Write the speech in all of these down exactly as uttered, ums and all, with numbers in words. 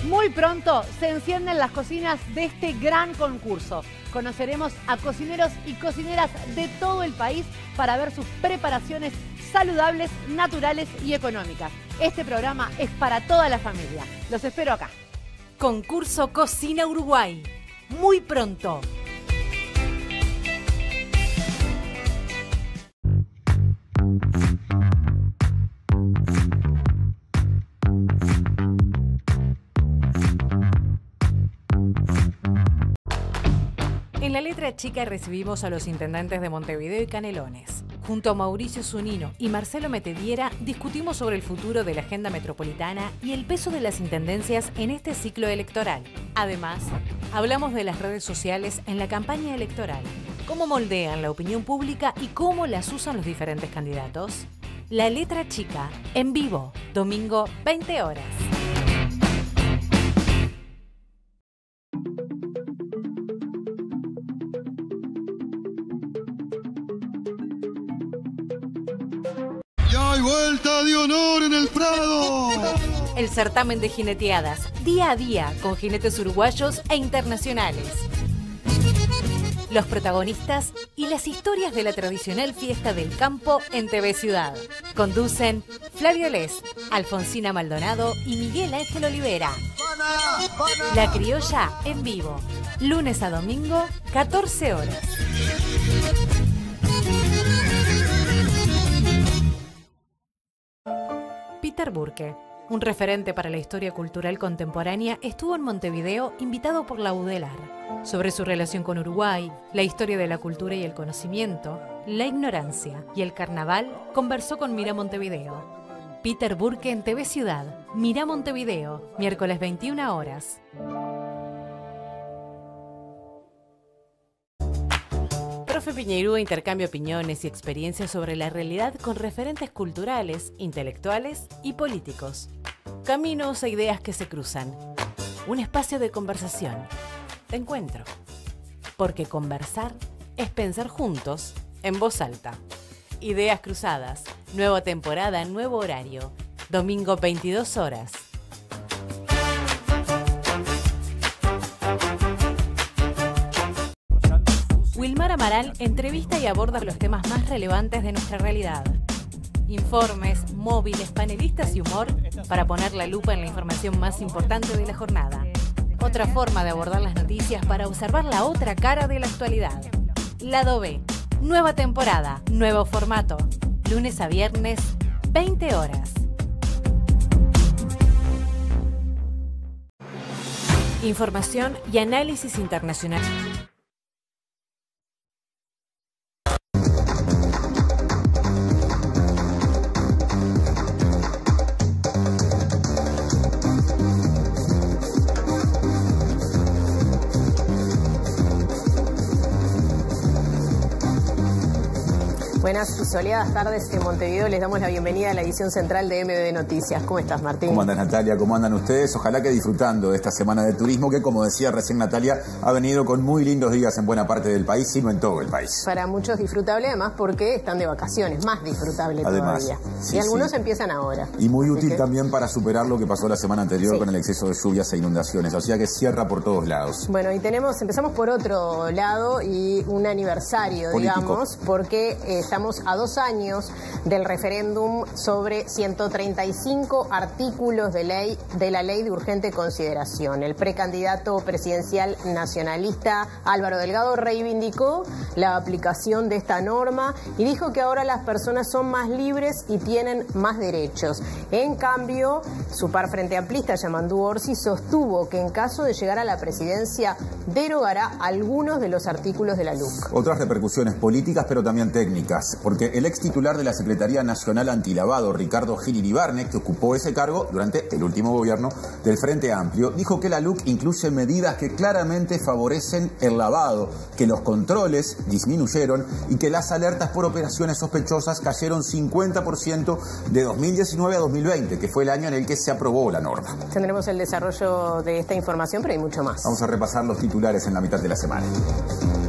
Muy pronto se encienden las cocinas de este gran concurso. Conoceremos a cocineros y cocineras de todo el país para ver sus preparaciones saludables, naturales y económicas. Este programa es para toda la familia. Los espero acá. Concurso Cocina Uruguay. Muy pronto. En la letra chica recibimos a los intendentes de Montevideo y Canelones. Junto a Mauricio Zunino y Marcelo Metediera discutimos sobre el futuro de la agenda metropolitana y el peso de las intendencias en este ciclo electoral. Además, hablamos de las redes sociales en la campaña electoral, cómo moldean la opinión pública y cómo las usan los diferentes candidatos. La letra chica, en vivo, domingo, veinte horas. ¡Hay vuelta de honor en el Prado! El certamen de jineteadas, día a día, con jinetes uruguayos e internacionales. Los protagonistas y las historias de la tradicional fiesta del campo en T V Ciudad. Conducen Flavio Les, Alfonsina Maldonado y Miguel Ángel Olivera. La Criolla en vivo, lunes a domingo, catorce horas. Peter Burke, un referente para la historia cultural contemporánea, estuvo en Montevideo invitado por la UDELAR. Sobre su relación con Uruguay, la historia de la cultura y el conocimiento, la ignorancia y el carnaval, conversó con Mira Montevideo. Peter Burke en T V Ciudad, Mira Montevideo, miércoles veintiuna horas. Profe Piñeirúa intercambia opiniones y experiencias sobre la realidad con referentes culturales, intelectuales y políticos. Caminos e ideas que se cruzan. Un espacio de conversación, de encuentro. Porque conversar es pensar juntos en voz alta. Ideas cruzadas, nueva temporada, nuevo horario. Domingo veintidós horas. Wilmar Amaral entrevista y aborda los temas más relevantes de nuestra realidad. Informes, móviles, panelistas y humor para poner la lupa en la información más importante de la jornada. Otra forma de abordar las noticias para observar la otra cara de la actualidad. Lado B. Nueva temporada, nuevo formato. Lunes a viernes, veinte horas. Información y análisis internacional. Buenas y soleadas tardes en Montevideo. Les damos la bienvenida a la edición central de M B Noticias. ¿Cómo estás, Martín? ¿Cómo andas, Natalia? ¿Cómo andan ustedes? Ojalá que disfrutando de esta semana de turismo que, como decía recién Natalia, ha venido con muy lindos días en buena parte del país, sino en todo el país. Para muchos disfrutable, además, porque están de vacaciones. Más disfrutable además, todavía. Sí, y algunos sí. empiezan ahora. Y muy Así útil que... también para superar lo que pasó la semana anterior sí. con el exceso de lluvias e inundaciones. O sea que cierra por todos lados. Bueno, y tenemos, empezamos por otro lado y un aniversario, político. digamos, porque eh, estamos a dos años del referéndum sobre ciento treinta y cinco artículos de ley de la ley de urgente consideración. El precandidato presidencial nacionalista Álvaro Delgado reivindicó la aplicación de esta norma y dijo que ahora las personas son más libres y tienen más derechos. En cambio, su par frente amplista, Yamandú Orsi, sostuvo que en caso de llegar a la presidencia derogará algunos de los artículos de la L U C. Otras repercusiones políticas, pero también técnicas, porque el ex titular de la Secretaría Nacional Antilavado, Ricardo Gil Iribarne, que ocupó ese cargo durante el último gobierno del Frente Amplio, dijo que la L U C incluye medidas que claramente favorecen el lavado, que los controles disminuyeron y que las alertas por operaciones sospechosas cayeron cincuenta por ciento de dos mil diecinueve a dos mil veinte, que fue el año en el que se aprobó la norma. Tendremos el desarrollo de esta información, pero hay mucho más. Vamos a repasar los titulares en la mitad de la semana.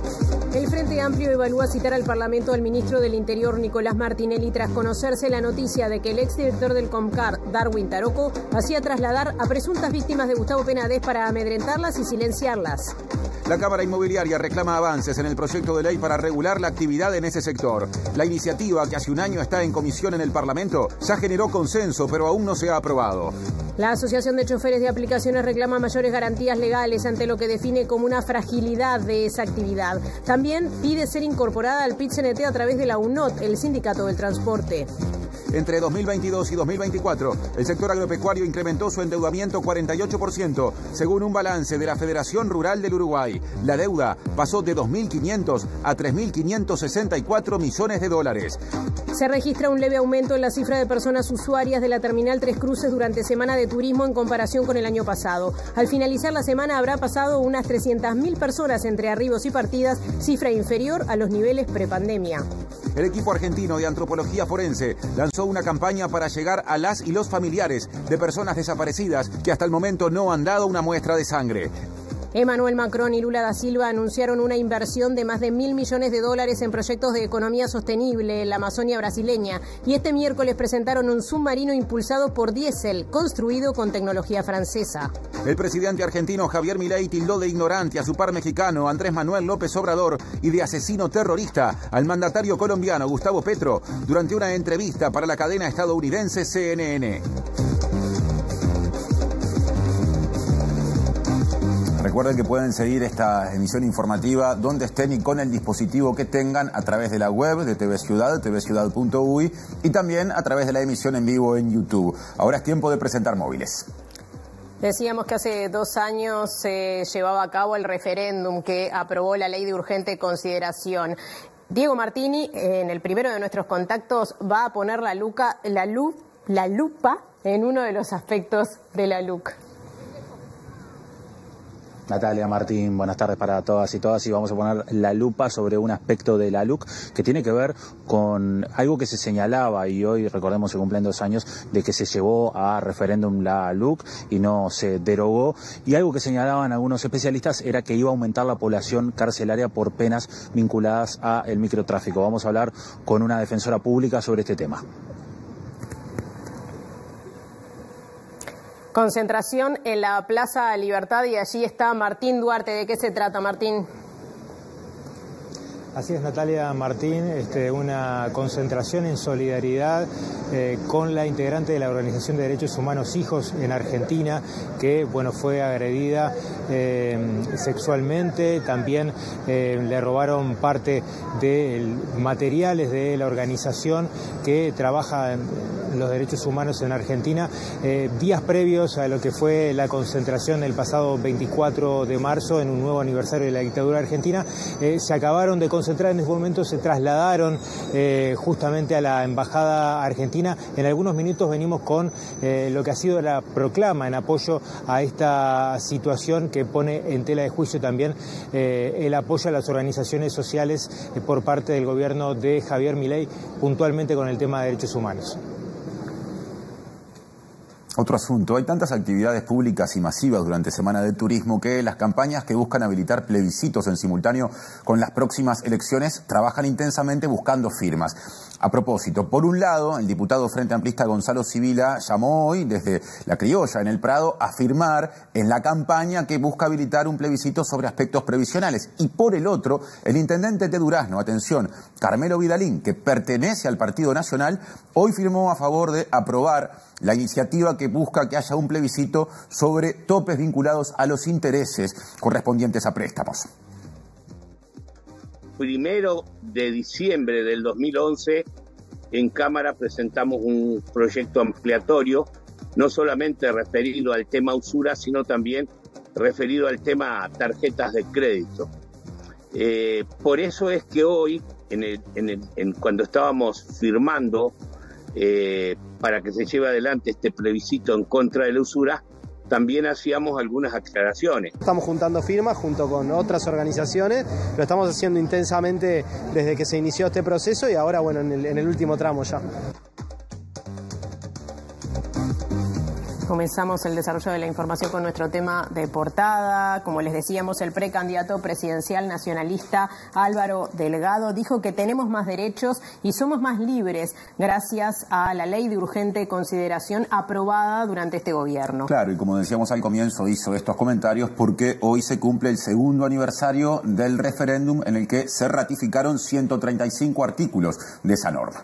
El Frente Amplio evalúa citar al Parlamento al ministro del Interior, Nicolás Martinelli, tras conocerse la noticia de que el exdirector del Comcar, Darwin Taroco, hacía trasladar a presuntas víctimas de Gustavo Penades para amedrentarlas y silenciarlas. La Cámara Inmobiliaria reclama avances en el proyecto de ley para regular la actividad en ese sector. La iniciativa, que hace un año está en comisión en el Parlamento, ya generó consenso, pero aún no se ha aprobado. La Asociación de Choferes de Aplicaciones reclama mayores garantías legales ante lo que define como una fragilidad de esa actividad. También pide ser incorporada al P I T C N T a través de la U N O T, el Sindicato del Transporte. Entre dos mil veintidós y dos mil veinticuatro, el sector agropecuario incrementó su endeudamiento cuarenta y ocho por ciento, según un balance de la Federación Rural del Uruguay. La deuda pasó de dos mil quinientos a tres mil quinientos sesenta y cuatro millones de dólares. Se registra un leve aumento en la cifra de personas usuarias de la Terminal Tres Cruces durante Semana de Turismo en comparación con el año pasado. Al finalizar la semana habrá pasado unas trescientas mil personas entre arribos y partidas, cifra inferior a los niveles prepandemia. El equipo argentino de antropología forense lanzó una campaña para llegar a las y los familiares de personas desaparecidas que hasta el momento no han dado una muestra de sangre. Emmanuel Macron y Lula da Silva anunciaron una inversión de más de mil millones de dólares en proyectos de economía sostenible en la Amazonia brasileña y este miércoles presentaron un submarino impulsado por diésel, construido con tecnología francesa. El presidente argentino Javier Milei tildó de ignorante a su par mexicano Andrés Manuel López Obrador y de asesino terrorista al mandatario colombiano Gustavo Petro durante una entrevista para la cadena estadounidense C N N. Recuerden que pueden seguir esta emisión informativa donde estén y con el dispositivo que tengan a través de la web de T V Ciudad, t v ciudad punto u y y también a través de la emisión en vivo en YouTube. Ahora es tiempo de presentar móviles. Decíamos que hace dos años se llevaba a cabo el referéndum que aprobó la ley de urgente consideración. Diego Martini, en el primero de nuestros contactos, va a poner la, luca, la, lu, la lupa en uno de los aspectos de la L U C. Natalia, Martín, buenas tardes para todas y todas y vamos a poner la lupa sobre un aspecto de la L U C que tiene que ver con algo que se señalaba y hoy recordemos se cumplen dos años de que se llevó a referéndum la L U C y no se derogó y algo que señalaban algunos especialistas era que iba a aumentar la población carcelaria por penas vinculadas al microtráfico. Vamos a hablar con una defensora pública sobre este tema. Concentración en la Plaza Libertad y allí está Martín Duarte. ¿De qué se trata, Martín? Así es, Natalia, Martín, este, una concentración en solidaridad eh, con la integrante de la Organización de Derechos Humanos Hijos en Argentina, que bueno, fue agredida eh, sexualmente, también eh, le robaron parte de materiales de la organización que trabaja en los derechos humanos en Argentina. Eh, días previos a lo que fue la concentración el pasado veinticuatro de marzo, en un nuevo aniversario de la dictadura argentina, eh, se acabaron de concentrar. En este momento se trasladaron eh, justamente a la Embajada Argentina. En algunos minutos venimos con eh, lo que ha sido la proclama en apoyo a esta situación que pone en tela de juicio también eh, el apoyo a las organizaciones sociales eh, por parte del gobierno de Javier Milei, puntualmente con el tema de derechos humanos. Otro asunto, hay tantas actividades públicas y masivas durante Semana de Turismo que las campañas que buscan habilitar plebiscitos en simultáneo con las próximas elecciones trabajan intensamente buscando firmas. A propósito, por un lado, el diputado Frente Amplista Gonzalo Sibila llamó hoy desde La Criolla en el Prado a firmar en la campaña que busca habilitar un plebiscito sobre aspectos previsionales. Y por el otro, el intendente de Durazno, atención, Carmelo Vidalín, que pertenece al Partido Nacional, hoy firmó a favor de aprobar la iniciativa que busca que haya un plebiscito sobre topes vinculados a los intereses correspondientes a préstamos. Primero de diciembre del dos mil once, en Cámara presentamos un proyecto ampliatorio, no solamente referido al tema usura, sino también referido al tema tarjetas de crédito. Eh, por eso es que hoy, en el, en el, en, cuando estábamos firmando eh, para que se lleve adelante este plebiscito en contra de la usura, también hacíamos algunas aclaraciones. Estamos juntando firmas junto con otras organizaciones, lo estamos haciendo intensamente desde que se inició este proceso y ahora, bueno, en el, en el último tramo ya. Comenzamos el desarrollo de la información con nuestro tema de portada. Como les decíamos, el precandidato presidencial nacionalista Álvaro Delgado dijo que tenemos más derechos y somos más libres gracias a la ley de urgente consideración aprobada durante este gobierno. Claro, y como decíamos al comienzo, hizo estos comentarios porque hoy se cumple el segundo aniversario del referéndum en el que se ratificaron ciento treinta y cinco artículos de esa norma.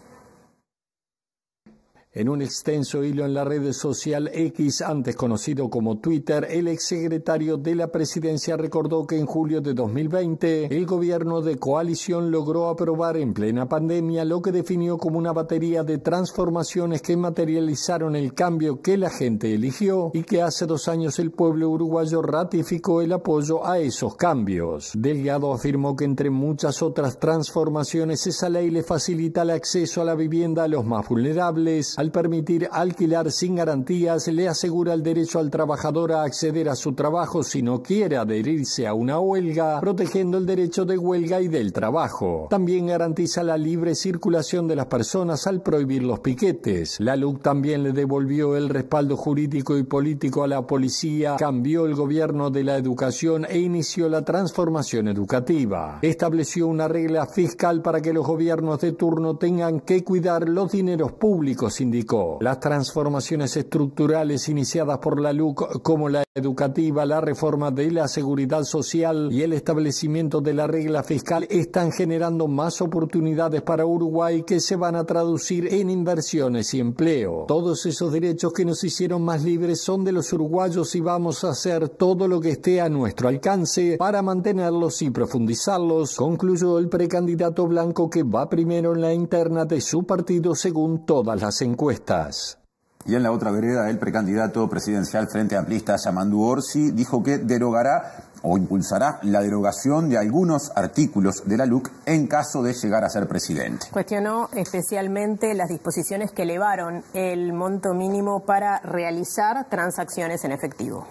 En un extenso hilo en la red social X, antes conocido como Twitter, el exsecretario de la Presidencia recordó que en julio de dos mil veinte el gobierno de coalición logró aprobar en plena pandemia lo que definió como una batería de transformaciones que materializaron el cambio que la gente eligió y que hace dos años el pueblo uruguayo ratificó el apoyo a esos cambios. Delgado afirmó que entre muchas otras transformaciones esa ley le facilita el acceso a la vivienda a los más vulnerables. Al permitir alquilar sin garantías, le asegura el derecho al trabajador a acceder a su trabajo si no quiere adherirse a una huelga, protegiendo el derecho de huelga y del trabajo. También garantiza la libre circulación de las personas al prohibir los piquetes. La LUC también le devolvió el respaldo jurídico y político a la policía, cambió el gobierno de la educación e inició la transformación educativa. Estableció una regla fiscal para que los gobiernos de turno tengan que cuidar los dineros públicos, indicó. Las transformaciones estructurales iniciadas por la LUC, como la educativa, la reforma de la seguridad social y el establecimiento de la regla fiscal, están generando más oportunidades para Uruguay que se van a traducir en inversiones y empleo. Todos esos derechos que nos hicieron más libres son de los uruguayos y vamos a hacer todo lo que esté a nuestro alcance para mantenerlos y profundizarlos, concluyó el precandidato blanco, que va primero en la interna de su partido según todas las encuestas. Y en la otra vereda, el precandidato presidencial Frente Amplista, Yamandu Orsi, dijo que derogará o impulsará la derogación de algunos artículos de la LUC en caso de llegar a ser presidente. Cuestionó especialmente las disposiciones que elevaron el monto mínimo para realizar transacciones en efectivo.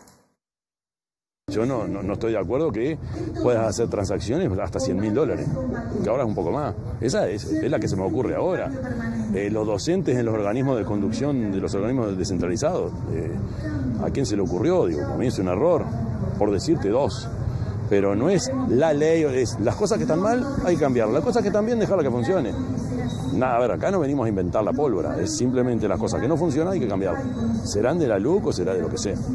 Yo no, no, no estoy de acuerdo que puedas hacer transacciones hasta cien mil dólares, que ahora es un poco más. Esa es, es la que se me ocurre ahora. Eh, los docentes en los organismos de conducción de los organismos descentralizados, eh, ¿a quién se le ocurrió? Digo, para mí es un error, por decirte dos. Pero no es la ley, es las cosas que están mal hay que cambiarlas, las cosas que están bien dejarla que funcione. Nada, a ver, acá no venimos a inventar la pólvora, es simplemente las cosas que no funcionan hay que cambiarlas. Serán de la LUC o será de lo que sea.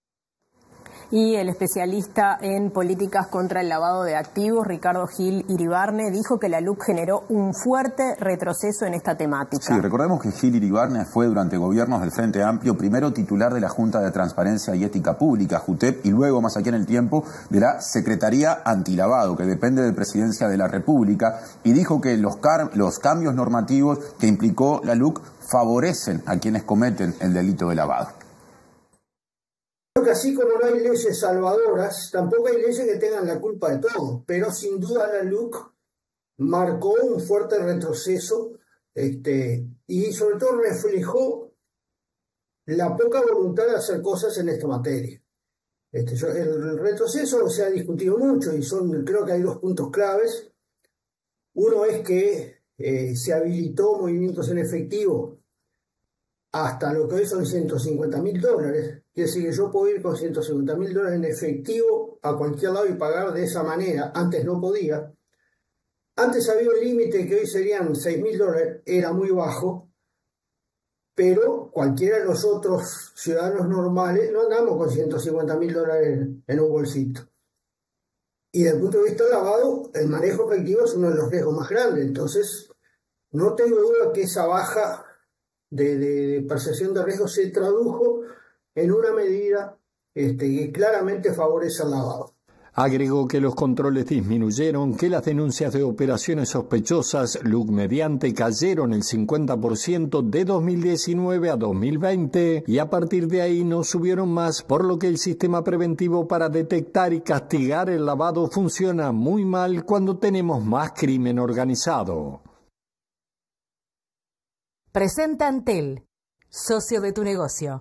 Y el especialista en políticas contra el lavado de activos, Ricardo Gil Iribarne, dijo que la LUC generó un fuerte retroceso en esta temática. Sí, recordemos que Gil Iribarne fue durante gobiernos del Frente Amplio primero titular de la Junta de Transparencia y Ética Pública, JUTEP, y luego, más aquí en el tiempo, de la Secretaría Antilavado, que depende de Presidencia de la República, y dijo que los, car los cambios normativos que implicó la LUC favorecen a quienes cometen el delito de lavado. Que así como no hay leyes salvadoras, tampoco hay leyes que tengan la culpa de todo, pero sin duda la LUC marcó un fuerte retroceso este, y sobre todo reflejó la poca voluntad de hacer cosas en esta materia. Este, yo, el retroceso se ha discutido mucho y son, creo que hay dos puntos claves. Uno es que eh, se habilitó movimientos en efectivo hasta lo que hoy son ciento cincuenta mil dólares. Quiere decir que yo puedo ir con ciento cincuenta mil dólares en efectivo a cualquier lado y pagar de esa manera. Antes no podía. Antes había un límite que hoy serían seis mil dólares, era muy bajo, pero cualquiera de los otros ciudadanos normales no andamos con ciento cincuenta mil dólares en un bolsito. Y desde el punto de vista del lavado, el manejo efectivo es uno de los riesgos más grandes. Entonces, no tengo duda que esa baja de, de, de percepción de riesgo se tradujo en una medida este, que claramente favorece al lavado. Agregó que los controles disminuyeron, que las denuncias de operaciones sospechosas LUC mediante cayeron el cincuenta por ciento de dos mil diecinueve a dos mil veinte y a partir de ahí no subieron más, por lo que el sistema preventivo para detectar y castigar el lavado funciona muy mal cuando tenemos más crimen organizado. Presenta Antel, socio de tu negocio.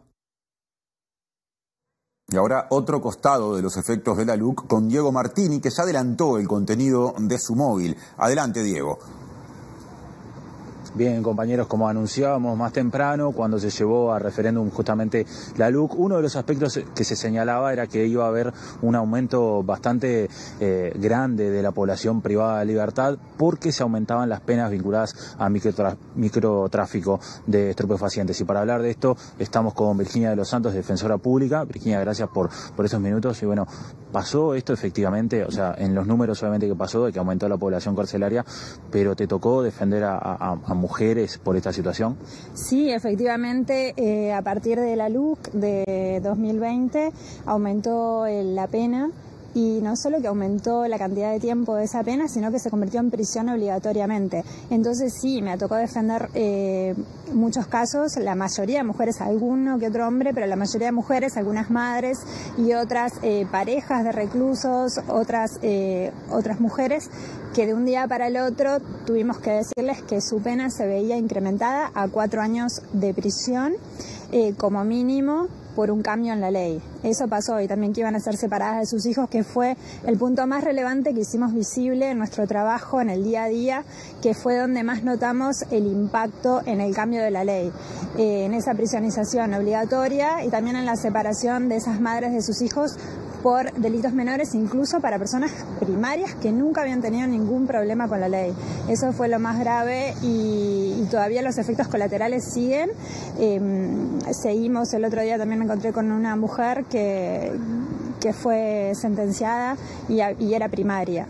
Y ahora otro costado de los efectos de la LUC con Diego Martini, que ya adelantó el contenido de su móvil. Adelante, Diego. Bien, compañeros, como anunciábamos más temprano, cuando se llevó a referéndum justamente la LUC, uno de los aspectos que se señalaba era que iba a haber un aumento bastante eh, grande de la población privada de libertad porque se aumentaban las penas vinculadas a microtra microtráfico de estupefacientes. Y para hablar de esto estamos con Virginia de los Santos, defensora pública. Virginia, gracias por, por esos minutos. Y bueno, ¿pasó esto efectivamente? O sea, en los números obviamente que pasó, de que aumentó la población carcelaria, pero ¿te tocó defender a, a, a mujeres por esta situación? Sí, efectivamente, eh, a partir de la LUC de dos mil veinte aumentó la pena. Y no solo que aumentó la cantidad de tiempo de esa pena, sino que se convirtió en prisión obligatoriamente. Entonces sí, me tocó defender eh, muchos casos, la mayoría de mujeres, alguno que otro hombre, pero la mayoría de mujeres, algunas madres y otras eh, parejas de reclusos, otras, eh, otras mujeres, que de un día para el otro tuvimos que decirles que su pena se veía incrementada a cuatro años de prisión eh, como mínimo, por un cambio en la ley. Eso pasó, y también que iban a ser separadas de sus hijos, que fue el punto más relevante que hicimos visible en nuestro trabajo, en el día a día, que fue donde más notamos el impacto en el cambio de la ley, eh, en esa prisionización obligatoria y también en la separación de esas madres de sus hijos por delitos menores, incluso para personas primarias que nunca habían tenido ningún problema con la ley. Eso fue lo más grave y, y todavía los efectos colaterales siguen. Eh, seguimos, el otro día también me encontré con una mujer que, que fue sentenciada y, y era primaria.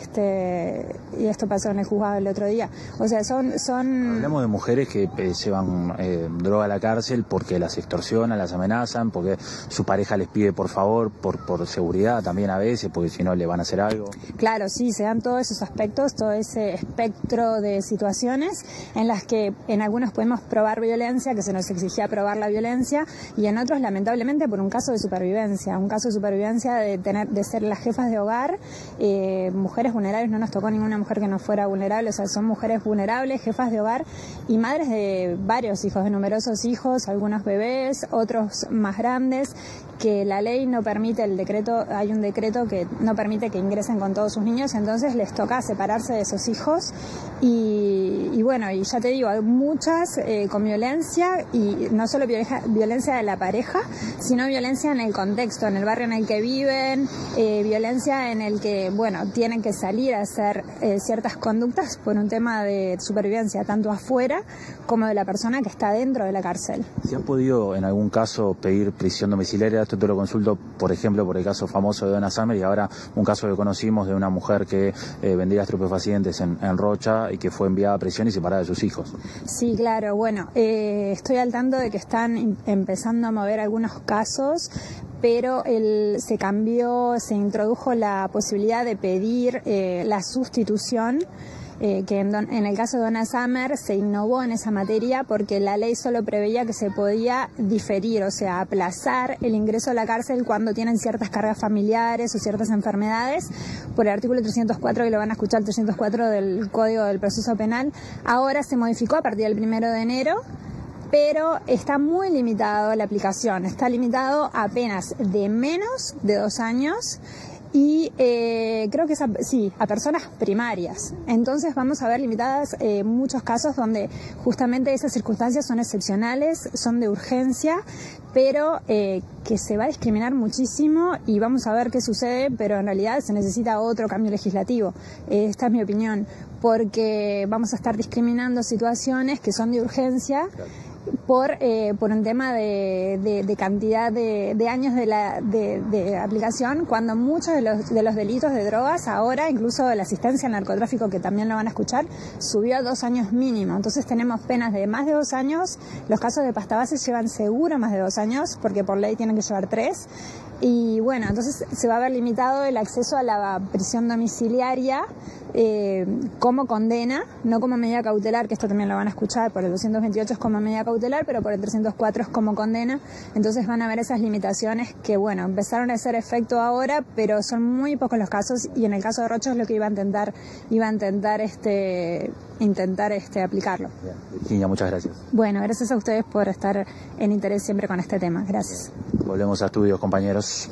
Este, y esto pasó en el juzgado el otro día. O sea, son... son... Hablamos de mujeres que eh, llevan eh, droga a la cárcel porque las extorsionan, las amenazan, porque su pareja les pide por favor, por, por seguridad también a veces, porque si no le van a hacer algo. Claro, sí, se dan todos esos aspectos, todo ese espectro de situaciones en las que en algunos podemos probar violencia, que se nos exigía probar la violencia, y en otros lamentablemente por un caso de supervivencia, un caso de supervivencia de, tener, de ser las jefas de hogar, eh, mujeres vulnerables. No nos tocó ninguna mujer que no fuera vulnerable, o sea, son mujeres vulnerables, jefas de hogar y madres de varios hijos, de numerosos hijos, algunos bebés, otros más grandes, que la ley no permite, el decreto, hay un decreto que no permite que ingresen con todos sus niños, entonces les toca separarse de esos hijos y, y bueno, y ya te digo, hay muchas eh, con violencia, y no solo violencia, violencia de la pareja, sino violencia en el contexto, en el barrio en el que viven, eh, violencia en el que, bueno, tienen que salir a hacer eh, ciertas conductas por un tema de supervivencia, tanto afuera como de la persona que está dentro de la cárcel. ¿Se ha podido en algún caso pedir prisión domiciliaria? Esto te lo consulto, por ejemplo, por el caso famoso de Donna Summer, y ahora un caso que conocimos de una mujer que eh, vendía estupefacientes en, en Rocha y que fue enviada a prisión y separada de sus hijos. Sí, claro, bueno, eh, estoy al tanto de que están empezando a mover algunos casos, pero el, se cambió, se introdujo la posibilidad de pedir eh, la sustitución, eh, que en, don, en el caso de Donna Summer se innovó en esa materia porque la ley solo preveía que se podía diferir, o sea, aplazar el ingreso a la cárcel cuando tienen ciertas cargas familiares o ciertas enfermedades, por el artículo trescientos cuatro, que lo van a escuchar, trescientos cuatro del Código del Proceso Penal. Ahora se modificó a partir del primero de enero, pero está muy limitado la aplicación, está limitado a penas de menos de dos años y eh, creo que es a, sí, a personas primarias. Entonces vamos a ver limitadas eh, muchos casos donde justamente esas circunstancias son excepcionales, son de urgencia, pero eh, que se va a discriminar muchísimo y vamos a ver qué sucede, pero en realidad se necesita otro cambio legislativo. Eh, esta es mi opinión, porque vamos a estar discriminando situaciones que son de urgencia por eh, por un tema de, de, de cantidad de, de años de, la, de, de aplicación, cuando muchos de los, de los delitos de drogas ahora, incluso la asistencia al narcotráfico, que también lo van a escuchar, subió a dos años mínimo. Entonces tenemos penas de más de dos años, los casos de pasta base llevan seguro más de dos años, porque por ley tienen que llevar tres. Y bueno, entonces se va a ver limitado el acceso a la prisión domiciliaria eh, como condena, no como medida cautelar, que esto también lo van a escuchar, por el doscientos veintiocho es como medida cautelar, pero por el trescientos cuatro es como condena. Entonces van a ver esas limitaciones que, bueno, empezaron a hacer efecto ahora, pero son muy pocos los casos, y en el caso de Rocha es lo que iba a intentar, iba a intentar este, intentar este, aplicarlo. Virginia, muchas gracias. Bueno, gracias a ustedes por estar en interés siempre con este tema. Gracias. Volvemos a estudios, compañeros.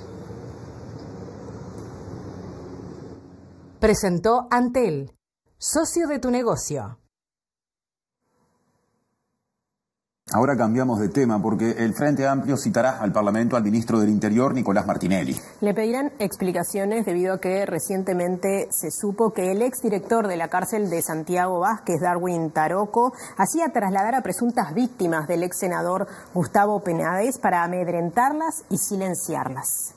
Presentó Antel, socio de tu negocio. Ahora cambiamos de tema porque el Frente Amplio citará al Parlamento al ministro del Interior, Nicolás Martinelli. Le pedirán explicaciones debido a que recientemente se supo que el exdirector de la cárcel de Santiago Vázquez, Darwin Taroco, hacía trasladar a presuntas víctimas del ex senador Gustavo Penades para amedrentarlas y silenciarlas.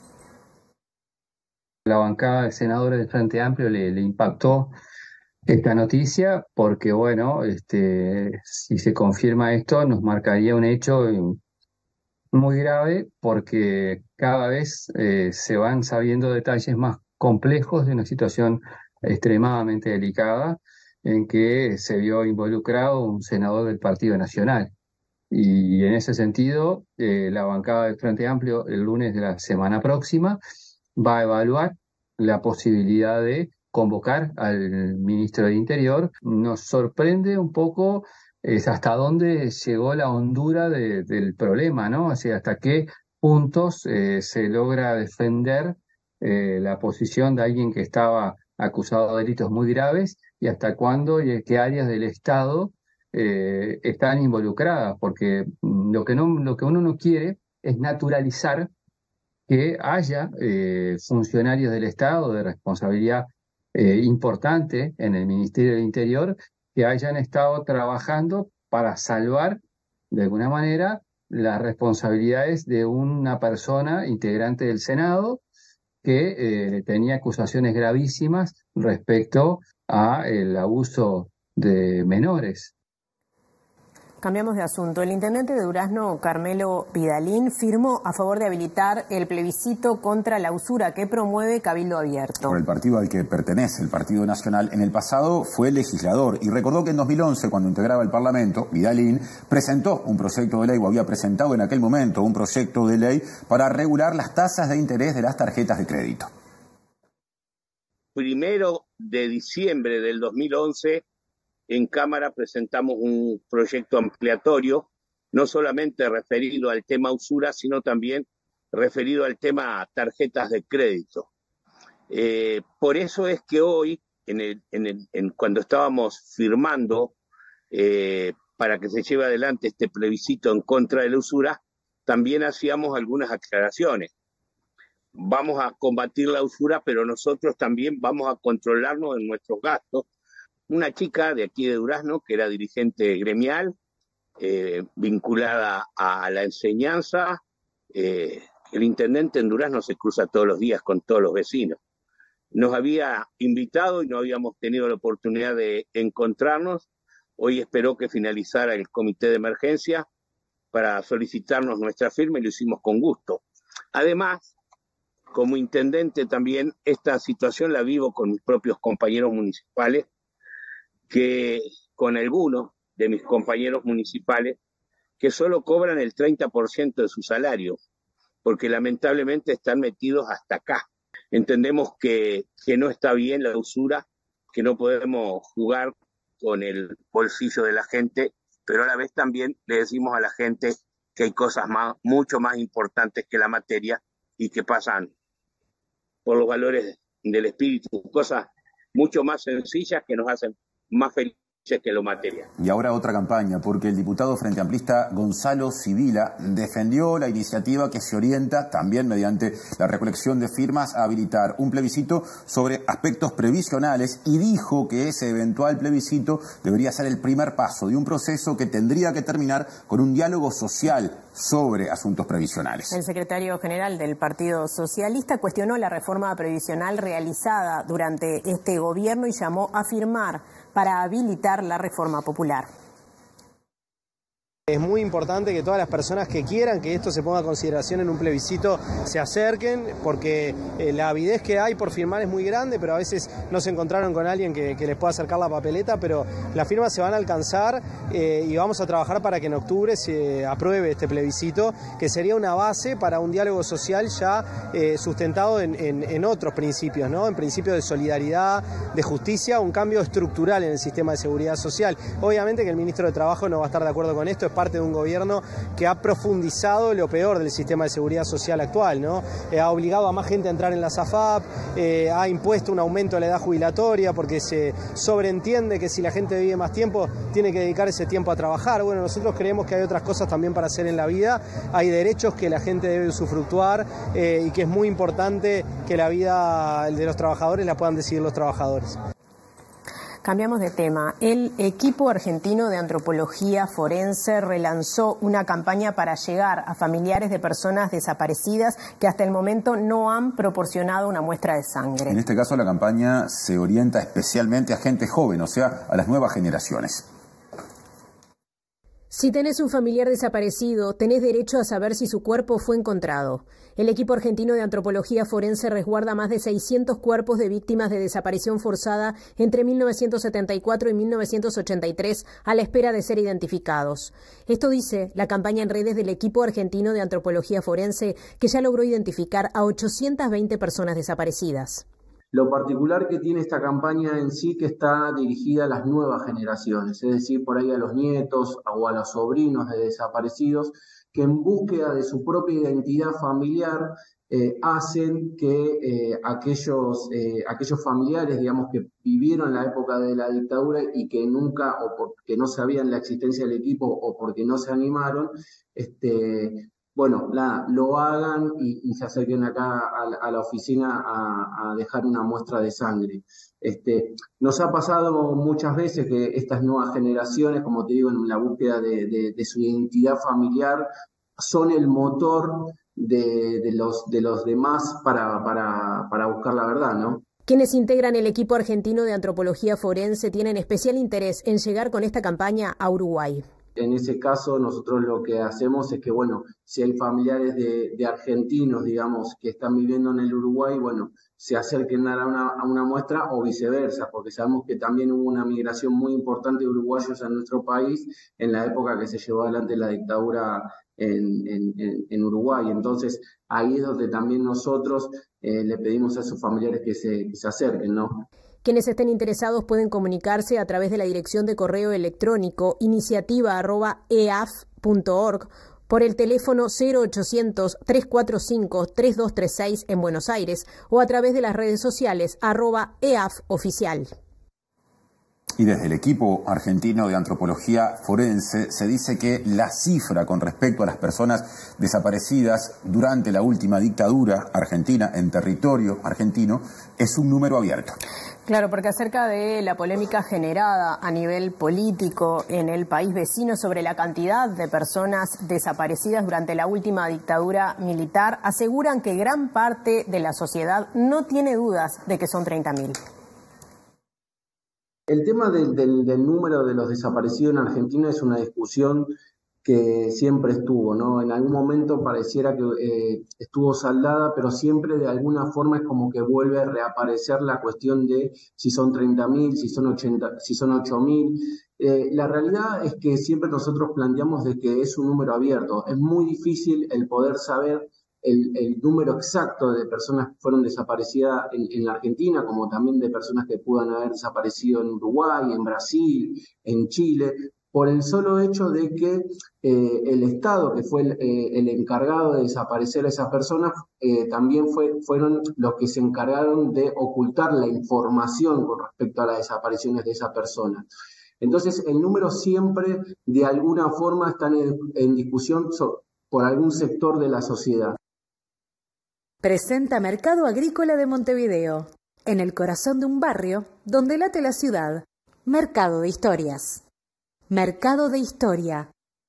La bancada de senadores del Frente Amplio le, le impactó esta noticia porque, bueno, este, si se confirma esto nos marcaría un hecho muy grave porque cada vez eh, se van sabiendo detalles más complejos de una situación extremadamente delicada en que se vio involucrado un senador del Partido Nacional. Y en ese sentido, eh, la bancada del Frente Amplio el lunes de la semana próxima va a evaluar la posibilidad de convocar al ministro del Interior. Nos sorprende un poco es hasta dónde llegó la hondura de, del problema, ¿no? O sea, hasta qué puntos eh, se logra defender eh, la posición de alguien que estaba acusado de delitos muy graves y hasta cuándo y qué áreas del Estado eh, están involucradas, porque lo que, no, lo que uno no quiere es naturalizar que haya eh, funcionarios del Estado de responsabilidad eh, importante en el Ministerio del Interior que hayan estado trabajando para salvar, de alguna manera, las responsabilidades de una persona integrante del Senado que eh, tenía acusaciones gravísimas respecto a el abuso de menores. Cambiamos de asunto. El intendente de Durazno, Carmelo Vidalín, firmó a favor de habilitar el plebiscito contra la usura que promueve Cabildo Abierto. Por el partido al que pertenece, el Partido Nacional, en el pasado fue legislador y recordó que en dos mil once, cuando integraba el Parlamento, Vidalín presentó un proyecto de ley, o había presentado en aquel momento un proyecto de ley para regular las tasas de interés de las tarjetas de crédito. Primero de diciembre del dos mil once, en Cámara presentamos un proyecto ampliatorio, no solamente referido al tema usura, sino también referido al tema tarjetas de crédito. Eh, por eso es que hoy, en el, en el, en, cuando estábamos firmando eh, para que se lleve adelante este plebiscito en contra de la usura, también hacíamos algunas aclaraciones. Vamos a combatir la usura, pero nosotros también vamos a controlarnos en nuestros gastos. Una chica de aquí de Durazno, que era dirigente gremial, eh, vinculada a la enseñanza. Eh, el intendente en Durazno se cruza todos los días con todos los vecinos. Nos había invitado y no habíamos tenido la oportunidad de encontrarnos. Hoy esperó que finalizara el comité de emergencia para solicitarnos nuestra firma y lo hicimos con gusto. Además, como intendente también, esta situación la vivo con mis propios compañeros municipales, que con algunos de mis compañeros municipales que solo cobran el treinta por ciento de su salario, porque lamentablemente están metidos hasta acá. Entendemos que, que no está bien la usura, que no podemos jugar con el bolsillo de la gente, pero a la vez también le decimos a la gente que hay cosas más, mucho más importantes que la materia y que pasan por los valores del espíritu, cosas mucho más sencillas que nos hacen más felices que lo material. Y ahora otra campaña, porque el diputado frente amplista Gonzalo Sibila defendió la iniciativa que se orienta, también mediante la recolección de firmas, a habilitar un plebiscito sobre aspectos previsionales y dijo que ese eventual plebiscito debería ser el primer paso de un proceso que tendría que terminar con un diálogo social sobre asuntos previsionales. El secretario general del Partido Socialista cuestionó la reforma previsional realizada durante este gobierno y llamó a firmar para habilitar la reforma popular. Es muy importante que todas las personas que quieran que esto se ponga a consideración en un plebiscito se acerquen, porque eh, la avidez que hay por firmar es muy grande, pero a veces no se encontraron con alguien que, que les pueda acercar la papeleta, pero las firmas se van a alcanzar eh, y vamos a trabajar para que en octubre se apruebe este plebiscito, que sería una base para un diálogo social ya eh, sustentado en, en, en otros principios, ¿no? En principios de solidaridad, de justicia, un cambio estructural en el sistema de seguridad social. Obviamente que el ministro de Trabajo no va a estar de acuerdo con esto, es parte de un gobierno que ha profundizado lo peor del sistema de seguridad social actual, ¿no? Eh, ha obligado a más gente a entrar en la SAFAP, eh, ha impuesto un aumento de la edad jubilatoria porque se sobreentiende que si la gente vive más tiempo tiene que dedicar ese tiempo a trabajar. Bueno, nosotros creemos que hay otras cosas también para hacer en la vida, hay derechos que la gente debe usufructuar eh, y que es muy importante que la vida de los trabajadores la puedan decidir los trabajadores. Cambiamos de tema. El equipo argentino de antropología forense relanzó una campaña para llegar a familiares de personas desaparecidas que hasta el momento no han proporcionado una muestra de sangre. En este caso la campaña se orienta especialmente a gente joven, o sea, a las nuevas generaciones. Si tenés un familiar desaparecido, tenés derecho a saber si su cuerpo fue encontrado. El equipo argentino de antropología forense resguarda más de seiscientos cuerpos de víctimas de desaparición forzada entre mil novecientos setenta y cuatro y mil novecientos ochenta y tres a la espera de ser identificados. Esto dice la campaña en redes del equipo argentino de antropología forense, que ya logró identificar a ochocientas veinte personas desaparecidas. Lo particular que tiene esta campaña en sí que está dirigida a las nuevas generaciones, es decir, por ahí a los nietos o a los sobrinos de desaparecidos, que en búsqueda de su propia identidad familiar eh, hacen que eh, aquellos, eh, aquellos familiares, digamos, que vivieron la época de la dictadura y que nunca, o porque no sabían la existencia del equipo o porque no se animaron, este... bueno, la, lo hagan y, y se acerquen acá a, a la oficina a, a dejar una muestra de sangre. Este, nos ha pasado muchas veces que estas nuevas generaciones, como te digo, en la búsqueda de, de, de su identidad familiar, son el motor de, de, los, de los demás para, para, para buscar la verdad, ¿no? Quienes integran el equipo argentino de antropología forense tienen especial interés en llegar con esta campaña a Uruguay. En ese caso, nosotros lo que hacemos es que, bueno, si hay familiares de, de argentinos, digamos, que están viviendo en el Uruguay, bueno, se acerquen a una, a una muestra o viceversa, porque sabemos que también hubo una migración muy importante de uruguayos a nuestro país en la época que se llevó adelante la dictadura en, en, en Uruguay. Entonces, ahí es donde también nosotros eh, le pedimos a esos familiares que se, que se acerquen, ¿no? Quienes estén interesados pueden comunicarse a través de la dirección de correo electrónico iniciativa arroba e a f punto org, por el teléfono cero ochocientos, tres cuatro cinco, tres dos tres seis en Buenos Aires o a través de las redes sociales arroba E A F oficial. Y desde el equipo argentino de antropología forense se dice que la cifra con respecto a las personas desaparecidas durante la última dictadura argentina en territorio argentino es un número abierto. Claro, porque acerca de la polémica generada a nivel político en el país vecino sobre la cantidad de personas desaparecidas durante la última dictadura militar, aseguran que gran parte de la sociedad no tiene dudas de que son treinta mil. El tema del, del, del número de los desaparecidos en Argentina es una discusión que siempre estuvo, ¿no? En algún momento pareciera que eh, estuvo saldada, pero siempre de alguna forma es como que vuelve a reaparecer la cuestión de si son treinta mil, si son ochenta, si son ocho mil. Eh, la realidad es que siempre nosotros planteamos de que es un número abierto. Es muy difícil el poder saber El, el número exacto de personas que fueron desaparecidas en, en la Argentina, como también de personas que puedan haber desaparecido en Uruguay, en Brasil, en Chile, por el solo hecho de que eh, el Estado, que fue el, eh, el encargado de desaparecer a esas personas, eh, también fue, fueron los que se encargaron de ocultar la información con respecto a las desapariciones de esas personas. Entonces, el número siempre, de alguna forma, está en, en discusión so, por algún sector de la sociedad. Presenta Mercado Agrícola de Montevideo, en el corazón de un barrio donde late la ciudad. Mercado de Historias. Mercado de Historia.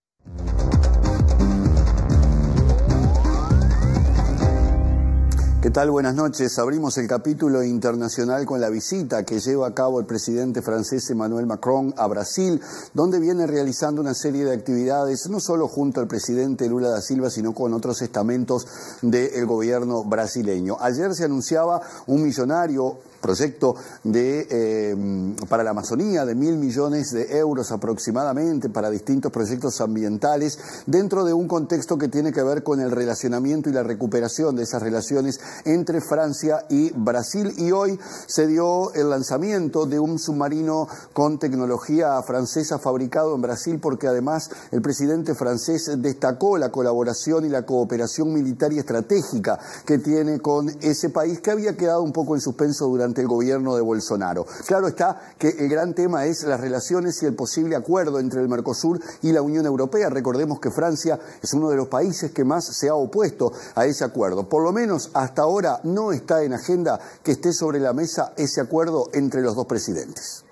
¿Qué tal? Buenas noches. Abrimos el capítulo internacional con la visita que lleva a cabo el presidente francés Emmanuel Macron a Brasil, donde viene realizando una serie de actividades, no solo junto al presidente Lula da Silva, sino con otros estamentos del gobierno brasileño. Ayer se anunciaba un millonario proyecto de, eh, para la Amazonía de mil millones de euros aproximadamente para distintos proyectos ambientales dentro de un contexto que tiene que ver con el relacionamiento y la recuperación de esas relaciones entre Francia y Brasil. Y hoy se dio el lanzamiento de un submarino con tecnología francesa fabricado en Brasil, porque además el presidente francés destacó la colaboración y la cooperación militar y estratégica que tiene con ese país que había quedado un poco en suspenso durante el gobierno de Bolsonaro. Claro está que el gran tema es las relaciones y el posible acuerdo entre el Mercosur y la Unión Europea. Recordemos que Francia es uno de los países que más se ha opuesto a ese acuerdo. Por lo menos hasta ahora no está en agenda que esté sobre la mesa ese acuerdo entre los dos presidentes.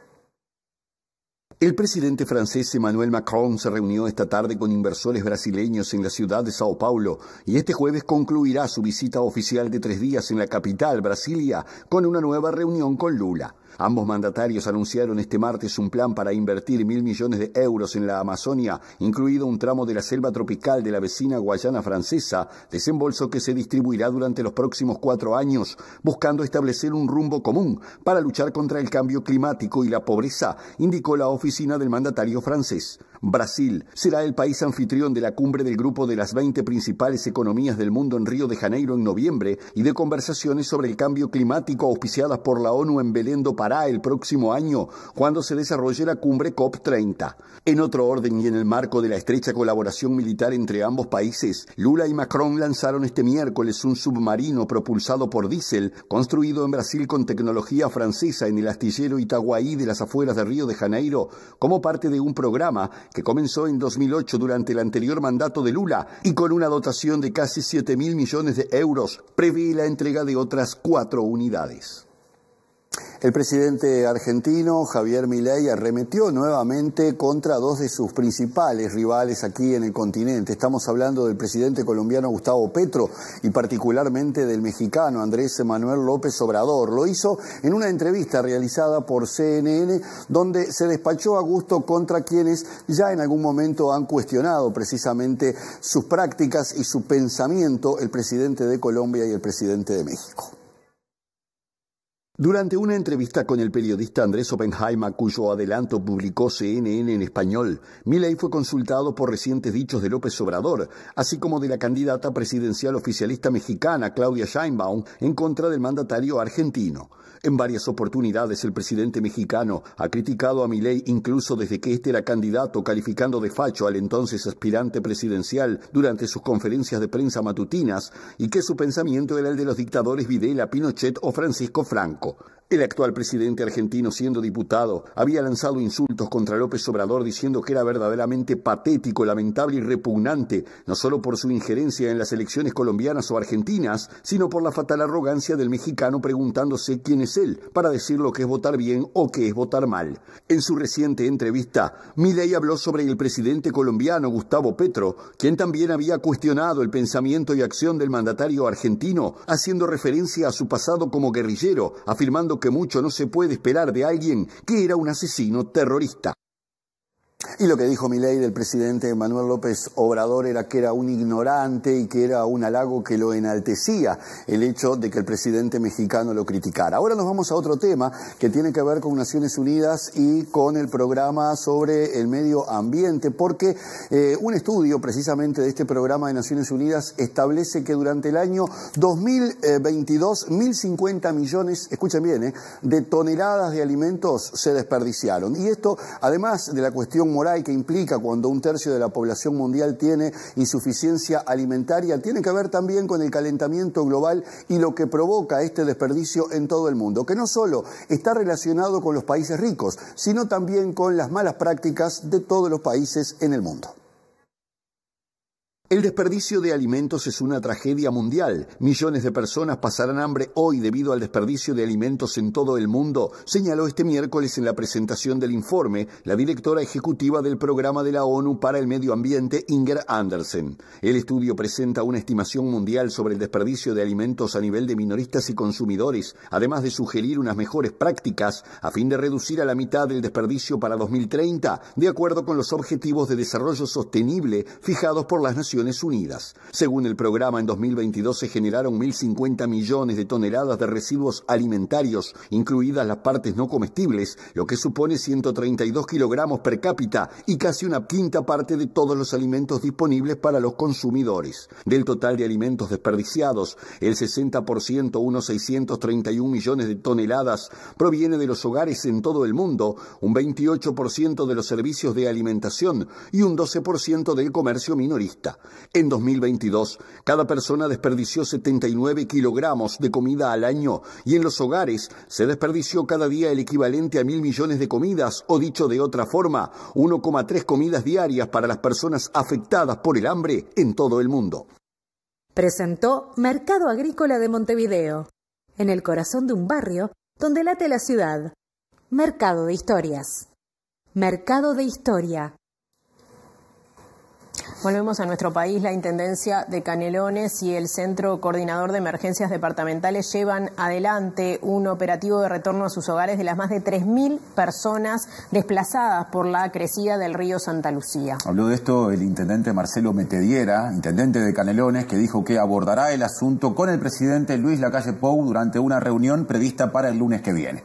El presidente francés Emmanuel Macron se reunió esta tarde con inversores brasileños en la ciudad de Sao Paulo y este jueves concluirá su visita oficial de tres días en la capital, Brasilia, con una nueva reunión con Lula. Ambos mandatarios anunciaron este martes un plan para invertir mil millones de euros en la Amazonia, incluido un tramo de la selva tropical de la vecina Guayana Francesa, desembolso que se distribuirá durante los próximos cuatro años, buscando establecer un rumbo común para luchar contra el cambio climático y la pobreza, indicó la oficina del mandatario francés. Brasil será el país anfitrión de la cumbre del grupo de las veinte principales economías del mundo en Río de Janeiro en noviembre y de conversaciones sobre el cambio climático auspiciadas por la ONU en Belém do Pará el próximo año, cuando se desarrolle la cumbre COP treinta. En otro orden y en el marco de la estrecha colaboración militar entre ambos países, Lula y Macron lanzaron este miércoles un submarino propulsado por diésel, construido en Brasil con tecnología francesa en el astillero Itaguaí de las afueras de Río de Janeiro, como parte de un programa que comenzó en dos mil ocho durante el anterior mandato de Lula y con una dotación de casi siete mil millones de euros, prevé la entrega de otras cuatro unidades. El presidente argentino, Javier Milei, arremetió nuevamente contra dos de sus principales rivales aquí en el continente. Estamos hablando del presidente colombiano Gustavo Petro y particularmente del mexicano Andrés Manuel López Obrador. Lo hizo en una entrevista realizada por C N N, donde se despachó a gusto contra quienes ya en algún momento han cuestionado precisamente sus prácticas y su pensamiento, el presidente de Colombia y el presidente de México. Durante una entrevista con el periodista Andrés Oppenheimer, cuyo adelanto publicó C N N en español, Milei fue consultado por recientes dichos de López Obrador, así como de la candidata presidencial oficialista mexicana Claudia Sheinbaum en contra del mandatario argentino. En varias oportunidades el presidente mexicano ha criticado a Milei incluso desde que este era candidato, calificando de facho al entonces aspirante presidencial durante sus conferencias de prensa matutinas y que su pensamiento era el de los dictadores Videla, Pinochet o Francisco Franco. El actual presidente argentino, siendo diputado, había lanzado insultos contra López Obrador diciendo que era verdaderamente patético, lamentable y repugnante, no solo por su injerencia en las elecciones colombianas o argentinas, sino por la fatal arrogancia del mexicano preguntándose quién es él para decir lo que es votar bien o qué es votar mal. En su reciente entrevista, Milei habló sobre el presidente colombiano Gustavo Petro, quien también había cuestionado el pensamiento y acción del mandatario argentino, haciendo referencia a su pasado como guerrillero, afirmando que mucho no se puede esperar de alguien que era un asesino terrorista. Y lo que dijo Milei del presidente Manuel López Obrador era que era un ignorante y que era un halago que lo enaltecía el hecho de que el presidente mexicano lo criticara. Ahora nos vamos a otro tema que tiene que ver con Naciones Unidas y con el programa sobre el medio ambiente, porque eh, un estudio precisamente de este programa de Naciones Unidas establece que durante el año dos mil veintidós, mil cincuenta millones, escuchen bien, eh, de toneladas de alimentos se desperdiciaron. Y esto, además de la cuestión moral que implica cuando un tercio de la población mundial tiene insuficiencia alimentaria, tiene que ver también con el calentamiento global y lo que provoca este desperdicio en todo el mundo, que no solo está relacionado con los países ricos, sino también con las malas prácticas de todos los países en el mundo. El desperdicio de alimentos es una tragedia mundial. Millones de personas pasarán hambre hoy debido al desperdicio de alimentos en todo el mundo, señaló este miércoles en la presentación del informe la directora ejecutiva del Programa de la ONU para el Medio Ambiente, Inger Andersen. El estudio presenta una estimación mundial sobre el desperdicio de alimentos a nivel de minoristas y consumidores, además de sugerir unas mejores prácticas a fin de reducir a la mitad el desperdicio para dos mil treinta, de acuerdo con los Objetivos de Desarrollo Sostenible fijados por las Naciones Naciones Unidas. Según el programa, en dos mil veintidós se generaron mil cincuenta millones de toneladas de residuos alimentarios, incluidas las partes no comestibles, lo que supone ciento treinta y dos kilogramos per cápita y casi una quinta parte de todos los alimentos disponibles para los consumidores. Del total de alimentos desperdiciados, el sesenta por ciento, unos seiscientos treinta y un millones de toneladas, proviene de los hogares en todo el mundo, un veintiocho por ciento de los servicios de alimentación y un doce por ciento del comercio minorista. En dos mil veintidós, cada persona desperdició setenta y nueve kilogramos de comida al año y en los hogares se desperdició cada día el equivalente a mil millones de comidas, o dicho de otra forma, uno coma tres comidas diarias para las personas afectadas por el hambre en todo el mundo. Presentó Mercado Agrícola de Montevideo, en el corazón de un barrio donde late la ciudad. Mercado de Historias. Mercado de Historia. Volvemos a nuestro país. La Intendencia de Canelones y el Centro Coordinador de Emergencias Departamentales llevan adelante un operativo de retorno a sus hogares de las más de tres mil personas desplazadas por la crecida del río Santa Lucía. Habló de esto el intendente Marcelo Metediera, intendente de Canelones, que dijo que abordará el asunto con el presidente Luis Lacalle Pou durante una reunión prevista para el lunes que viene.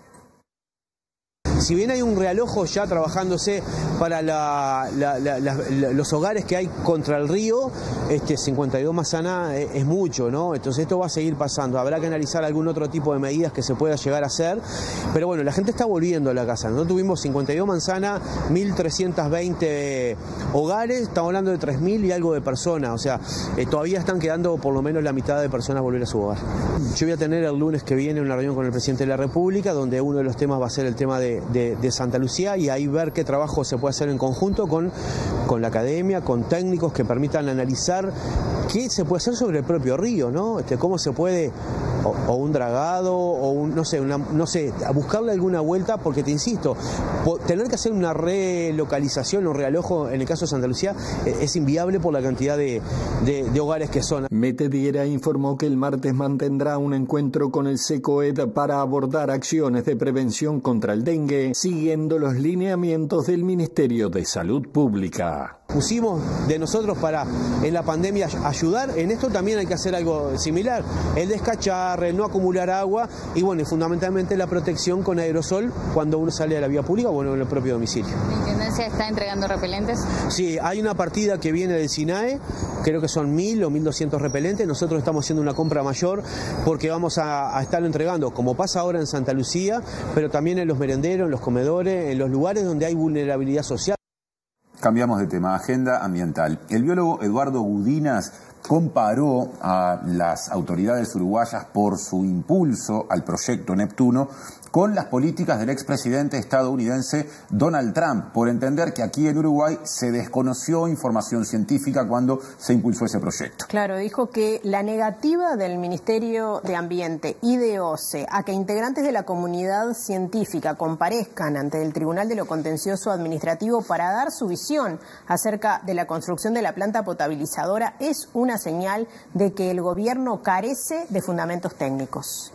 Si bien hay un realojo ya trabajándose para la, la, la, la, los hogares que hay contra el río, este cincuenta y dos manzanas es, es mucho, ¿no? Entonces esto va a seguir pasando. Habrá que analizar algún otro tipo de medidas que se pueda llegar a hacer. Pero bueno, la gente está volviendo a la casa. Nosotros tuvimos cincuenta y dos manzanas, mil trescientos veinte hogares, estamos hablando de tres mil y algo de personas. O sea, eh, todavía están quedando por lo menos la mitad de personas volver a su hogar. Yo voy a tener el lunes que viene una reunión con el presidente de la República, donde uno de los temas va a ser el tema de De, de Santa Lucía, y ahí ver qué trabajo se puede hacer en conjunto con, con la academia, con técnicos que permitan analizar qué se puede hacer sobre el propio río, ¿no? Este, cómo se puede, o, o un dragado, o un, no sé, una, no sé, buscarle alguna vuelta, porque te insisto, tener que hacer una relocalización o realojo en el caso de Santa Lucía eh, es inviable por la cantidad de, de, de hogares que son. Metediera informó que el martes mantendrá un encuentro con el SECOED para abordar acciones de prevención contra el dengue, siguiendo los lineamientos del Ministerio de Salud Pública. Pusimos de nosotros para en la pandemia ayudar, en esto también hay que hacer algo similar, el descacharre, el no acumular agua y bueno, y fundamentalmente la protección con aerosol cuando uno sale a la vía pública o bueno, en el propio domicilio. ¿La Intendencia está entregando repelentes? Sí, hay una partida que viene del SINAE, creo que son mil o mil doscientos repelentes, nosotros estamos haciendo una compra mayor porque vamos a, a estarlo entregando, como pasa ahora en Santa Lucía, pero también en los merenderos, en los comedores, en los lugares donde hay vulnerabilidad social. Cambiamos de tema, agenda ambiental. El biólogo Eduardo Gudinas comparó a las autoridades uruguayas por su impulso al proyecto Neptuno con las políticas del expresidente estadounidense Donald Trump, por entender que aquí en Uruguay se desconoció información científica cuando se impulsó ese proyecto. Claro, dijo que la negativa del Ministerio de Ambiente y de O C E a que integrantes de la comunidad científica comparezcan ante el Tribunal de lo Contencioso Administrativo para dar su visión acerca de la construcción de la planta potabilizadora es una señal de que el gobierno carece de fundamentos técnicos.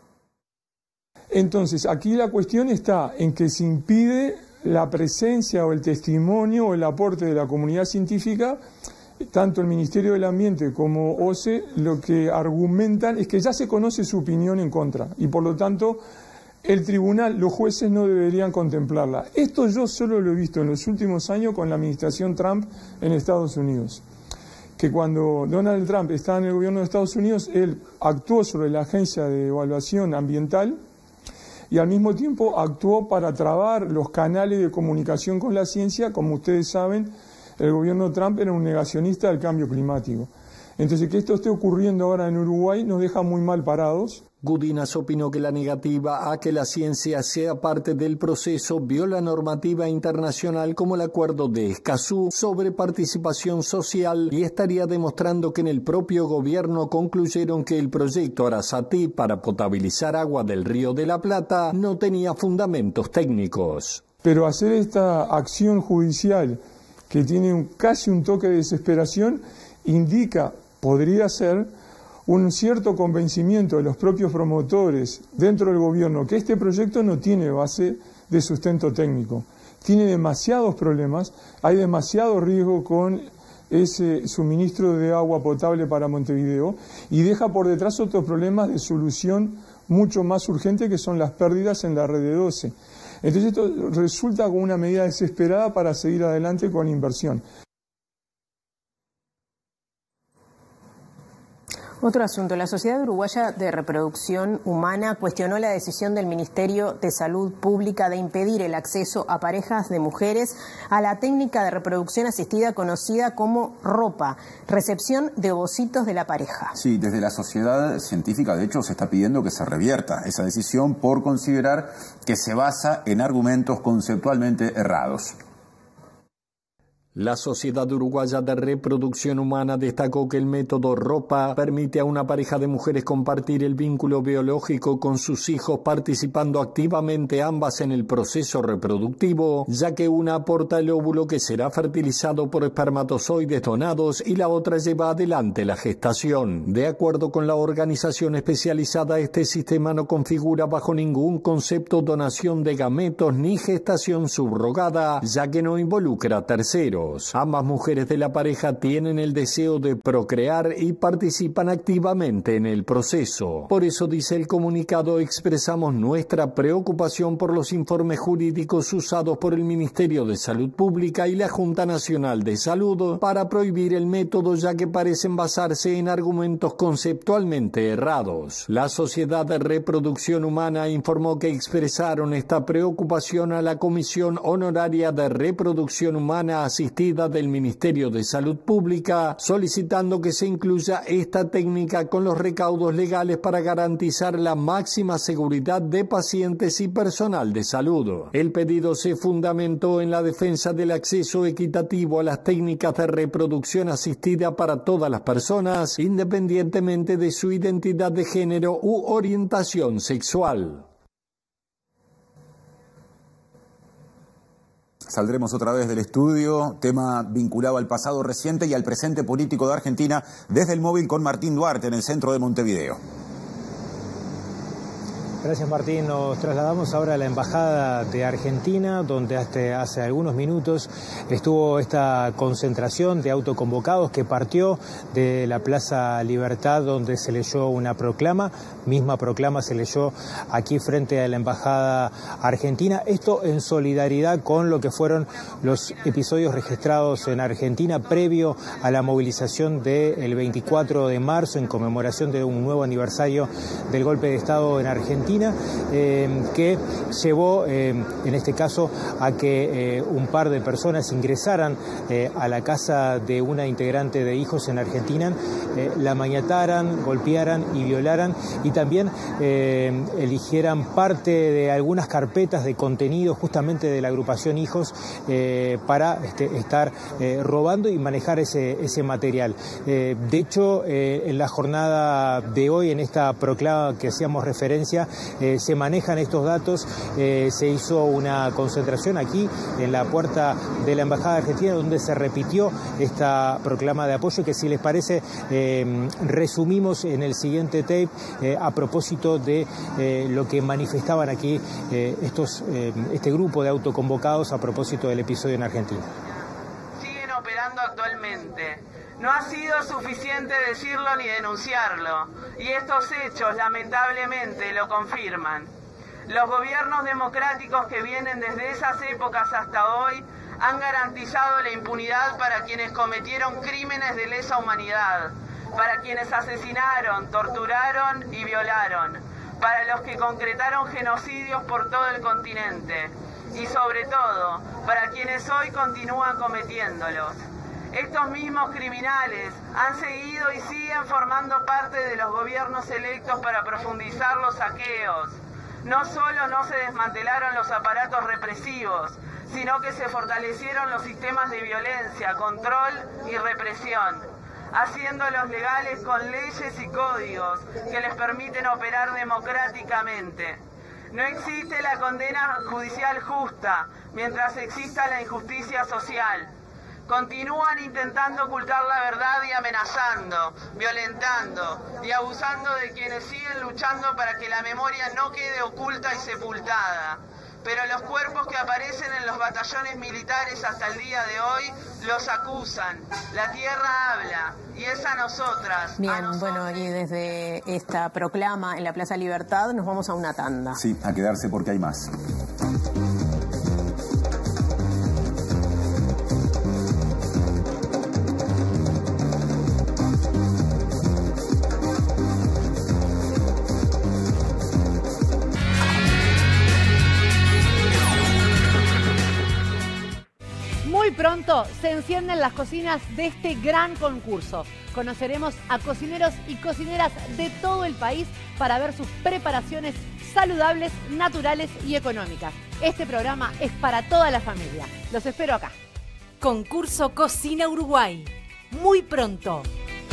Entonces, aquí la cuestión está en que se impide la presencia o el testimonio o el aporte de la comunidad científica. Tanto el Ministerio del Ambiente como O C E lo que argumentan es que ya se conoce su opinión en contra y por lo tanto el tribunal, los jueces no deberían contemplarla. Esto yo solo lo he visto en los últimos años con la administración Trump en Estados Unidos, que cuando Donald Trump estaba en el gobierno de Estados Unidos, él actuó sobre la Agencia de Evaluación Ambiental y al mismo tiempo actuó para trabar los canales de comunicación con la ciencia. Como ustedes saben, el gobierno de Trump era un negacionista del cambio climático. Entonces, que esto esté ocurriendo ahora en Uruguay nos deja muy mal parados. Gudinas opinó que la negativa a que la ciencia sea parte del proceso viola normativa internacional como el Acuerdo de Escazú sobre participación social y estaría demostrando que en el propio gobierno concluyeron que el proyecto Arasatí para potabilizar agua del Río de la Plata no tenía fundamentos técnicos. Pero hacer esta acción judicial que tiene un, casi un toque de desesperación indica, podría ser, un cierto convencimiento de los propios promotores dentro del gobierno que este proyecto no tiene base de sustento técnico. Tiene demasiados problemas, hay demasiado riesgo con ese suministro de agua potable para Montevideo y deja por detrás otros problemas de solución mucho más urgente, que son las pérdidas en la red de doce. Entonces esto resulta como una medida desesperada para seguir adelante con inversión. Otro asunto, la Sociedad Uruguaya de Reproducción Humana cuestionó la decisión del Ministerio de Salud Pública de impedir el acceso a parejas de mujeres a la técnica de reproducción asistida conocida como ROPA, recepción de ovocitos de la pareja. Sí, desde la sociedad científica, de hecho, se está pidiendo que se revierta esa decisión por considerar que se basa en argumentos conceptualmente errados. La Sociedad Uruguaya de Reproducción Humana destacó que el método ROPA permite a una pareja de mujeres compartir el vínculo biológico con sus hijos, participando activamente ambas en el proceso reproductivo, ya que una aporta el óvulo que será fertilizado por espermatozoides donados y la otra lleva adelante la gestación. De acuerdo con la organización especializada, este sistema no configura bajo ningún concepto donación de gametos ni gestación subrogada, ya que no involucra a terceros. Ambas mujeres de la pareja tienen el deseo de procrear y participan activamente en el proceso. Por eso, dice el comunicado, expresamos nuestra preocupación por los informes jurídicos usados por el Ministerio de Salud Pública y la Junta Nacional de Salud para prohibir el método, ya que parecen basarse en argumentos conceptualmente errados. La Sociedad de Reproducción Humana informó que expresaron esta preocupación a la Comisión Honoraria de Reproducción Humana asistida del Ministerio de Salud Pública, solicitando que se incluya esta técnica con los recaudos legales para garantizar la máxima seguridad de pacientes y personal de salud. El pedido se fundamentó en la defensa del acceso equitativo a las técnicas de reproducción asistida para todas las personas, independientemente de su identidad de género u orientación sexual. Saldremos otra vez del estudio, tema vinculado al pasado reciente y al presente político de Argentina, desde el móvil con Martín Duarte en el centro de Montevideo. Gracias, Martín. Nos trasladamos ahora a la Embajada de Argentina, donde hasta hace algunos minutos estuvo esta concentración de autoconvocados que partió de la Plaza Libertad, donde se leyó una proclama. Misma proclama se leyó aquí frente a la Embajada Argentina. Esto en solidaridad con lo que fueron los episodios registrados en Argentina previo a la movilización del veinticuatro de marzo en conmemoración de un nuevo aniversario del golpe de Estado en Argentina. Eh, que llevó eh, en este caso a que eh, un par de personas ingresaran eh, a la casa de una integrante de Hijos en Argentina, eh, la maniataran, golpearan y violaran, y también eh, eligieran parte de algunas carpetas de contenido justamente de la agrupación Hijos eh, para este, estar eh, robando y manejar ese, ese material. Eh, de hecho, eh, en la jornada de hoy, en esta proclama que hacíamos referencia, Eh, se manejan estos datos. Eh, se hizo una concentración aquí en la puerta de la Embajada Argentina, donde se repitió esta proclama de apoyo, que, si les parece, eh, resumimos en el siguiente tape eh, a propósito de eh, lo que manifestaban aquí eh, estos, eh, este grupo de autoconvocados a propósito del episodio en Argentina. Siguen operando actualmente. No ha sido suficiente decirlo ni denunciarlo, y estos hechos lamentablemente lo confirman. Los gobiernos democráticos que vienen desde esas épocas hasta hoy han garantizado la impunidad para quienes cometieron crímenes de lesa humanidad, para quienes asesinaron, torturaron y violaron, para los que concretaron genocidios por todo el continente y, sobre todo, para quienes hoy continúan cometiéndolos. Estos mismos criminales han seguido y siguen formando parte de los gobiernos electos para profundizar los saqueos. No solo no se desmantelaron los aparatos represivos, sino que se fortalecieron los sistemas de violencia, control y represión, haciéndolos legales con leyes y códigos que les permiten operar democráticamente. No existe la condena judicial justa mientras exista la injusticia social. Continúan intentando ocultar la verdad y amenazando, violentando y abusando de quienes siguen luchando para que la memoria no quede oculta y sepultada. pero los cuerpos que aparecen en los batallones militares hasta el día de hoy los acusan. La tierra habla y es a nosotras. Bien, a nosotros. Bueno, y desde esta proclama en la Plaza Libertad nos vamos a una tanda. Sí, a quedarse porque hay más. Muy pronto se encienden las cocinas de este gran concurso. Conoceremos a cocineros y cocineras de todo el país para ver sus preparaciones saludables, naturales y económicas. Este programa es para toda la familia. Los espero acá. Concurso Cocina Uruguay. Muy pronto.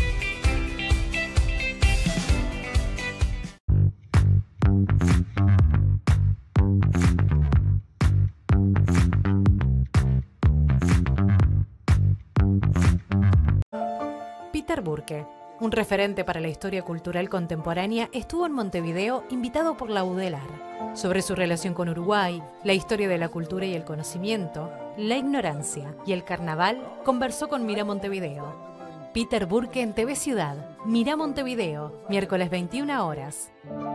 Peter Burke, un referente para la historia cultural contemporánea, estuvo en Montevideo invitado por la UDELAR. Sobre su relación con Uruguay, la historia de la cultura y el conocimiento, la ignorancia y el carnaval, conversó con Mirá Montevideo. Peter Burke en T V Ciudad. Mirá Montevideo, miércoles veintiuna horas.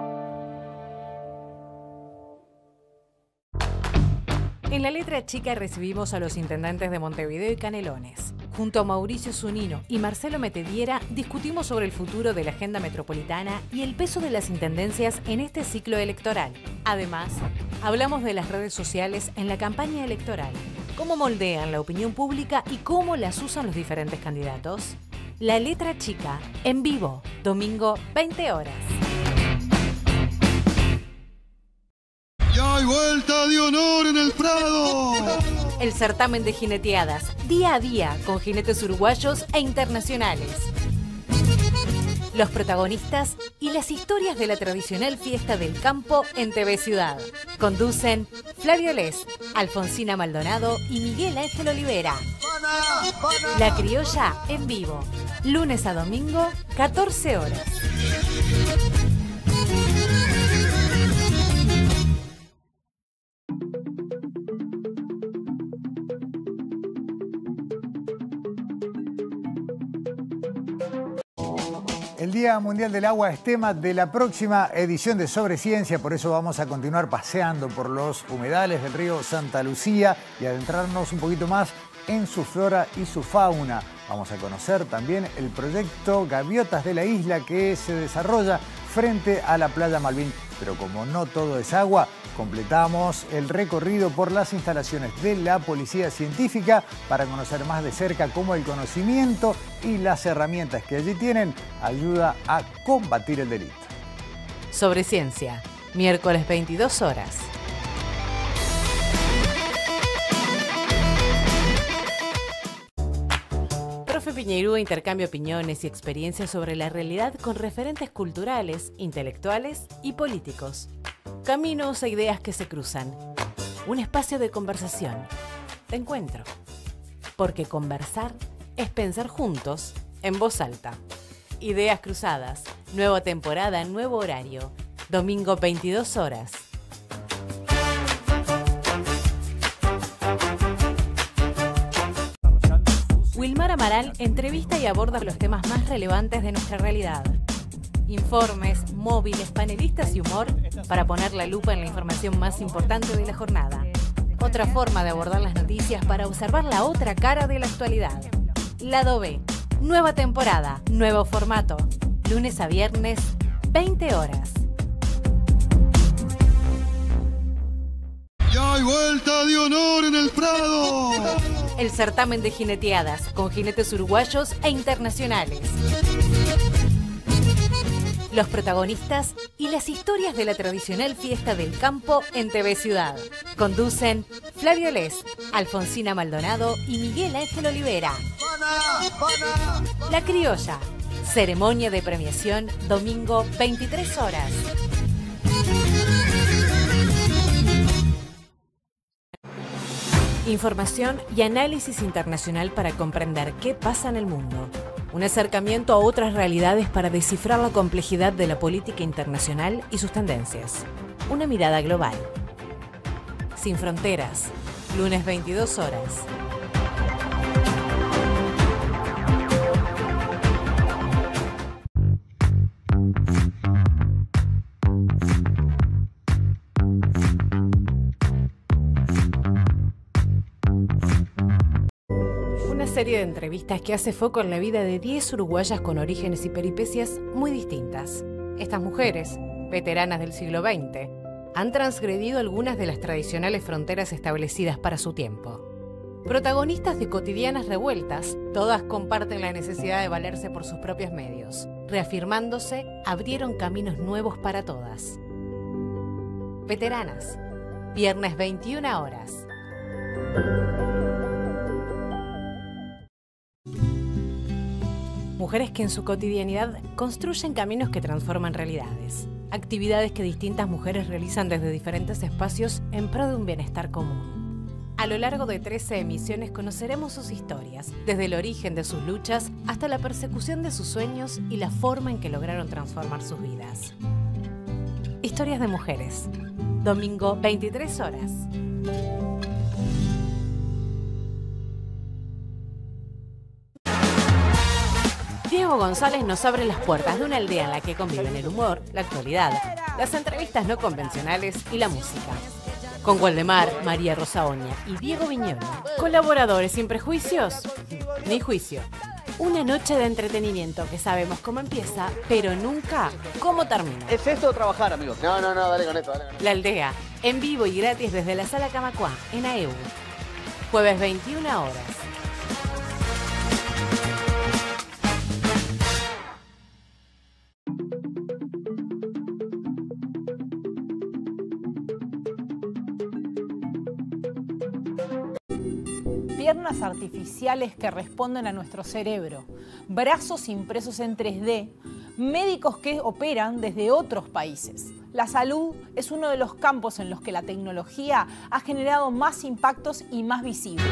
En la letra chica recibimos a los intendentes de Montevideo y Canelones. Junto a Mauricio Zunino y Marcelo Metediera discutimos sobre el futuro de la agenda metropolitana y el peso de las intendencias en este ciclo electoral. Además, hablamos de las redes sociales en la campaña electoral, cómo moldean la opinión pública y cómo las usan los diferentes candidatos. La letra chica, en vivo, domingo veinte horas. Y hay vuelta de honor en el Prado. El certamen de jineteadas, día a día, con jinetes uruguayos e internacionales. Los protagonistas y las historias de la tradicional fiesta del campo en T V Ciudad. Conducen Flavio Les, Alfonsina Maldonado y Miguel Ángel Olivera. La Criolla en vivo, lunes a domingo, catorce horas. El Día Mundial del Agua es tema de la próxima edición de Sobre Ciencia, por eso vamos a continuar paseando por los humedales del río Santa Lucía y adentrarnos un poquito más en su flora y su fauna. Vamos a conocer también el proyecto Gaviotas de la Isla que se desarrolla frente a la playa Malvin. Pero como no todo es agua, completamos el recorrido por las instalaciones de la Policía Científica para conocer más de cerca cómo el conocimiento y las herramientas que allí tienen ayuda a combatir el delito. Sobre Ciencia, miércoles veintidós horas. Profe Piñeirúa intercambia opiniones y experiencias sobre la realidad con referentes culturales, intelectuales y políticos. Caminos e ideas que se cruzan. Un espacio de conversación, de encuentro. Porque conversar es pensar juntos, en voz alta. Ideas cruzadas, nueva temporada, nuevo horario. Domingo veintidós horas. Wilmar Amaral entrevista y aborda los temas más relevantes de nuestra realidad. Informes, móviles, panelistas y humor para poner la lupa en la información más importante de la jornada. Otra forma de abordar las noticias para observar la otra cara de la actualidad. Lado B. Nueva temporada, nuevo formato. Lunes a viernes, veinte horas. Y hay vuelta de honor en el Prado. El certamen de jineteadas con jinetes uruguayos e internacionales. Los protagonistas y las historias de la tradicional fiesta del campo en T V Ciudad. Conducen Flavio Les, Alfonsina Maldonado y Miguel Ángel Olivera. La Criolla. Ceremonia de premiación, domingo veintitrés horas. Información y análisis internacional para comprender qué pasa en el mundo. Un acercamiento a otras realidades para descifrar la complejidad de la política internacional y sus tendencias. Una mirada global. Sin Fronteras, lunes veintidós horas. Una serie de entrevistas que hace foco en la vida de diez uruguayas con orígenes y peripecias muy distintas. Estas mujeres, veteranas del siglo veinte, han transgredido algunas de las tradicionales fronteras establecidas para su tiempo. Protagonistas de cotidianas revueltas, todas comparten la necesidad de valerse por sus propios medios. Reafirmándose, abrieron caminos nuevos para todas. Veteranas, viernes veintiuna horas. Mujeres que en su cotidianidad construyen caminos que transforman realidades. Actividades que distintas mujeres realizan desde diferentes espacios en pro de un bienestar común. A lo largo de trece emisiones conoceremos sus historias, desde el origen de sus luchas hasta la persecución de sus sueños y la forma en que lograron transformar sus vidas. Historias de mujeres. Domingo, veintitrés horas. Diego González nos abre las puertas de una aldea en la que conviven el humor, la actualidad, las entrevistas no convencionales y la música. Con Waldemar, María Rosa Oña y Diego Viñolo. Colaboradores sin prejuicios ni juicio. Una noche de entretenimiento que sabemos cómo empieza, pero nunca cómo termina. ¿Es esto o trabajar, amigos? No, no, no, dale con esto, dale con esto. La Aldea, en vivo y gratis desde la Sala Camacuá, en A E U. Jueves veintiuna horas. Piernas artificiales que responden a nuestro cerebro, brazos impresos en tres D, médicos que operan desde otros países. La salud es uno de los campos en los que la tecnología ha generado más impactos y más visibles.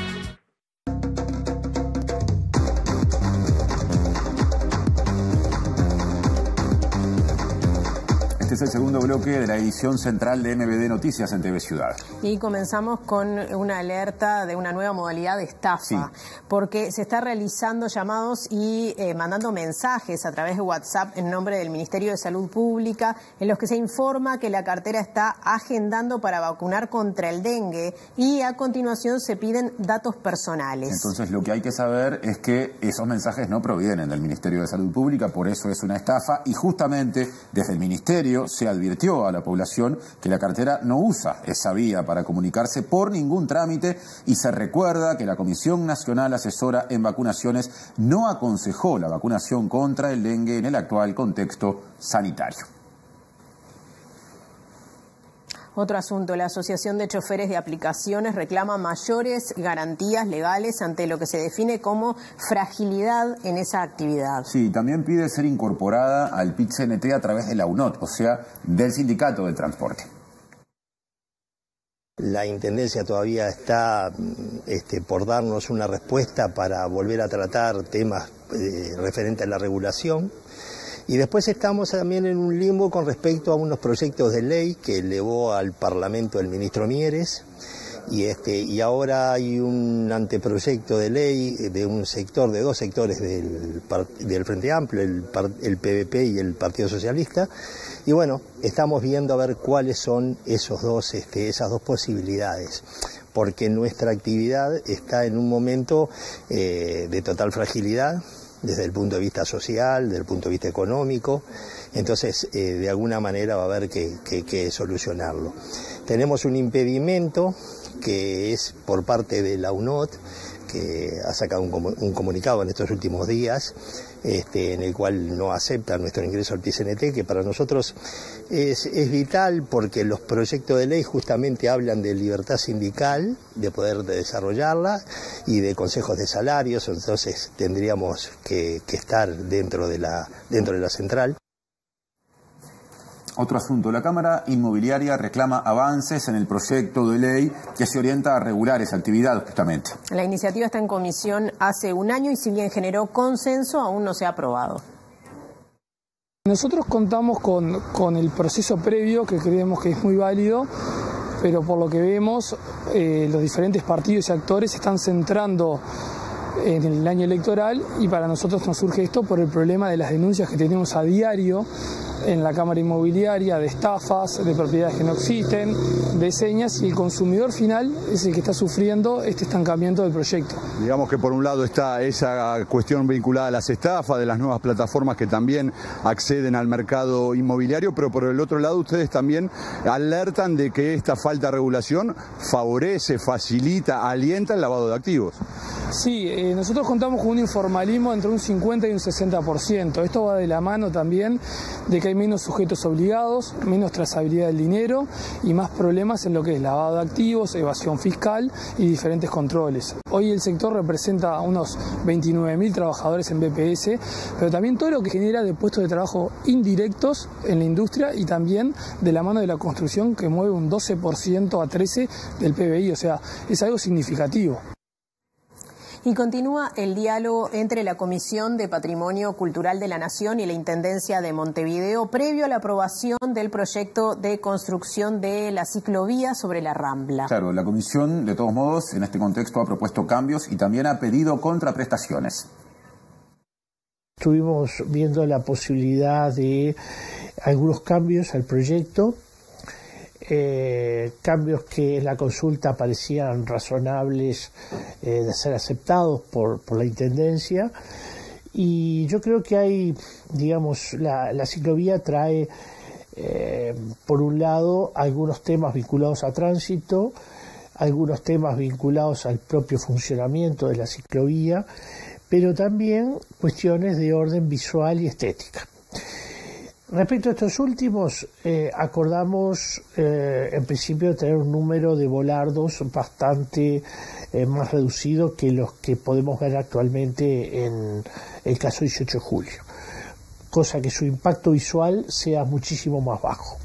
Este es el segundo bloque de la edición central de M V D Noticias en T V Ciudad. Y comenzamos con una alerta de una nueva modalidad de estafa, sí. Porque se está realizando llamados y eh, mandando mensajes a través de WhatsApp en nombre del Ministerio de Salud Pública, en los que se informa que la cartera está agendando para vacunar contra el dengue y a continuación se piden datos personales. Entonces lo que hay que saber es que esos mensajes no provienen del Ministerio de Salud Pública, por eso es una estafa, y justamente desde el Ministerio se advirtió a la población que la cartera no usa esa vía para comunicarse por ningún trámite y se recuerda que la Comisión Nacional Asesora en Vacunaciones no aconsejó la vacunación contra el dengue en el actual contexto sanitario. Otro asunto, la Asociación de Choferes de Aplicaciones reclama mayores garantías legales ante lo que se define como fragilidad en esa actividad. Sí, también pide ser incorporada al P I T C N T a través de la U N O T, o sea, del Sindicato del Transporte. La Intendencia todavía está este, por darnos una respuesta para volver a tratar temas eh, referentes a la regulación. Y después estamos también en un limbo con respecto a unos proyectos de ley que elevó al Parlamento el ministro Mieres, y, este, y ahora hay un anteproyecto de ley de un sector, de dos sectores del, del Frente Amplio, el, el P V P y el Partido Socialista, y bueno, estamos viendo a ver cuáles son esos dos, este, esas dos posibilidades, porque nuestra actividad está en un momento eh, de total fragilidad, desde el punto de vista social, desde el punto de vista económico, entonces eh, de alguna manera va a haber que, que, que solucionarlo. Tenemos un impedimento que es por parte de la U N O T, que ha sacado un, un comunicado en estos últimos días, este, en el cual no acepta nuestro ingreso al P I C N T, que para nosotros es, es vital porque los proyectos de ley justamente hablan de libertad sindical, de poder desarrollarla y de consejos de salarios, entonces tendríamos que, que estar dentro de la, dentro de la central. Otro asunto, la Cámara Inmobiliaria reclama avances en el proyecto de ley que se orienta a regular esa actividad justamente. La iniciativa está en comisión hace un año y si bien generó consenso, aún no se ha aprobado. Nosotros contamos con, con el proceso previo que creemos que es muy válido pero por lo que vemos, eh, los diferentes partidos y actores se están centrando en el año electoral y para nosotros nos surge esto por el problema de las denuncias que tenemos a diario en la Cámara Inmobiliaria, de estafas, de propiedades que no existen, de señas, y el consumidor final es el que está sufriendo este estancamiento del proyecto. Digamos que por un lado está esa cuestión vinculada a las estafas, de las nuevas plataformas que también acceden al mercado inmobiliario, pero por el otro lado ustedes también alertan de que esta falta de regulación favorece, facilita, alienta el lavado de activos. Sí, eh, nosotros contamos con un informalismo entre un cincuenta y un sesenta por ciento. Esto va de la mano también de que hay menos sujetos obligados, menos trazabilidad del dinero y más problemas en lo que es lavado de activos, evasión fiscal y diferentes controles. Hoy el sector representa unos veintinueve mil trabajadores en B P S, pero también todo lo que genera de puestos de trabajo indirectos en la industria y también de la mano de la construcción, que mueve un doce por ciento a trece por ciento del P B I, o sea, es algo significativo. Y continúa el diálogo entre la Comisión de Patrimonio Cultural de la Nación y la Intendencia de Montevideo previo a la aprobación del proyecto de construcción de la ciclovía sobre la Rambla. Claro, la Comisión, de todos modos, en este contexto ha propuesto cambios y también ha pedido contraprestaciones. Estuvimos viendo la posibilidad de algunos cambios al proyecto. Eh, cambios que en la consulta parecían razonables eh, de ser aceptados por, por la Intendencia, y yo creo que hay, digamos, la, la ciclovía trae eh, por un lado algunos temas vinculados a tránsito, algunos temas vinculados al propio funcionamiento de la ciclovía, pero también cuestiones de orden visual y estética. Respecto a estos últimos, eh, acordamos eh, en principio tener un número de volardos bastante eh, más reducido que los que podemos ver actualmente en el caso dieciocho de julio, cosa que su impacto visual sea muchísimo más bajo.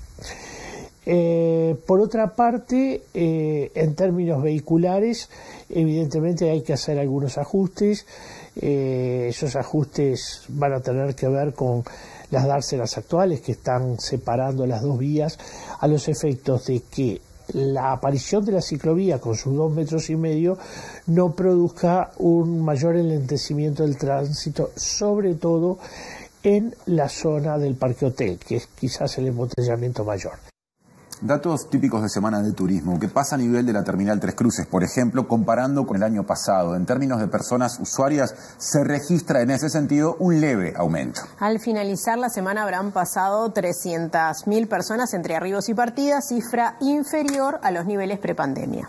Eh, por otra parte, eh, en términos vehiculares, evidentemente hay que hacer algunos ajustes. Eh, esos ajustes van a tener que ver con las dársenas actuales que están separando las dos vías, a los efectos de que la aparición de la ciclovía con sus dos metros y medio no produzca un mayor enlentecimiento del tránsito, sobre todo en la zona del Parque Hotel, que es quizás el embotellamiento mayor. Datos típicos de Semana de Turismo. ¿Qué pasa a nivel de la Terminal Tres Cruces? Por ejemplo, comparando con el año pasado, en términos de personas usuarias, se registra en ese sentido un leve aumento. Al finalizar la semana habrán pasado trescientas mil personas entre arribos y partidas, cifra inferior a los niveles prepandemia.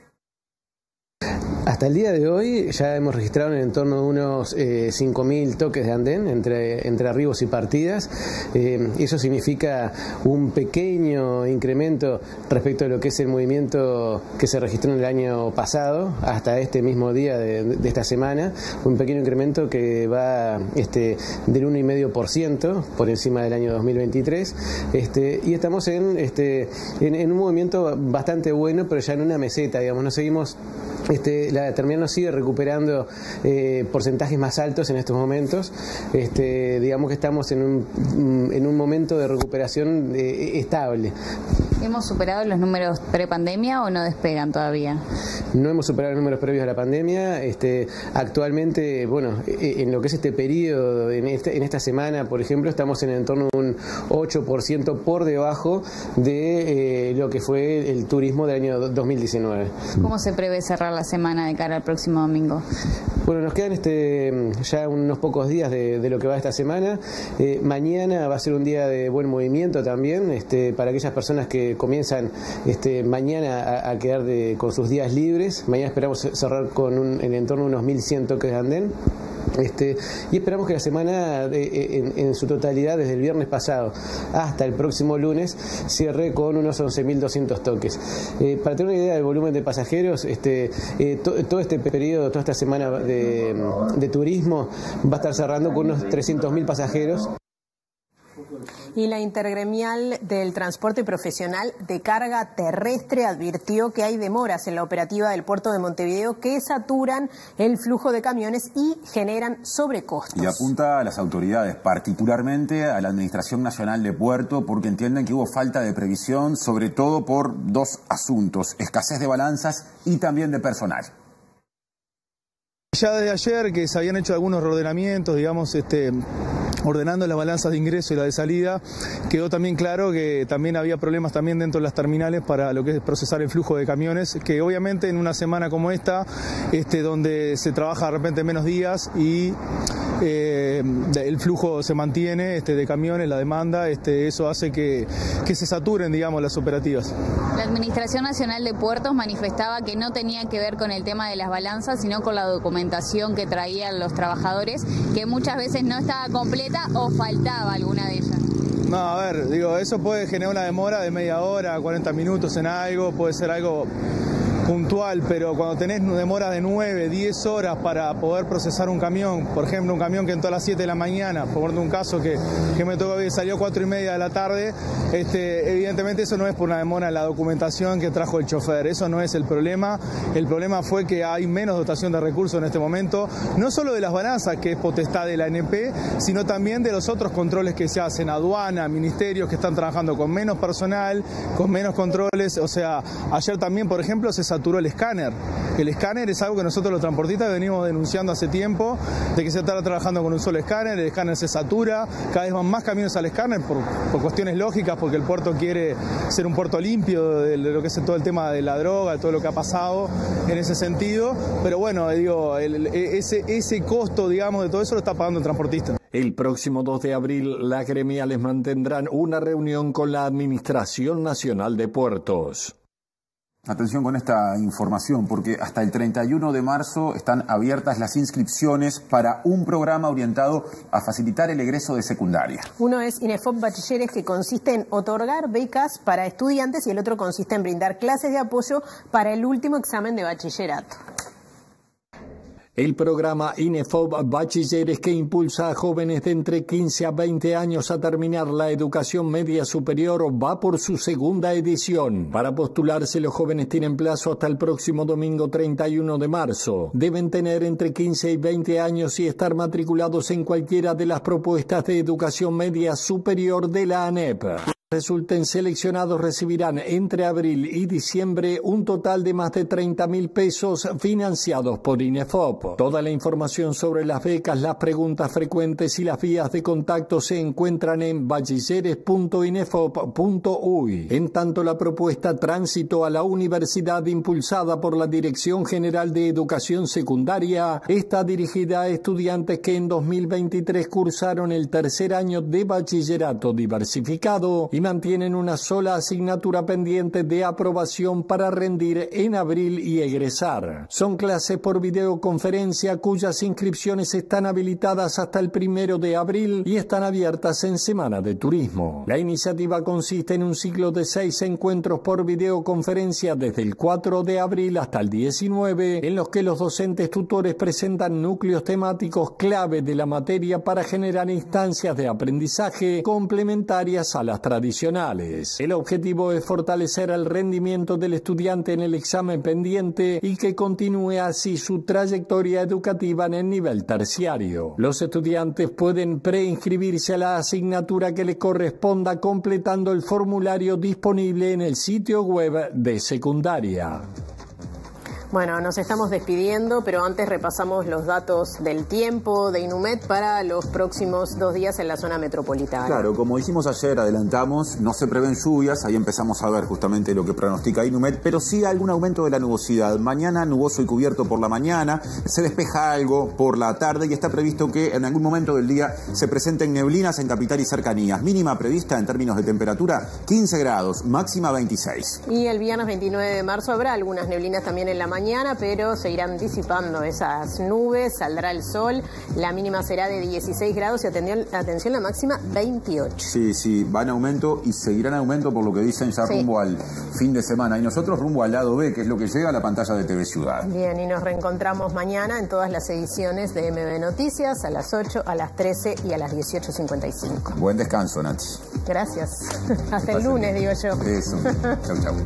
Hasta el día de hoy ya hemos registrado en torno de unos eh, cinco mil toques de andén entre, entre arribos y partidas. Eh, eso significa un pequeño incremento respecto a lo que es el movimiento que se registró en el año pasado hasta este mismo día de, de esta semana. Un pequeño incremento que va este, del uno coma cinco por ciento por encima del año dos mil veintitrés. Este, y estamos en, este, en, en un movimiento bastante bueno, pero ya en una meseta, digamos. Nos seguimos... Este, la terminal nos sigue recuperando eh, porcentajes más altos en estos momentos. Este, digamos que estamos en un, en un momento de recuperación eh, estable. ¿Hemos superado los números pre-pandemia o no despegan todavía? No hemos superado los números previos a la pandemia. Este, actualmente, bueno, en lo que es este periodo, en esta, en esta semana, por ejemplo, estamos en el torno de un ocho por ciento por debajo de eh, lo que fue el turismo del año dos mil diecinueve. ¿Cómo se prevé cerrar la semana de cara al próximo domingo? Bueno, nos quedan este, ya unos pocos días de, de lo que va esta semana. Eh, mañana va a ser un día de buen movimiento también, este, para aquellas personas que comienzan este, mañana a, a quedar de, con sus días libres. Mañana esperamos cerrar con un, en el entorno de unos mil cien toques de andén. Este, y esperamos que la semana de, en, en su totalidad, desde el viernes pasado hasta el próximo lunes, cierre con unos once mil doscientos toques. Eh, para tener una idea del volumen de pasajeros, este, eh, to, todo este periodo, toda esta semana de, de turismo va a estar cerrando con unos trescientos mil pasajeros. Y la Intergremial del Transporte Profesional de Carga Terrestre advirtió que hay demoras en la operativa del puerto de Montevideo que saturan el flujo de camiones y generan sobrecostos. Y apunta a las autoridades, particularmente a la Administración Nacional de Puerto, porque entienden que hubo falta de previsión, sobre todo por dos asuntos: escasez de balanzas y también de personal. Ya desde ayer que se habían hecho algunos reordenamientos, digamos, este, ordenando las balanzas de ingreso y la de salida, quedó también claro que también había problemas también dentro de las terminales para lo que es procesar el flujo de camiones, que obviamente en una semana como esta, este, donde se trabaja de repente menos días y eh, el flujo se mantiene este, de camiones, la demanda, este, eso hace que, que se saturen, digamos, las operativas. La Administración Nacional de Puertos manifestaba que no tenía que ver con el tema de las balanzas, sino con la documentación que traían los trabajadores, que muchas veces no estaba completa o faltaba alguna de ellas. No, a ver, digo, eso puede generar una demora de media hora, cuarenta minutos en algo, puede ser algo puntual, pero cuando tenés demora de nueve, diez horas para poder procesar un camión, por ejemplo, un camión que entró a las siete de la mañana, por un caso que, que me tocó que salió a cuatro y media de la tarde, este, evidentemente eso no es por una demora en la documentación que trajo el chofer, eso no es el problema. El problema fue que hay menos dotación de recursos en este momento, no solo de las balanzas, que es potestad de la A N P, sino también de los otros controles que se hacen, aduana, ministerios que están trabajando con menos personal, con menos controles. O sea, ayer también, por ejemplo, se saturó el escáner. El escáner es algo que nosotros los transportistas venimos denunciando hace tiempo, de que se está trabajando con un solo escáner, el escáner se satura, cada vez van más camiones al escáner por, por cuestiones lógicas, porque el puerto quiere ser un puerto limpio de lo que es todo el tema de la droga, todo lo que ha pasado en ese sentido, pero bueno, digo, el, ese, ese costo, digamos, de todo eso lo está pagando el transportista. El próximo dos de abril, las gremiales mantendrán una reunión con la Administración Nacional de Puertos. Atención con esta información, porque hasta el treinta y uno de marzo están abiertas las inscripciones para un programa orientado a facilitar el egreso de secundaria. Uno es INEFOP Bachilleres, que consiste en otorgar becas para estudiantes, y el otro consiste en brindar clases de apoyo para el último examen de bachillerato. El programa INEFOP Bachilleres, que impulsa a jóvenes de entre quince a veinte años a terminar la educación media superior, va por su segunda edición. Para postularse, los jóvenes tienen plazo hasta el próximo domingo treinta y uno de marzo. Deben tener entre quince y veinte años y estar matriculados en cualquiera de las propuestas de educación media superior de la A N E P. Resulten seleccionados recibirán entre abril y diciembre un total de más de treinta mil pesos financiados por INEFOP. Toda la información sobre las becas, las preguntas frecuentes y las vías de contacto se encuentran en bachilleres punto inefop punto uy. En tanto, la propuesta Tránsito a la Universidad, impulsada por la Dirección General de Educación Secundaria, está dirigida a estudiantes que en dos mil veintitrés cursaron el tercer año de bachillerato diversificado y mantienen una sola asignatura pendiente de aprobación para rendir en abril y egresar. Son clases por videoconferencia cuyas inscripciones están habilitadas hasta el primero de abril y están abiertas en Semana de Turismo. La iniciativa consiste en un ciclo de seis encuentros por videoconferencia desde el cuatro de abril hasta el diecinueve, en los que los docentes tutores presentan núcleos temáticos clave de la materia para generar instancias de aprendizaje complementarias a las tradicionales. El objetivo es fortalecer el rendimiento del estudiante en el examen pendiente y que continúe así su trayectoria educativa en el nivel terciario. Los estudiantes pueden preinscribirse a la asignatura que les corresponda completando el formulario disponible en el sitio web de secundaria. Bueno, nos estamos despidiendo, pero antes repasamos los datos del tiempo de Inumet para los próximos dos días en la zona metropolitana. Claro, como dijimos ayer, adelantamos, no se prevén lluvias, ahí empezamos a ver justamente lo que pronostica Inumet, pero sí algún aumento de la nubosidad. Mañana nuboso y cubierto por la mañana, se despeja algo por la tarde y está previsto que en algún momento del día se presenten neblinas en capital y cercanías. Mínima prevista en términos de temperatura, quince grados, máxima veintiséis. Y el viernes veintinueve de marzo habrá algunas neblinas también en la mañana, mañana, pero se irán disipando esas nubes, saldrá el sol, la mínima será de dieciséis grados y atención, atención la máxima veintiocho. Sí, sí, va en aumento y seguirá en aumento por lo que dicen ya sí. rumbo al fin de semana. Y nosotros rumbo al lado B, que es lo que llega a la pantalla de T V Ciudad. Bien, y nos reencontramos mañana en todas las ediciones de M B Noticias, a las ocho, a las trece y a las dieciocho cincuenta y cinco. Buen descanso, Nati. Gracias. Hasta el lunes, digo yo. Eso. Chau, chau.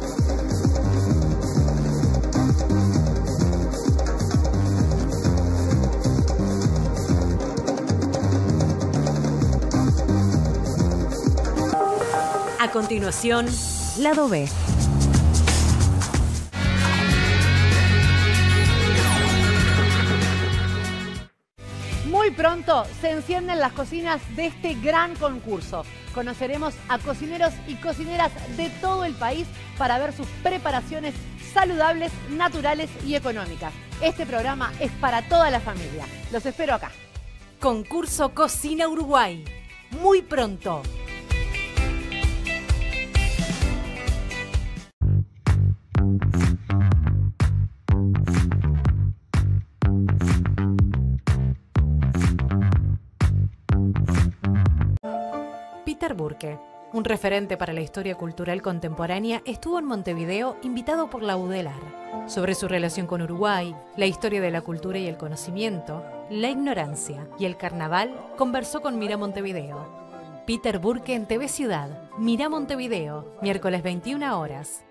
A continuación, Lado B. Muy pronto se encienden las cocinas de este gran concurso. Conoceremos a cocineros y cocineras de todo el país para ver sus preparaciones saludables, naturales y económicas. Este programa es para toda la familia. Los espero acá. Concurso Cocina Uruguay. Muy pronto. Peter Burke, un referente para la historia cultural contemporánea, estuvo en Montevideo invitado por la UDELAR. Sobre su relación con Uruguay, la historia de la cultura y el conocimiento, la ignorancia y el carnaval, conversó con Mira Montevideo. Peter Burke en T V Ciudad. Mira Montevideo, miércoles veintiuna horas.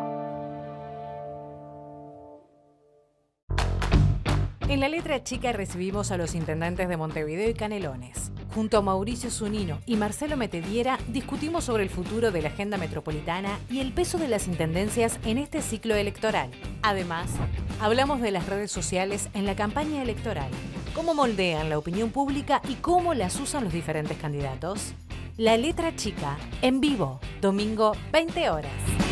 En la letra chica recibimos a los intendentes de Montevideo y Canelones. Junto a Mauricio Zunino y Marcelo Metediera discutimos sobre el futuro de la agenda metropolitana y el peso de las intendencias en este ciclo electoral. Además, hablamos de las redes sociales en la campaña electoral, cómo moldean la opinión pública y cómo las usan los diferentes candidatos. La letra chica, en vivo, domingo veinte horas.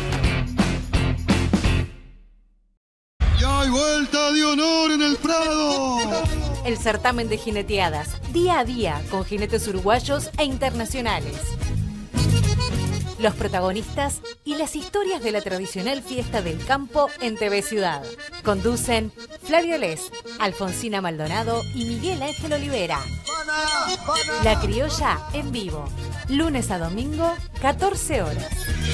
Y hay vuelta de honor en el Prado. El certamen de jineteadas, día a día, con jinetes uruguayos e internacionales. Los protagonistas y las historias de la tradicional fiesta del campo en T V Ciudad. Conducen Flavio Les, Alfonsina Maldonado y Miguel Ángel Olivera. La Criolla en vivo, lunes a domingo, catorce horas.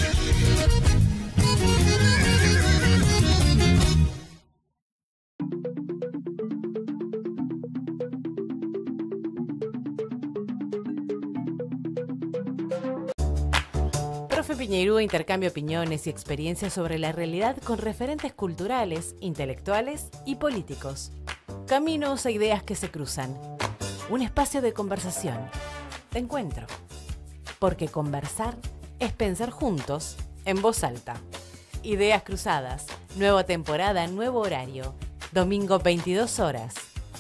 Profe Piñeirúa intercambia opiniones y experiencias sobre la realidad con referentes culturales, intelectuales y políticos. Caminos e ideas que se cruzan. Un espacio de conversación, de encuentro. Porque conversar es pensar juntos, en voz alta. Ideas cruzadas, nueva temporada, nuevo horario. Domingo veintidós horas.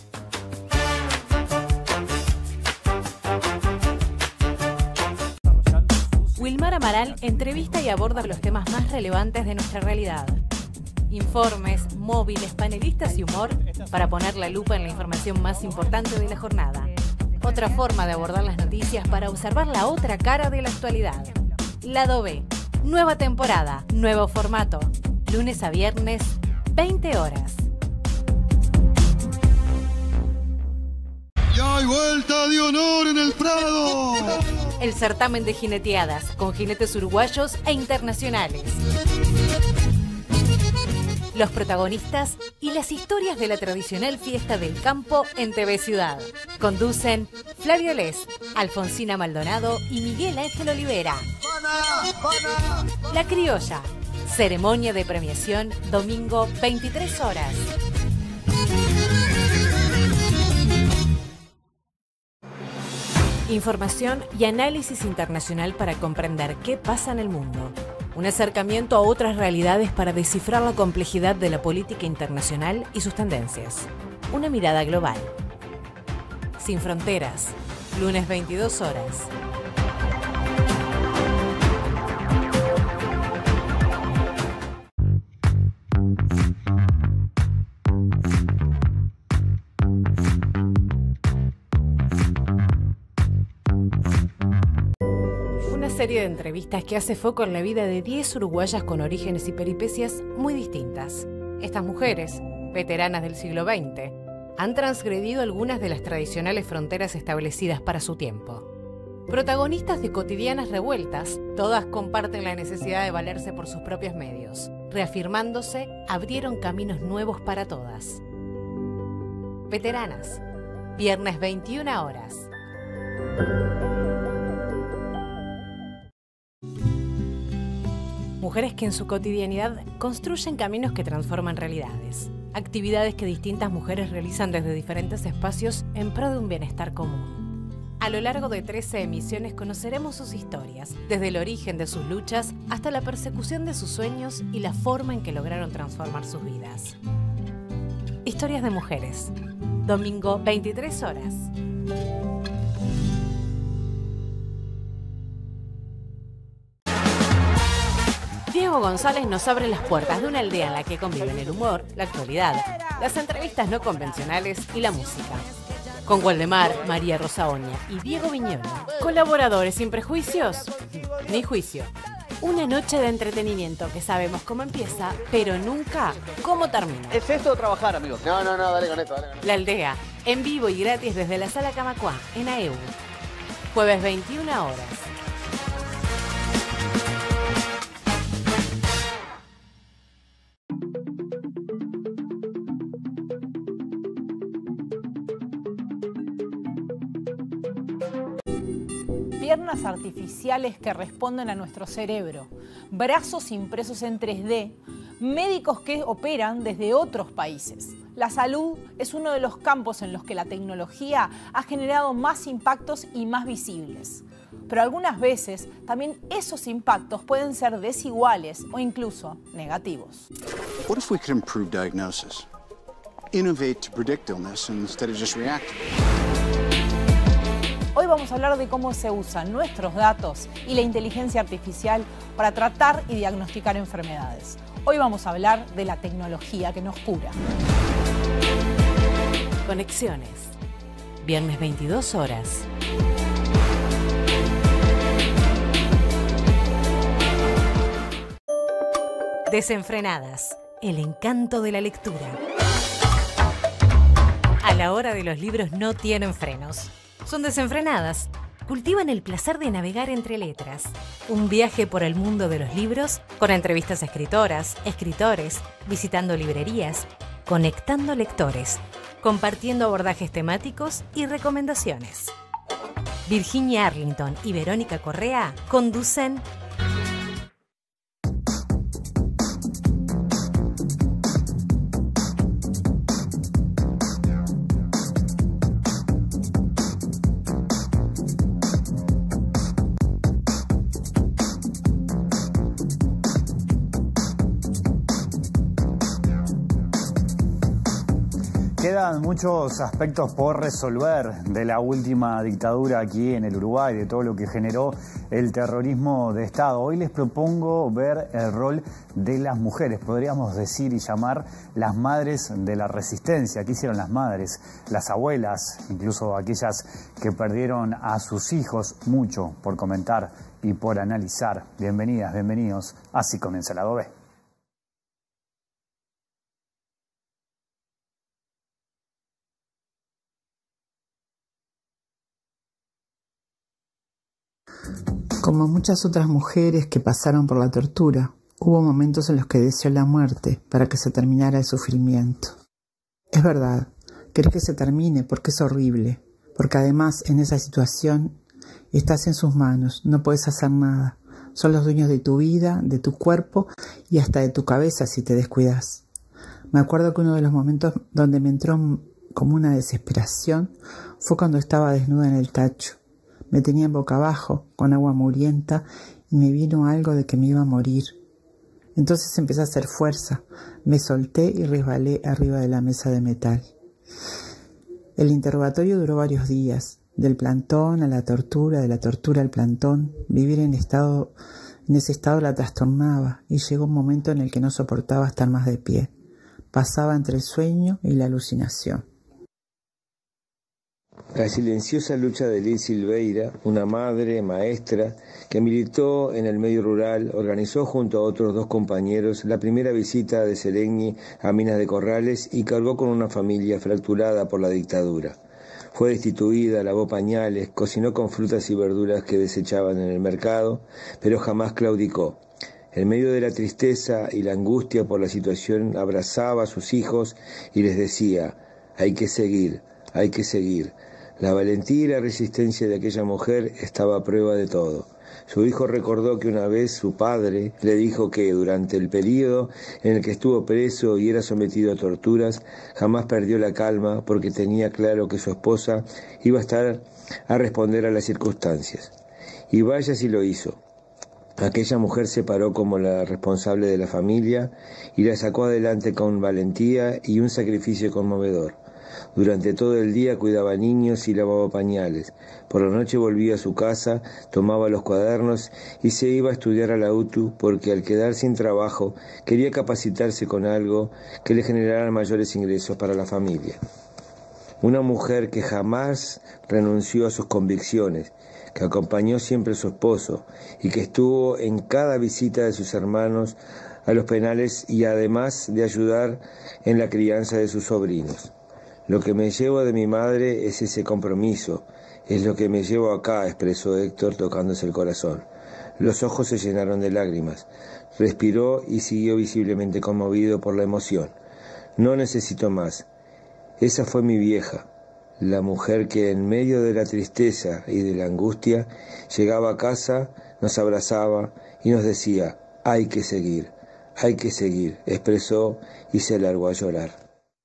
Wilmar Amaral entrevista y aborda los temas más relevantes de nuestra realidad. Informes, móviles, panelistas y humor para poner la lupa en la información más importante de la jornada. Otra forma de abordar las noticias para observar la otra cara de la actualidad. Lado B. Nueva temporada, nuevo formato. Lunes a viernes, veinte horas. Y hay vuelta de honor en el Prado. El certamen de jineteadas, con jinetes uruguayos e internacionales. Los protagonistas y las historias de la tradicional fiesta del campo en T V Ciudad. Conducen Flavio Les, Alfonsina Maldonado y Miguel Ángel Olivera. La Criolla. Ceremonia de premiación, domingo veintitrés horas. Información y análisis internacional para comprender qué pasa en el mundo. Un acercamiento a otras realidades para descifrar la complejidad de la política internacional y sus tendencias. Una mirada global. Sin fronteras. Lunes veintidós horas. Serie de entrevistas que hace foco en la vida de diez uruguayas con orígenes y peripecias muy distintas. Estas mujeres, veteranas del siglo veinte, han transgredido algunas de las tradicionales fronteras establecidas para su tiempo. Protagonistas de cotidianas revueltas, todas comparten la necesidad de valerse por sus propios medios. Reafirmándose, abrieron caminos nuevos para todas. Veteranas, viernes veintiuna horas. Mujeres que en su cotidianidad construyen caminos que transforman realidades. Actividades que distintas mujeres realizan desde diferentes espacios en pro de un bienestar común. A lo largo de trece emisiones conoceremos sus historias, desde el origen de sus luchas hasta la persecución de sus sueños y la forma en que lograron transformar sus vidas. Historias de mujeres. Domingo, veintitrés horas. Diego González nos abre las puertas de una aldea en la que conviven el humor, la actualidad, las entrevistas no convencionales y la música. Con Waldemar, María Rosa Oña y Diego Viñolo, colaboradores sin prejuicios ni juicio. Una noche de entretenimiento que sabemos cómo empieza, pero nunca cómo termina. ¿Es esto o trabajar, amigo? No, no, no, dale con esto, dale con esto. La aldea, en vivo y gratis desde la Sala Camacuá, en A E U. Jueves veintiuna horas. Piernas artificiales que responden a nuestro cerebro, brazos impresos en tres D, médicos que operan desde otros países. La salud es uno de los campos en los que la tecnología ha generado más impactos y más visibles. Pero algunas veces también esos impactos pueden ser desiguales o incluso negativos. What if we could improve diagnosis? Innovate to predict illness instead of just react. Hoy vamos a hablar de cómo se usan nuestros datos y la inteligencia artificial para tratar y diagnosticar enfermedades. Hoy vamos a hablar de la tecnología que nos cura. Conexiones. Viernes veintidós horas. Desenfrenadas. El encanto de la lectura. A la hora de los libros no tienen frenos. Son desenfrenadas. Cultivan el placer de navegar entre letras. Un viaje por el mundo de los libros, con entrevistas a escritoras, escritores, visitando librerías, conectando lectores, compartiendo abordajes temáticos y recomendaciones. Virginia Arlington y Verónica Correa conducen Quedan muchos aspectos por resolver de la última dictadura aquí en el Uruguay, de todo lo que generó el terrorismo de Estado. Hoy les propongo ver el rol de las mujeres, podríamos decir y llamar las madres de la resistencia. ¿Qué hicieron las madres, las abuelas, incluso aquellas que perdieron a sus hijos? Mucho por comentar y por analizar. Bienvenidas, bienvenidos. Así comienza el lado B. Como muchas otras mujeres que pasaron por la tortura, hubo momentos en los que deseó la muerte para que se terminara el sufrimiento. Es verdad, querés que se termine porque es horrible, porque además en esa situación estás en sus manos, no puedes hacer nada. Son los dueños de tu vida, de tu cuerpo y hasta de tu cabeza si te descuidas. Me acuerdo que uno de los momentos donde me entró como una desesperación fue cuando estaba desnuda en el tacho. Me tenía boca abajo, con agua mugrienta, y me vino algo de que me iba a morir. Entonces empecé a hacer fuerza, me solté y resbalé arriba de la mesa de metal. El interrogatorio duró varios días, del plantón a la tortura, de la tortura al plantón. Vivir en, estado, en ese estado la trastornaba, y llegó un momento en el que no soportaba estar más de pie. Pasaba entre el sueño y la alucinación. La silenciosa lucha de Liz Silveira, una madre, maestra, que militó en el medio rural, organizó junto a otros dos compañeros la primera visita de Seregni a Minas de Corrales y cargó con una familia fracturada por la dictadura. Fue destituida, lavó pañales, cocinó con frutas y verduras que desechaban en el mercado, pero jamás claudicó. En medio de la tristeza y la angustia por la situación, abrazaba a sus hijos y les decía: hay que seguir, hay que seguir. La valentía y la resistencia de aquella mujer estaba a prueba de todo. Su hijo recordó que una vez su padre le dijo que durante el periodo en el que estuvo preso y era sometido a torturas, jamás perdió la calma porque tenía claro que su esposa iba a estar a responder a las circunstancias. Y vaya si lo hizo. Aquella mujer se paró como la responsable de la familia y la sacó adelante con valentía y un sacrificio conmovedor. Durante todo el día cuidaba niños y lavaba pañales. Por la noche volvía a su casa, tomaba los cuadernos y se iba a estudiar a la U T U porque al quedar sin trabajo quería capacitarse con algo que le generara mayores ingresos para la familia. Una mujer que jamás renunció a sus convicciones, que acompañó siempre a su esposo y que estuvo en cada visita de sus hermanos a los penales y además de ayudar en la crianza de sus sobrinos. Lo que me llevo de mi madre es ese compromiso, es lo que me llevo acá, expresó Héctor tocándose el corazón. Los ojos se llenaron de lágrimas, respiró y siguió visiblemente conmovido por la emoción. No necesito más. Esa fue mi vieja, la mujer que en medio de la tristeza y de la angustia llegaba a casa, nos abrazaba y nos decía: hay que seguir, hay que seguir, expresó y se largó a llorar.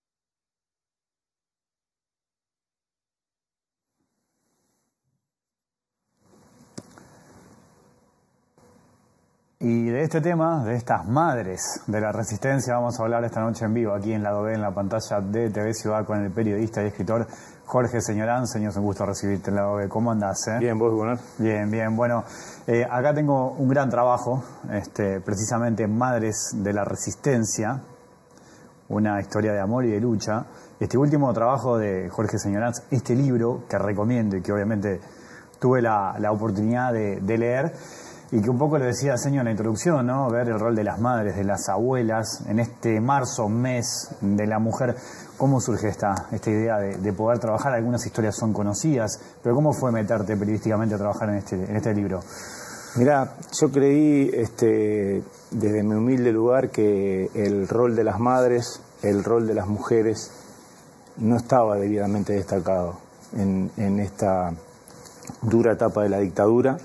Y de este tema, de estas madres de la resistencia, vamos a hablar esta noche en vivo, aquí en Lado B, en la pantalla de T V Ciudad, con el periodista y escritor Jorge Señorán. Señor, es un gusto recibirte en Lado B. ¿Cómo andás? Eh? Bien, ¿vos, Gunnar? Bien, bien. Bueno, eh, acá tengo un gran trabajo, este, precisamente Madres de la Resistencia, una historia de amor y de lucha. Este último trabajo de Jorge Señorán, este libro que recomiendo y que obviamente tuve la, la oportunidad de, de leer, y que un poco lo decía señor en la introducción, ¿no? Ver el rol de las madres, de las abuelas, en este marzo, mes de la mujer. ¿Cómo surge esta, esta idea de, de poder trabajar? Algunas historias son conocidas, pero ¿cómo fue meterte periodísticamente a trabajar en este, en este libro? Mirá, yo creí este, desde mi humilde lugar que el rol de las madres, el rol de las mujeres, no estaba debidamente destacado en, en esta dura etapa de la dictadura.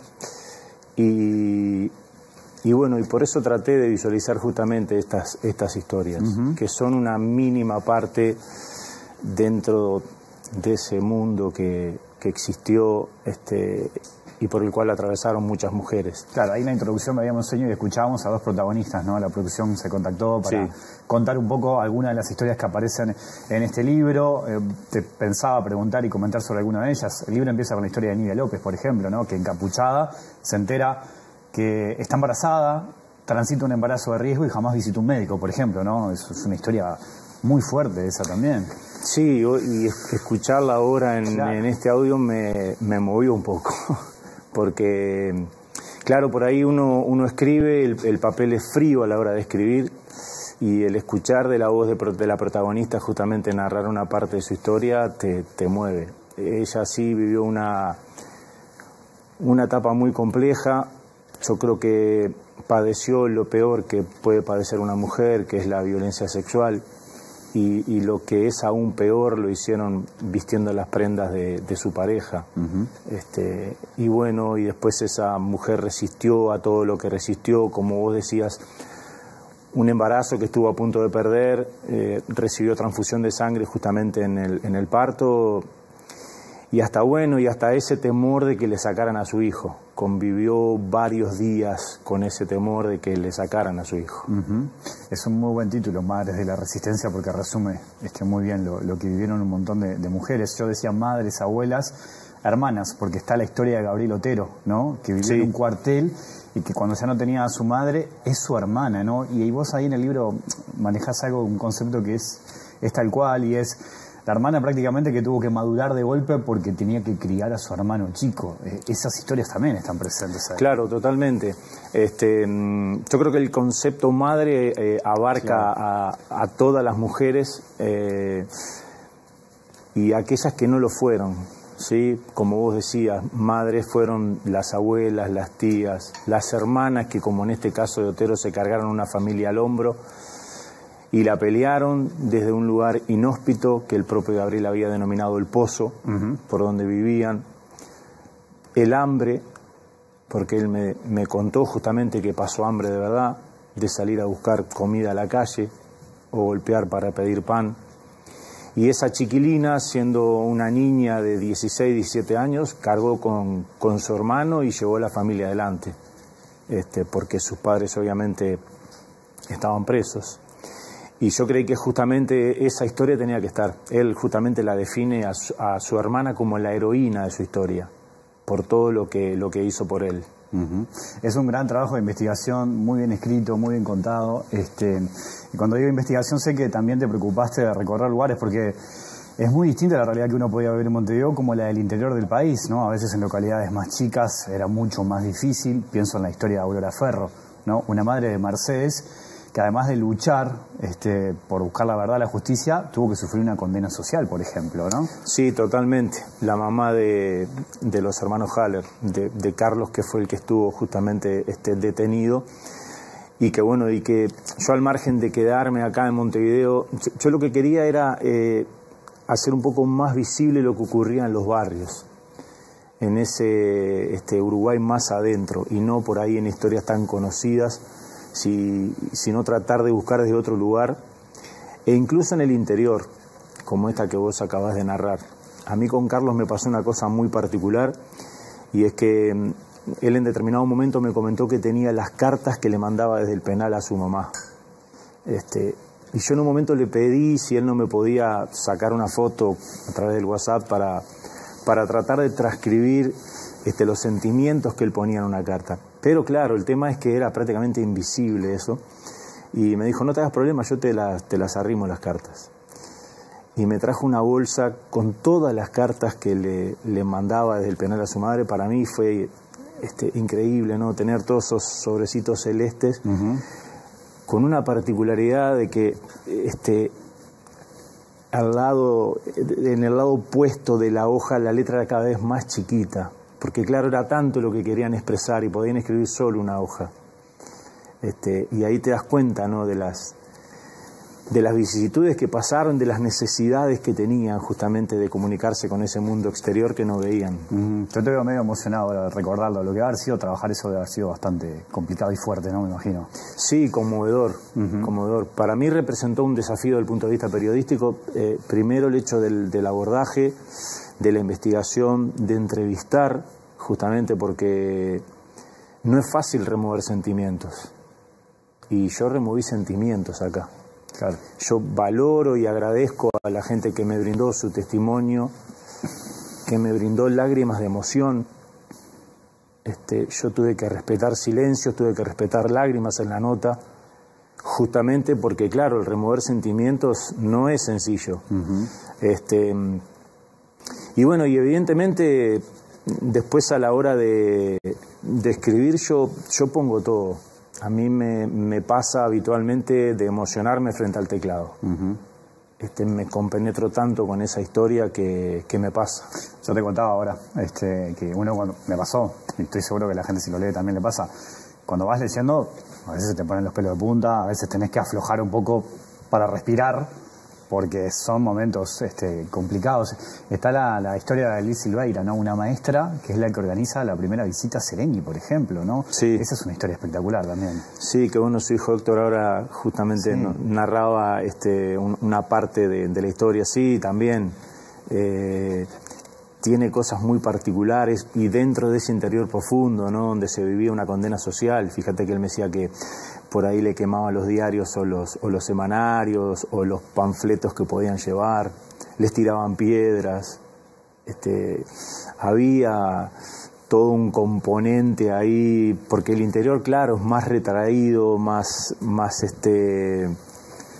Y, y bueno, y por eso traté de visualizar justamente estas, estas historias, uh-huh. que son una mínima parte dentro de ese mundo que, que existió este, y por el cual atravesaron muchas mujeres. Claro, ahí en la introducción me habíamos enseñado y escuchábamos a dos protagonistas, ¿no? La producción se contactó para sí. contar un poco algunas de las historias que aparecen en este libro. Eh, te pensaba preguntar y comentar sobre alguna de ellas. El libro empieza con la historia de Nidia López, por ejemplo, ¿no? Que encapuchada se entera que está embarazada, transita un embarazo de riesgo y jamás visita un médico, por ejemplo, ¿no? Es, es una historia muy fuerte esa también. Sí, y escucharla ahora en, claro. en este audio me, me movió un poco. Porque, claro, por ahí uno, uno escribe, el, el papel es frío a la hora de escribir, y el escuchar de la voz de, de la protagonista justamente narrar una parte de su historia te, te mueve. Ella sí vivió una, una etapa muy compleja. Yo creo que padeció lo peor que puede padecer una mujer, que es la violencia sexual. Y, y lo que es aún peor lo hicieron vistiendo las prendas de, de su pareja. Uh-huh. este, y bueno, y después esa mujer resistió a todo lo que resistió, como vos decías, un embarazo que estuvo a punto de perder, eh, recibió transfusión de sangre justamente en el, en el parto, y hasta bueno, y hasta ese temor de que le sacaran a su hijo. Convivió varios días con ese temor de que le sacaran a su hijo. Uh-huh. Es un muy buen título, Madres de la Resistencia, porque resume este, muy bien lo, lo que vivieron un montón de, de mujeres. Yo decía madres, abuelas, hermanas, porque está la historia de Gabriel Otero, ¿no? Que vivió sí. en un cuartel y que cuando ya no tenía a su madre, es su hermana, ¿no? Y vos ahí en el libro manejás algo, un concepto que es, es tal cual, y es La hermana prácticamente que tuvo que madurar de golpe porque tenía que criar a su hermano chico. Eh, esas historias también están presentes ahí. Claro, totalmente. Este, yo creo que el concepto madre eh, abarca claro. a, a todas las mujeres eh, y aquellas que no lo fueron. ¿Sí? Como vos decías, madres fueron las abuelas, las tías, las hermanas que, como en este caso de Otero, se cargaron una familia al hombro y la pelearon desde un lugar inhóspito que el propio Gabriel había denominado el pozo, uh-huh. por donde vivían, el hambre, porque él me, me contó justamente que pasó hambre de verdad, de salir a buscar comida a la calle o golpear para pedir pan. Y esa chiquilina, siendo una niña de dieciséis, diecisiete años, cargó con, con su hermano y llevó a la familia adelante, este, porque sus padres obviamente estaban presos. Y yo creí que justamente esa historia tenía que estar. Él justamente la define a su, a su hermana como la heroína de su historia, por todo lo que, lo que hizo por él. Uh-huh. Es un gran trabajo de investigación, muy bien escrito, muy bien contado. Este, y cuando digo investigación sé que también te preocupaste de recorrer lugares porque es muy distinta la realidad que uno podía vivir en Montevideo como la del interior del país, ¿no? A veces en localidades más chicas era mucho más difícil. Pienso en la historia de Aurora Ferro, ¿no? Una madre de Mercedes que además de luchar este, por buscar la verdad, la justicia, tuvo que sufrir una condena social, por ejemplo, ¿no? Sí, totalmente. La mamá de, de los hermanos Haller, de, de Carlos, que fue el que estuvo justamente este, detenido, y que bueno, y que yo al margen de quedarme acá en Montevideo, yo, yo lo que quería era eh, hacer un poco más visible lo que ocurría en los barrios, en ese este, Uruguay más adentro, y no por ahí en historias tan conocidas, Si, sino tratar de buscar desde otro lugar, e incluso en el interior, como esta que vos acabás de narrar. A mí con Carlos me pasó una cosa muy particular, y es que él en determinado momento me comentó que tenía las cartas que le mandaba desde el penal a su mamá. Este, y yo en un momento le pedí si él no me podía sacar una foto a través del WhatsApp para, para tratar de transcribir este, los sentimientos que él ponía en una carta. Pero claro, el tema es que era prácticamente invisible eso. Y me dijo, no te hagas problema, yo te las, te las arrimo las cartas. Y me trajo una bolsa con todas las cartas que le, le mandaba desde el penal a su madre. Para mí fue este, increíble, ¿no? Tener todos esos sobrecitos celestes, uh-huh. con una particularidad de que este, al lado, en el lado opuesto de la hoja la letra era cada vez más chiquita. Porque claro, era tanto lo que querían expresar y podían escribir solo una hoja. Este, y ahí te das cuenta, ¿no? de las de las vicisitudes que pasaron, de las necesidades que tenían justamente de comunicarse con ese mundo exterior que no veían. Mm, yo te veo medio emocionado de recordarlo. Lo que va a haber sido trabajar eso debe haber sido bastante complicado y fuerte, ¿no? Me imagino. Sí, conmovedor, uh-huh. conmovedor. Para mí representó un desafío desde el punto de vista periodístico. Eh, primero el hecho del, del abordaje, de la investigación, de entrevistar, justamente porque no es fácil remover sentimientos. Y yo removí sentimientos acá. Claro. Yo valoro y agradezco a la gente que me brindó su testimonio, que me brindó lágrimas de emoción. Este, yo tuve que respetar silencios, tuve que respetar lágrimas en la nota, justamente porque, claro, el remover sentimientos no es sencillo. Uh-huh. Este... Y bueno, y evidentemente después a la hora de, de escribir yo, yo pongo todo. A mí me, me pasa habitualmente de emocionarme frente al teclado. Uh-huh. Este, me compenetro tanto con esa historia que, que me pasa. Yo te contaba ahora este, que uno cuando me pasó, y estoy seguro que la gente si lo lee también le pasa, cuando vas leyendo a veces se te ponen los pelos de punta, a veces tenés que aflojar un poco para respirar, porque son momentos este, complicados. Está la, la historia de Liz Silveira, ¿no? Una maestra que es la que organiza la primera visita a Serengui, por ejemplo, ¿no? Sí. Esa es una historia espectacular también. Sí, que bueno, su hijo Héctor ahora justamente sí. no, narraba este, un, una parte de, de la historia. Sí, también eh, tiene cosas muy particulares y dentro de ese interior profundo, ¿no? Donde se vivía una condena social. Fíjate que él me decía que por ahí le quemaban los diarios o los, o los semanarios o los panfletos que podían llevar, les tiraban piedras. Este, había todo un componente ahí, porque el interior, claro, es más retraído, más, más, este,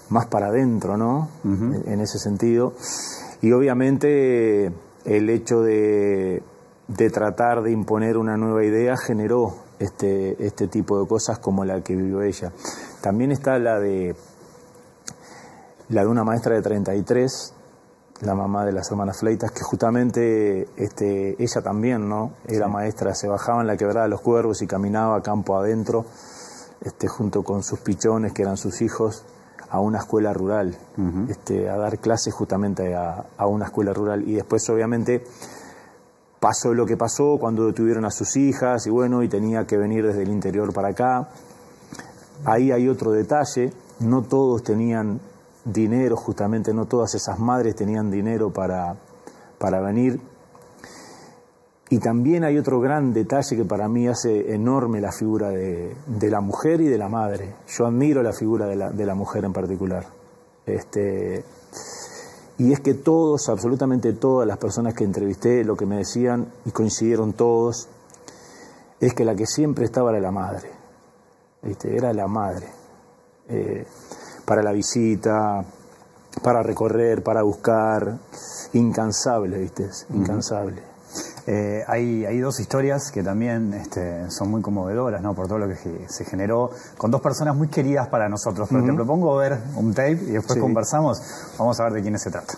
más para adentro, ¿no? Uh-huh. En ese sentido. Y obviamente el hecho de, de tratar de imponer una nueva idea generó este, este tipo de cosas como la que vivió ella. También está la de la de una maestra de treinta y tres, la mamá de las hermanas Fleitas, que justamente este, ella también, ¿no? Era sí. maestra, se bajaba en la Quebrada de los Cuervos y caminaba campo adentro, este, junto con sus pichones, que eran sus hijos, a una escuela rural, uh-huh. este, a dar clases justamente a, a una escuela rural. Y después, obviamente, pasó lo que pasó cuando detuvieron a sus hijas, y bueno, y tenía que venir desde el interior para acá. Ahí hay otro detalle, no todos tenían dinero, justamente no todas esas madres tenían dinero para, para venir. Y también hay otro gran detalle que para mí hace enorme la figura de, de la mujer y de la madre. Yo admiro la figura de la, de la mujer en particular. Este, y es que todos, absolutamente todas las personas que entrevisté, lo que me decían, y coincidieron todos, es que la que siempre estaba era la madre. ¿Viste? Era la madre. Eh, para la visita, para recorrer, para buscar, incansable, ¿viste? Incansable. Uh-huh. eh, hay, hay dos historias que también este, son muy conmovedoras, ¿no? Por todo lo que se generó con dos personas muy queridas para nosotros. Pero uh-huh. te propongo ver un tape y después sí. conversamos. Vamos a ver de quiénes se trata.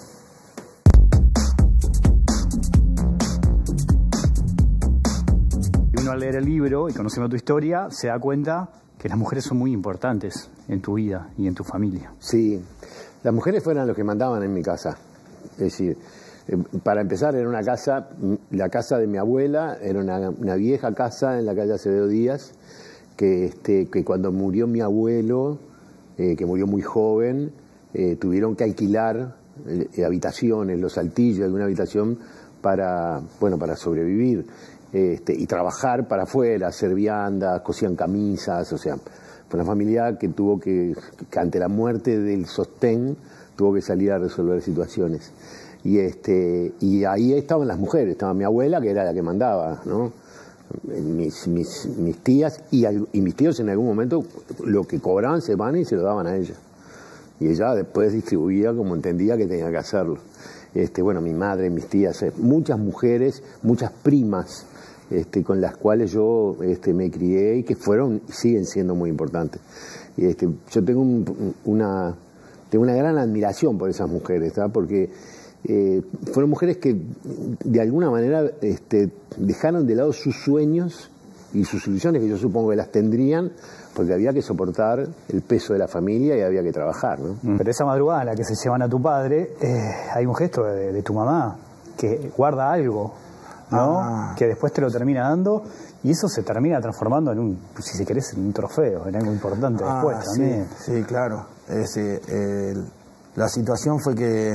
Y uno al leer el libro y conociendo tu historia se da cuenta que las mujeres son muy importantes en tu vida y en tu familia. Sí, las mujeres fueron los que mandaban en mi casa. Es decir, para empezar era una casa, la casa de mi abuela, era una, una vieja casa en la calle Acevedo Díaz, que, este, que cuando murió mi abuelo, eh, que murió muy joven, eh, tuvieron que alquilar eh, habitaciones, los altillos de una habitación para, bueno, para sobrevivir. Este, y trabajar para afuera, hacer viandas, cosían camisas, o sea, fue una familia que tuvo que, que ante la muerte del sostén, tuvo que salir a resolver situaciones. Y este y ahí estaban las mujeres, estaba mi abuela, que era la que mandaba, ¿no? Mis, mis, mis tías y, y mis tíos en algún momento lo que cobraban se van y se lo daban a ella. Y ella después distribuía como entendía que tenía que hacerlo. Este, bueno, mi madre, mis tías, muchas mujeres, muchas primas, Este, con las cuales yo este, me crié y que fueron siguen siendo muy importantes. Y este, yo tengo un, una tengo una gran admiración por esas mujeres, ¿tá? Porque eh, fueron mujeres que de alguna manera este, dejaron de lado sus sueños y sus ilusiones, que yo supongo que las tendrían, porque había que soportar el peso de la familia y había que trabajar, ¿no? Pero esa madrugada en la que se llevan a tu padre, eh, hay un gesto de, de tu mamá que guarda algo, ¿no? Ah. Que después te lo termina dando y eso se termina transformando en un, si se querés, en un trofeo, en algo importante ah, después también. Sí, sí, claro. Es, eh, la situación fue que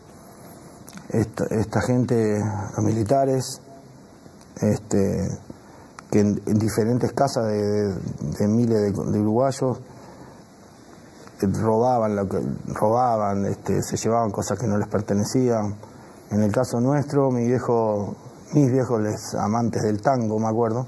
esta, esta gente, los militares, este, que en, en diferentes casas de, de, de miles de, de uruguayos robaban, lo que, robaban, este, se llevaban cosas que no les pertenecían. En el caso nuestro, mi viejo mis viejos les amantes del tango, me acuerdo,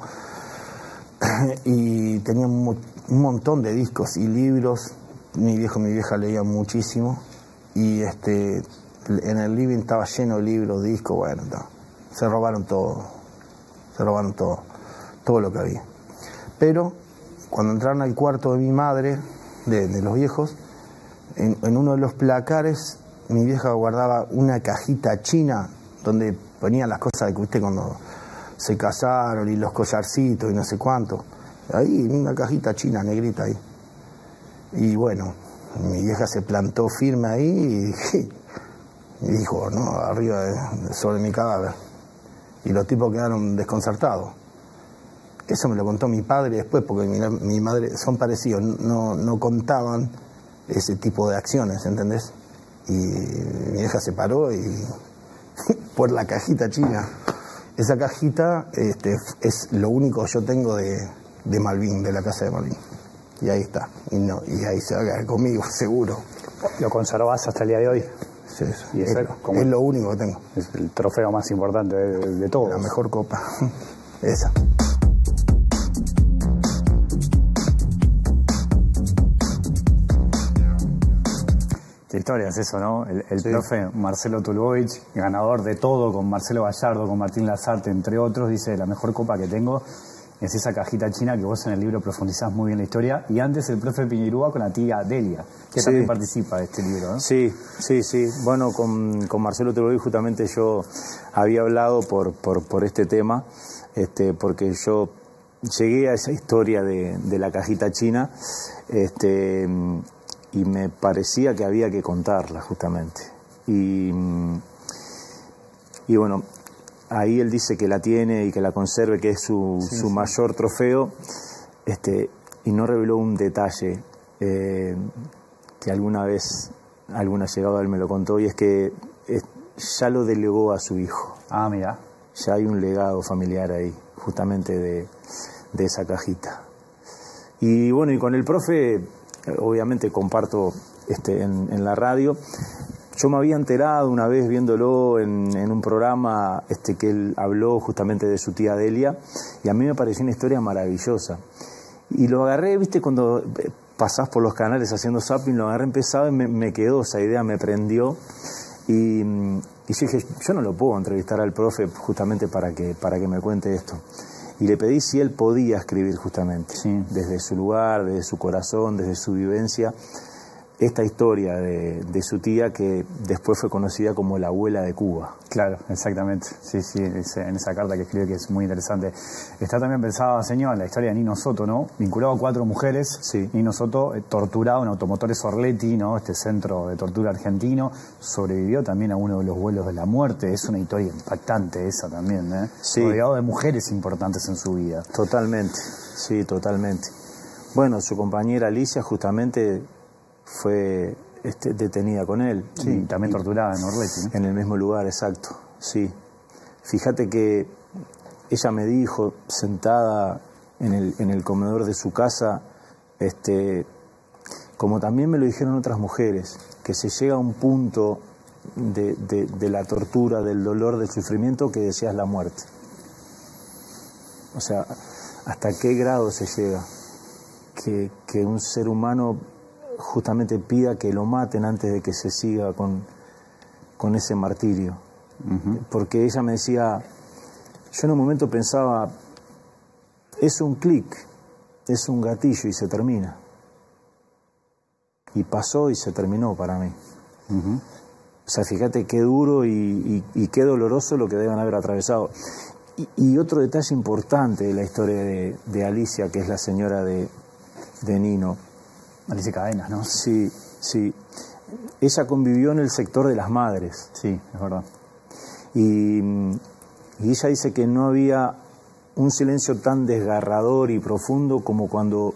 y tenían un montón de discos y libros. Mi viejo y mi vieja leían muchísimo y este en el living estaba lleno de libros, discos, bueno, no, se robaron todo, se robaron todo, todo lo que había. Pero cuando entraron al cuarto de mi madre, de, de los viejos, en, en uno de los placares mi vieja guardaba una cajita china donde ponían las cosas que viste cuando se casaron y los collarcitos y no sé cuánto. Ahí, una cajita china negrita ahí. Y bueno, mi vieja se plantó firme ahí y, y dijo, no, arriba de, sobre mi cadáver. Y los tipos quedaron desconcertados. Eso me lo contó mi padre después, porque mi, mi madre son parecidos, no, no contaban ese tipo de acciones, ¿entendés? Y mi vieja se paró y por la cajita china. Esa cajita este, es lo único que yo tengo de, de Malvin, de la casa de Malvin. Y ahí está. Y, no, y ahí se va a quedar conmigo, seguro. ¿Lo conservás hasta el día de hoy? Sí, eso. Y es, como es lo único que tengo. Es el trofeo más importante de, de, de todos. La mejor copa. Esa. La historia es eso, ¿no? El, el Sí. profe Marcelo Tulbovich, ganador de todo con Marcelo Gallardo, con Martín Lazarte, entre otros, dice, la mejor copa que tengo es esa cajita china que vos en el libro profundizás muy bien la historia. Y antes el profe Piñerúa con la tía Delia, que Sí. también participa de este libro, ¿no? Sí, sí, sí. Bueno, con, con Marcelo Tulbovich justamente yo había hablado por, por, por este tema, este, porque yo llegué a esa historia de, de la cajita china, este, y me parecía que había que contarla justamente. Y, y bueno, ahí él dice que la tiene y que la conserve, que es su, Sí, su sí. mayor trofeo, este, y no reveló un detalle eh, que alguna vez algún allegado a él me lo contó, y es que eh, ya lo delegó a su hijo. Ah, mira. Ya hay un legado familiar ahí, justamente de, de esa cajita. Y bueno, y con el profe, obviamente comparto este, en, en la radio. Yo me había enterado una vez viéndolo en, en un programa este, que él habló justamente de su tía Delia, y a mí me pareció una historia maravillosa. Y lo agarré, viste, cuando pasás por los canales haciendo zapping, lo agarré empezado y me, me quedó esa idea, me prendió. Y, y yo dije, yo no lo puedo entrevistar al profe justamente para que, para que me cuente esto. Y le pedí si él podía escribir justamente, Sí. desde su lugar, desde su corazón, desde su vivencia, esta historia de, de su tía, que después fue conocida como la abuela de Cuba. Claro, exactamente. Sí, sí, ese- en esa carta que escribe, que es muy interesante. Está también pensada, señor, la historia de Nino Soto, ¿no? Vinculado a cuatro mujeres. Sí. Nino Soto, eh, torturado en Automotores Orletti, ¿no? Este centro de tortura argentino. Sobrevivió también a uno de los vuelos de la muerte. Es una historia impactante esa también, ¿eh? Sí. Rodeado de mujeres importantes en su vida. Totalmente, sí, totalmente. Bueno, su compañera Alicia justamente fue este, detenida con él. Sí, Y- también y- torturada en Orletti, ¿no? En el mismo lugar, exacto, sí. Fíjate que ella me dijo, sentada en el, en el comedor de su casa, este, como también me lo dijeron otras mujeres, que se llega a un punto de, de- de la tortura, del dolor, del sufrimiento, que deseas la muerte. O sea, ¿hasta qué grado se llega? Que, que un ser humano justamente pida que lo maten antes de que se siga con, con ese martirio. Porque ella me decía, yo en un momento pensaba, es un clic, es un gatillo y se termina. Y pasó y se terminó para mí. O sea, fíjate qué duro y, y, y qué doloroso lo que deben haber atravesado. Y, y otro detalle importante de la historia de, de Alicia, que es la señora de, de Nino. Alicia Cadenas, ¿no? Sí, sí. Ella convivió en el sector de las madres. Sí, es verdad. Y, y ella dice que no había un silencio tan desgarrador y profundo como cuando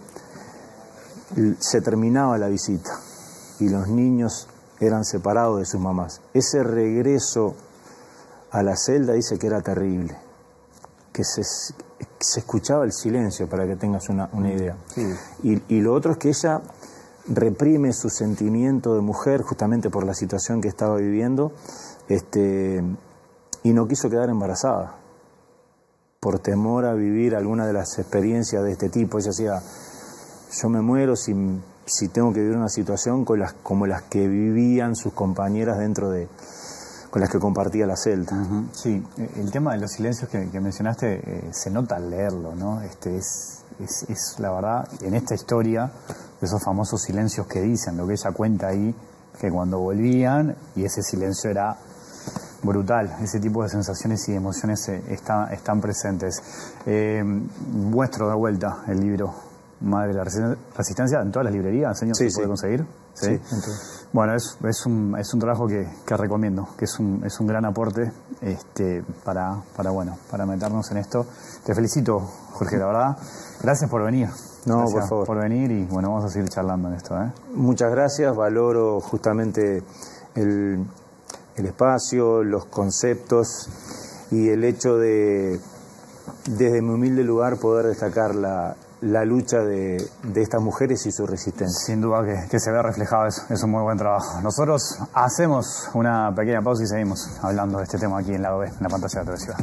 se terminaba la visita y los niños eran separados de sus mamás. Ese regreso a la celda dice que era terrible, que se, se escuchaba el silencio, para que tengas una, una idea. Sí. Y, y lo otro es que ella reprime su sentimiento de mujer justamente por la situación que estaba viviendo, este, y no quiso quedar embarazada por temor a vivir alguna de las experiencias de este tipo. Ella decía, yo me muero si, si tengo que vivir una situación con las, como las que vivían sus compañeras dentro de, con las que compartía la celda. Uh-huh. Sí, el tema de los silencios que, que mencionaste eh, se nota al leerlo, ¿no? Este es, es, es la verdad, en esta historia, esos famosos silencios que dicen, lo que ella cuenta ahí, que cuando volvían, y ese silencio era brutal, ese tipo de sensaciones y emociones eh, está, están presentes. Eh, muestro de vuelta el libro Madre de la Resistencia en todas las librerías, señor, Sí, ¿se sí. puede conseguir? Sí, Bueno, es, es, un, es un trabajo que, que recomiendo, que es un, es un gran aporte este, para, para, bueno, para meternos en esto. Te felicito, Jorge, la verdad. Gracias por venir. No, Gracias por favor. por venir y bueno, vamos a seguir charlando en esto, ¿eh? Muchas gracias, valoro justamente el, el espacio, los conceptos y el hecho de, desde mi humilde lugar, poder destacar la, la lucha de, de estas mujeres y su resistencia. Sin duda que, que se ve reflejado eso, es un muy buen trabajo. Nosotros hacemos una pequeña pausa y seguimos hablando de este tema aquí en Lado B, en la pantalla de T V Ciudad.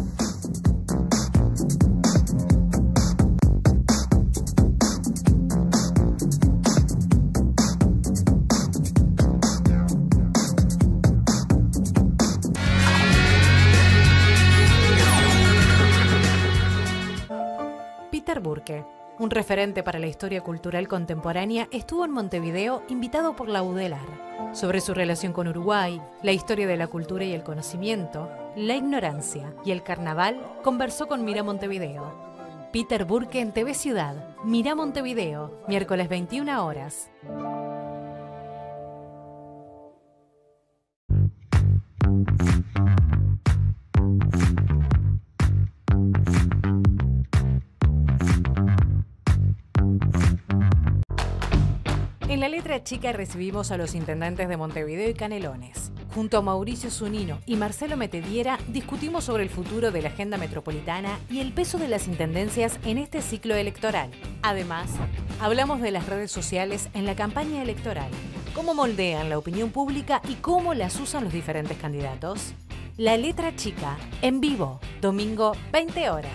Peter Burke, un referente para la historia cultural contemporánea, estuvo en Montevideo invitado por la UDELAR. Sobre su relación con Uruguay, la historia de la cultura y el conocimiento, la ignorancia y el carnaval, conversó con Mira Montevideo. Peter Burke en T V Ciudad. Mira Montevideo, miércoles veintiuna horas. En la letra chica recibimos a los intendentes de Montevideo y Canelones. Junto a Mauricio Zunino y Marcelo Metediera discutimos sobre el futuro de la agenda metropolitana y el peso de las intendencias en este ciclo electoral. Además, hablamos de las redes sociales en la campaña electoral, cómo moldean la opinión pública y cómo las usan los diferentes candidatos. La letra chica, en vivo, domingo veinte horas.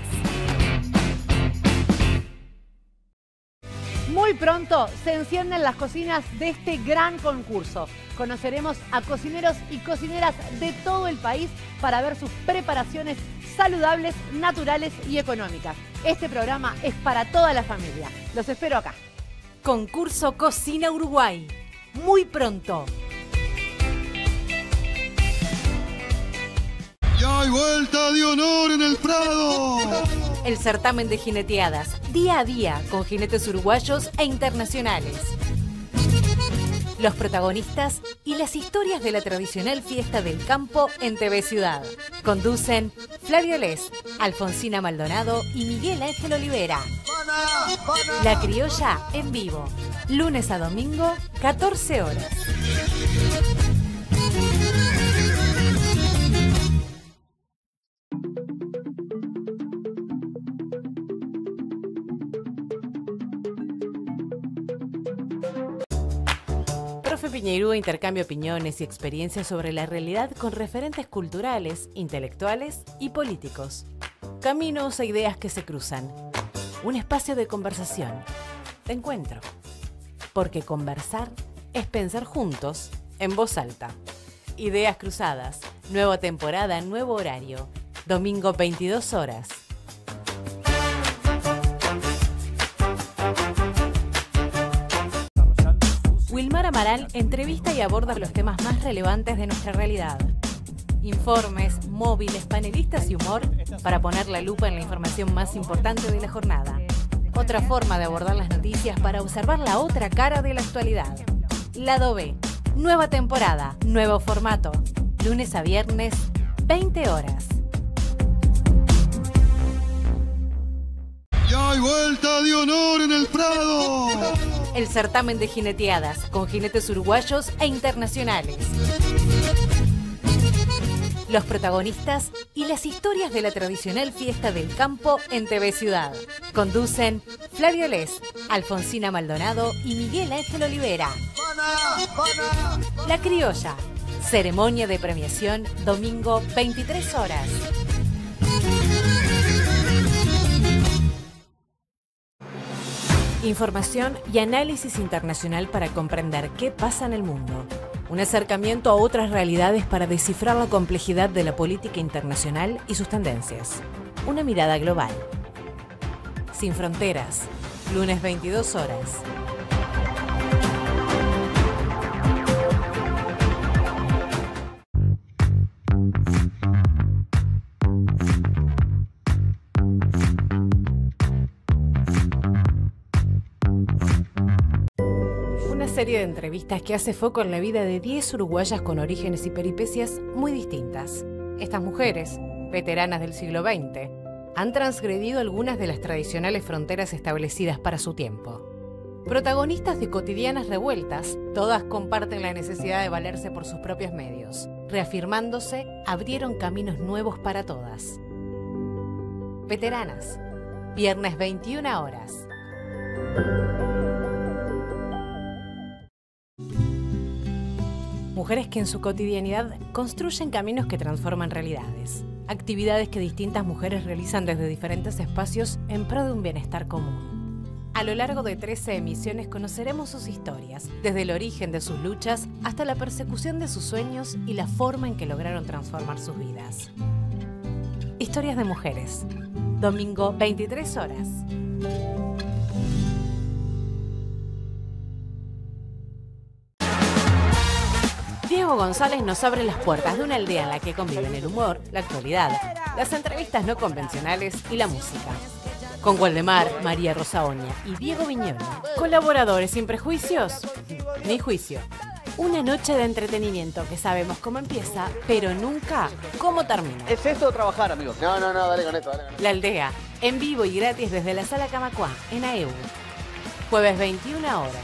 Muy pronto se encienden las cocinas de este gran concurso. Conoceremos a cocineros y cocineras de todo el país para ver sus preparaciones saludables, naturales y económicas. Este programa es para toda la familia. Los espero acá. Concurso Cocina Uruguay. Muy pronto. Y hay vuelta de honor en el Prado. El certamen de jineteadas, día a día, con jinetes uruguayos e internacionales. Los protagonistas y las historias de la tradicional fiesta del campo en T V Ciudad. Conducen Flavio Les, Alfonsina Maldonado y Miguel Ángel Olivera. La Criolla en vivo, lunes a domingo, catorce horas. Profe Piñeirúa intercambia opiniones y experiencias sobre la realidad con referentes culturales, intelectuales y políticos. Caminos e ideas que se cruzan. Un espacio de conversación, de encuentro. Porque conversar es pensar juntos, en voz alta. Ideas cruzadas, nueva temporada, nuevo horario. Domingo veintidós horas. Wilmar Amaral entrevista y aborda los temas más relevantes de nuestra realidad. Informes, móviles, panelistas y humor para poner la lupa en la información más importante de la jornada. Otra forma de abordar las noticias para observar la otra cara de la actualidad. Lado B. Nueva temporada, nuevo formato. Lunes a viernes, veinte horas. Y hay vuelta de honor en el Prado. El certamen de jineteadas, con jinetes uruguayos e internacionales. Los protagonistas y las historias de la tradicional fiesta del campo en T V Ciudad. Conducen Flavio Les, Alfonsina Maldonado y Miguel Ángel Olivera. La Criolla. Ceremonia de premiación, domingo veintitrés horas. Información y análisis internacional para comprender qué pasa en el mundo. Un acercamiento a otras realidades para descifrar la complejidad de la política internacional y sus tendencias. Una mirada global. Sin fronteras. Lunes veintidós horas. Serie de entrevistas que hace foco en la vida de diez uruguayas con orígenes y peripecias muy distintas. Estas mujeres, veteranas del siglo veinte, han transgredido algunas de las tradicionales fronteras establecidas para su tiempo. Protagonistas de cotidianas revueltas, todas comparten la necesidad de valerse por sus propios medios. Reafirmándose, abrieron caminos nuevos para todas. Veteranas, viernes veintiuna horas. Mujeres que en su cotidianidad construyen caminos que transforman realidades. Actividades que distintas mujeres realizan desde diferentes espacios en pro de un bienestar común. A lo largo de trece emisiones conoceremos sus historias, desde el origen de sus luchas hasta la persecución de sus sueños y la forma en que lograron transformar sus vidas. Historias de mujeres. Domingo veintitrés horas. Diego González nos abre las puertas de una aldea en la que conviven el humor, la actualidad, las entrevistas no convencionales y la música. Con Waldemar, María Rosa Oña y Diego Viñolo, colaboradores sin prejuicios ni juicio. Una noche de entretenimiento que sabemos cómo empieza, pero nunca cómo termina. ¿Es esto o trabajar, amigo? No, no, no, dale con esto, dale con esto. La Aldea, en vivo y gratis desde la Sala Camacuá, en A E U. Jueves veintiuna horas.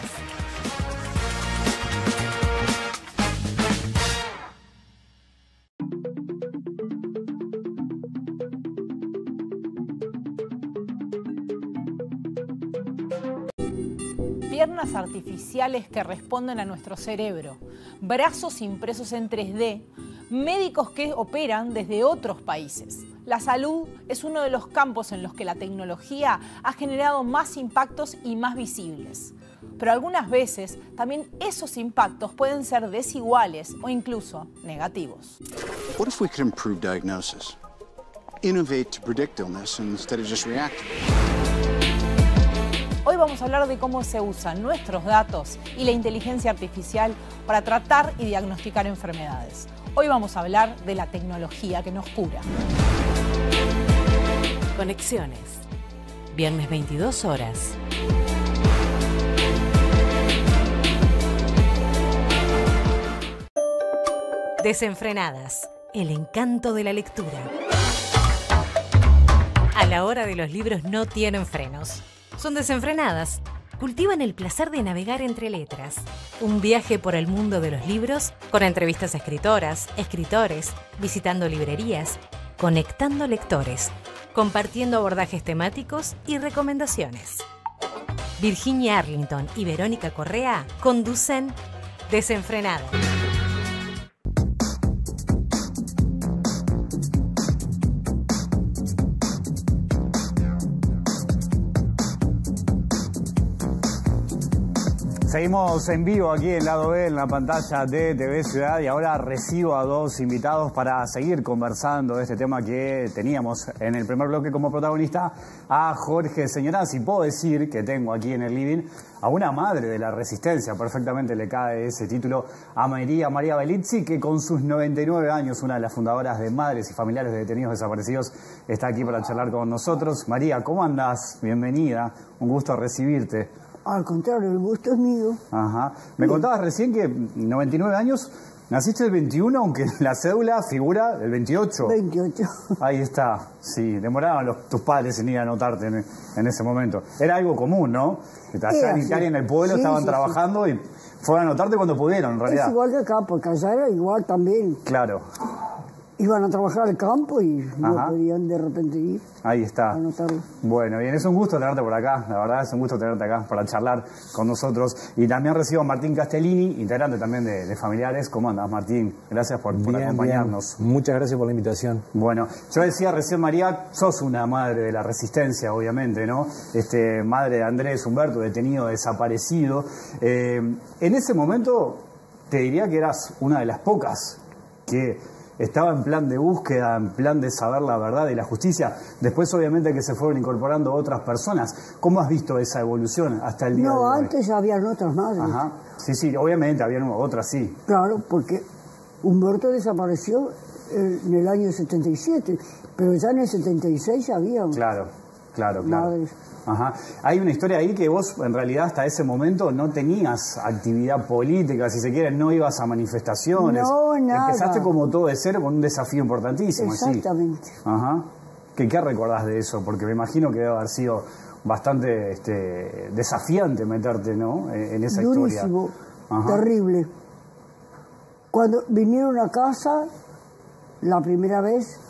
Piernas artificiales que responden a nuestro cerebro, brazos impresos en tres D, médicos que operan desde otros países. La salud es uno de los campos en los que la tecnología ha generado más impactos y más visibles. Pero algunas veces también esos impactos pueden ser desiguales o incluso negativos. What if we could improve diagnosis? Innovate to predict illness instead of just react. Hoy vamos a hablar de cómo se usan nuestros datos y la inteligencia artificial para tratar y diagnosticar enfermedades. Hoy vamos a hablar de la tecnología que nos cura. Conexiones. Viernes veintidós horas. Desenfrenadas. El encanto de la lectura. A la hora de los libros no tienen frenos. Son desenfrenadas. Cultivan el placer de navegar entre letras. Un viaje por el mundo de los libros, con entrevistas a escritoras, escritores, visitando librerías, conectando lectores, compartiendo abordajes temáticos y recomendaciones. Virginia Arlington y Verónica Correa conducen Desenfrenada. Seguimos en vivo aquí en Lado B, en la pantalla de T V Ciudad, y ahora recibo a dos invitados para seguir conversando de este tema que teníamos en el primer bloque como protagonista, a Jorge Señoraz. Y puedo decir que tengo aquí en el living a una madre de la resistencia, perfectamente le cae ese título, a María, María Belizzi, que con sus noventa y nueve años, una de las fundadoras de Madres y Familiares de Detenidos Desaparecidos, está aquí para charlar con nosotros. María, ¿cómo andás? Bienvenida, un gusto recibirte. Al contrario, el gusto es mío. Ajá. Me sí. Contabas recién que noventa y nueve años, naciste el veintiuno, aunque la cédula figura el veintiocho. veintiocho. Ahí está, sí. Demoraban los, tus padres en ir a anotarte en, en ese momento. Era algo común, ¿no? Allá era, en Italia, sí. En el pueblo, sí, estaban sí, trabajando sí. Y fueron a anotarte cuando pudieron, en realidad. Es igual que acá, porque allá era igual también. Claro. Iban a trabajar al campo y no Ajá. podían de repente ir. Ahí está. A anotarlo. Bueno, bien, es un gusto tenerte por acá, la verdad es un gusto tenerte acá para charlar con nosotros. Y también recibo a Martín Castellini, integrante también de, de Familiares. ¿Cómo andas, Martín? Gracias por, por bien, acompañarnos. Bien. Muchas gracias por la invitación. Bueno, yo decía recién, María, sos una madre de la resistencia, obviamente, ¿no? Este, madre de Andrés Humberto, detenido, desaparecido. Eh, en ese momento, te diría que eras una de las pocas que estaba en plan de búsqueda, en plan de saber la verdad y la justicia. Después, obviamente, que se fueron incorporando otras personas. ¿Cómo has visto esa evolución hasta el día no, de hoy? No, antes ya habían otras madres. Ajá. Sí, sí, obviamente, habían otras, sí. Claro, porque Humberto desapareció en el año setenta y siete, pero ya en el setenta y seis ya había Claro, claro, claro. madres. Ajá. Hay una historia ahí que vos, en realidad, hasta ese momento no tenías actividad política, si se quiere, no ibas a manifestaciones. No, nada. Empezaste como todo de cero con un desafío importantísimo. Exactamente. ¿Sí? Ajá. ¿Qué, ¿Qué recordás de eso? Porque me imagino que debe haber sido bastante este, desafiante meterte, ¿no? En esa Durísimo, historia. Ajá. Terrible. Cuando vinieron a casa, la primera vez,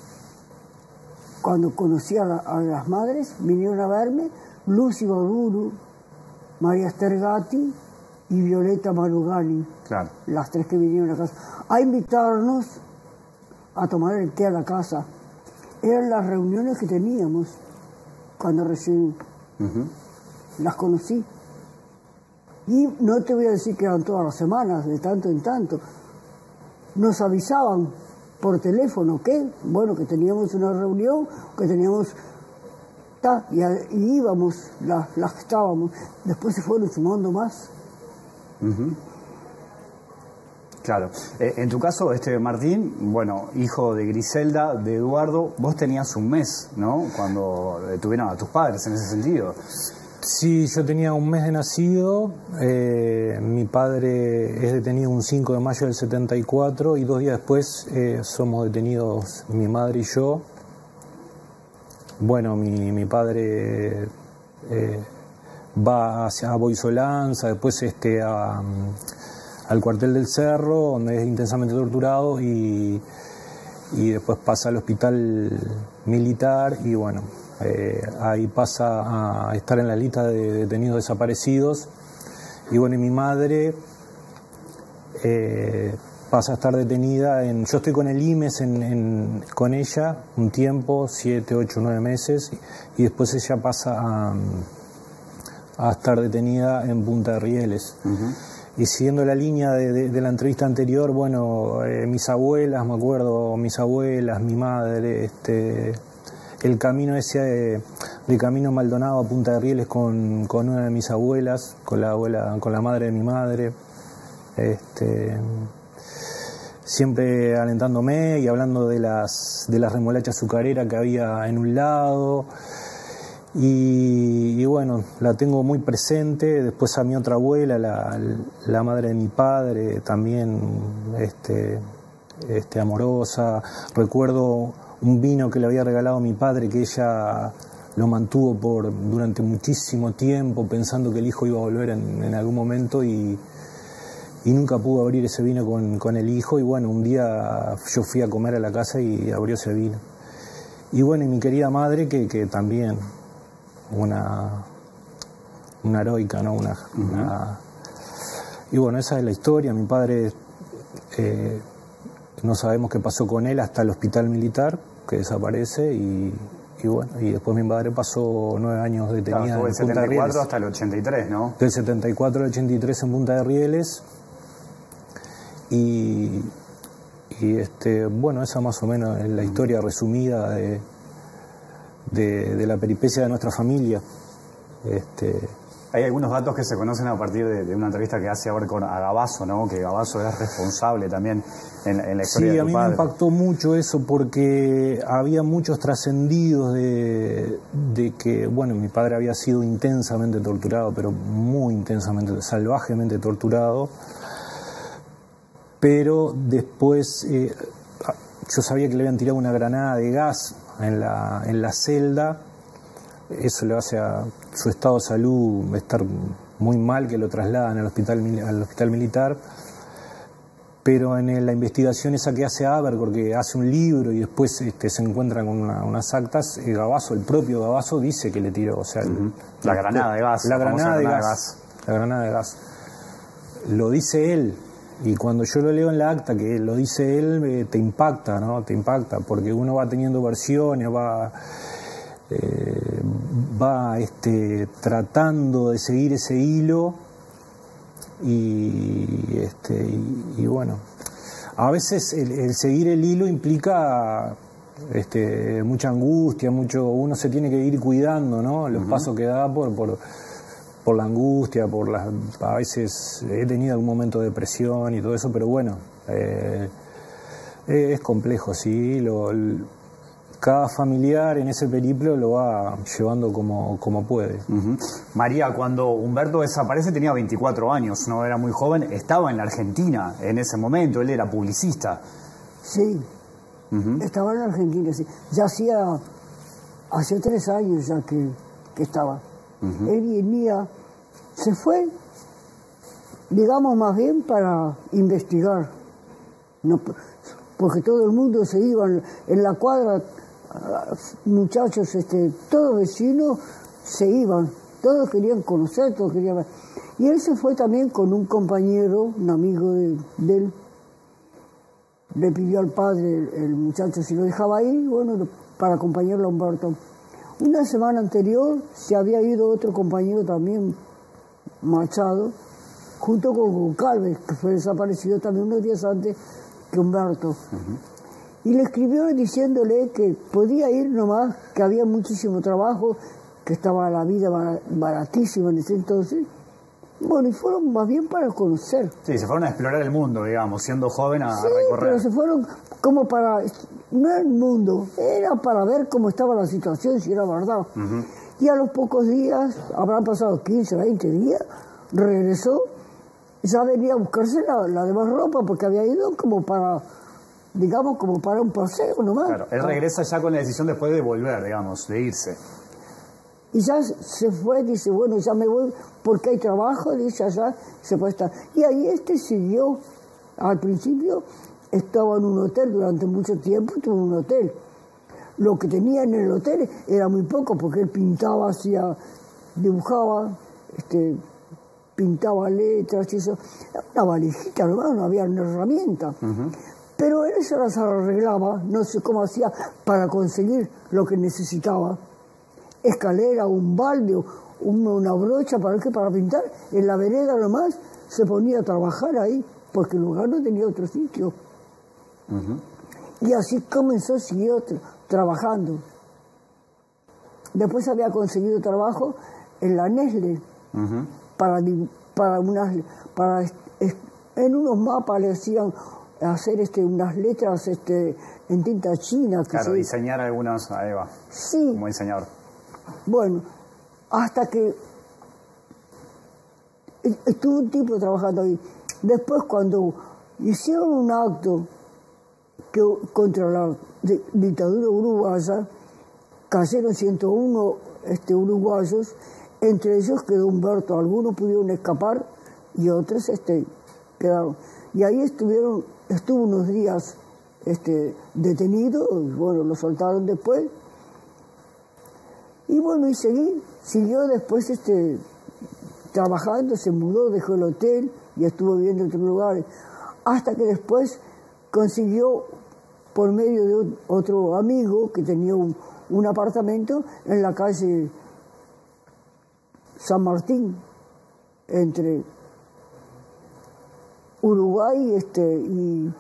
cuando conocí a, la, a las madres, vinieron a verme, Lucy Baduru, María Stergati y Violeta Marugani, claro. Las tres que vinieron a casa, a invitarnos a tomar el té a la casa. Eran las reuniones que teníamos cuando recién uh-huh. las conocí. Y no te voy a decir que eran todas las semanas, de tanto en tanto. Nos avisaban por teléfono que, bueno, que teníamos una reunión, que teníamos Ta, y, y íbamos, las, las que estábamos, después se fueron sumando más. Uh-huh. Claro. Eh, en tu caso, este Martín, bueno, hijo de Griselda, de Eduardo, vos tenías un mes, ¿no? Cuando detuvieron a tus padres en ese sentido. Sí, yo tenía un mes de nacido, eh, mi padre es detenido un cinco de mayo del setenta y cuatro y dos días después eh, somos detenidos mi madre y yo. Bueno, mi, mi padre eh, va hacia Boisolanza, después este, a, al cuartel del Cerro, donde es intensamente torturado, y, y después pasa al hospital militar y bueno, eh, ahí pasa a estar en la lista de detenidos desaparecidos. Y bueno, y mi madre eh, pasa a estar detenida en... Yo estoy con el I M E S en, en, con ella un tiempo, siete, ocho, nueve meses, y después ella pasa a, a estar detenida en Punta de Rieles. Uh-huh. Y siguiendo la línea de, de, de la entrevista anterior, bueno, eh, mis abuelas, me acuerdo, mis abuelas, mi madre, este, el camino ese de, de Camino Maldonado a Punta de Rieles con, con una de mis abuelas, con la abuela, con la madre de mi madre, este, siempre alentándome y hablando de las, de las remolachas azucareras que había en un lado. Y, y bueno, la tengo muy presente. Después a mi otra abuela, la, la madre de mi padre, también este, este, amorosa. Recuerdo un vino que le había regalado a mi padre, que ella lo mantuvo por durante muchísimo tiempo, pensando que el hijo iba a volver en, en algún momento, y, y nunca pudo abrir ese vino con, con el hijo. Y bueno, un día yo fui a comer a la casa y abrió ese vino. Y bueno, y mi querida madre, que, que también... una una heroica, ¿no? Una, uh-huh. una... Y bueno, esa es la historia. Mi padre, eh, no sabemos qué pasó con él hasta el hospital militar, que desaparece, y, y bueno, y después mi padre pasó nueve años detenida. Claro, del setenta y cuatro hasta el ochenta y tres, ¿no? Del setenta y cuatro al ochenta y tres en Punta de Rieles. Y, y este, bueno, esa más o menos es la historia resumida de De, de la peripecia de nuestra familia. Este... Hay algunos datos que se conocen a partir de, de una entrevista que hace ahora con a Gabazo, ¿no? Que Gabazo es responsable también en, en la historia sí, de tu padre. Sí, a mí me impactó mucho eso, porque había muchos trascendidos de, de que, bueno, mi padre había sido intensamente torturado, pero muy intensamente, salvajemente torturado, pero después eh, yo sabía que le habían tirado una granada de gas en la, en la celda. Eso le hace a su estado de salud estar muy mal, que lo trasladan al hospital, al hospital militar. Pero en la investigación esa que hace Abergor, que hace un libro y después este, se encuentran con una, unas actas, eh, Gabazo, el propio Gabazo, dice que le tiró, o sea, uh-huh. la el, granada de gas. La granada de granada gas, gas. La granada de gas. Lo dice él. Y cuando yo lo leo en la acta, que lo dice él, eh, te impacta, ¿no? Te impacta, porque uno va teniendo versiones, va, eh, va este, tratando de seguir ese hilo, y, este, y, y bueno, a veces el, el seguir el hilo implica este, mucha angustia, mucho, uno se tiene que ir cuidando, ¿no? Los uh-huh. pasos que da por... por por la angustia, por las, a veces he tenido algún momento de depresión y todo eso, pero bueno, eh, es complejo, sí, lo, el, cada familiar en ese periplo lo va llevando como, como puede. Uh-huh. María, cuando Humberto desaparece tenía veinticuatro años, no era muy joven, estaba en la Argentina en ese momento, él era publicista. Sí, uh-huh. estaba en la Argentina, sí, ya hacía, hacía tres años ya que, que estaba. Uh-huh. Él venía, se fue, digamos más bien para investigar, no, porque todo el mundo se iba en la cuadra, muchachos, este, todos vecinos se iban, todos querían conocer, todos querían ver. Y él se fue también con un compañero, un amigo de, de él, le pidió al padre, el, el muchacho si lo dejaba ahí, bueno, para acompañarlo a Humberto. Una semana anterior se había ido otro compañero también, Machado, junto con Calves, que fue desaparecido también unos días antes que Humberto. Uh-huh. Y le escribió diciéndole que podía ir nomás, que había muchísimo trabajo, que estaba la vida baratísima en ese entonces. Bueno, y fueron más bien para conocer. Sí, se fueron a explorar el mundo, digamos, siendo joven a, sí, a recorrer. Pero se fueron como para, no el mundo, era para ver cómo estaba la situación, si era verdad. Uh-huh. Y a los pocos días, habrán pasado quince, veinte días, regresó, ya venía a buscarse la, la demás ropa, porque había ido como para, digamos, como para un paseo nomás. Claro, él regresa ya con la decisión después de volver, digamos, de irse. Y ya se fue, dice, bueno, ya me voy porque hay trabajo, dice, allá se puede estar. Y ahí este siguió, al principio estaba en un hotel durante mucho tiempo, estuvo en un hotel. Lo que tenía en el hotel era muy poco, porque él pintaba, hacía, dibujaba, este, pintaba letras y eso. Una valijita nomás, no había una herramienta. Uh-huh. Pero él se las arreglaba, no sé cómo hacía, para conseguir lo que necesitaba. Escalera, un balde, una, una brocha para qué, para pintar, en la vereda nomás se ponía a trabajar ahí, porque el lugar no tenía otro sitio. Uh-huh. Y así comenzó, siguió tra trabajando. Después había conseguido trabajo en la Nestlé, uh-huh. para, para unas, para en unos mapas le hacían hacer este, unas letras este, en tinta china. Que claro, se... diseñar algunas a Eva. Sí. Como diseñador. Bueno, hasta que estuvo un tiempo trabajando ahí. Después, cuando hicieron un acto que, contra la dictadura uruguaya, cayeron ciento uno este, uruguayos, entre ellos quedó Humberto. Algunos pudieron escapar y otros este, quedaron. Y ahí estuvieron, estuvo unos días este, detenido, y bueno, lo soltaron después. Y bueno, y seguí, siguió después este, trabajando, se mudó, dejó el hotel y estuvo viviendo en otros lugares. Hasta que después consiguió, por medio de otro amigo que tenía un, un apartamento en la calle San Martín, entre Uruguay este, y,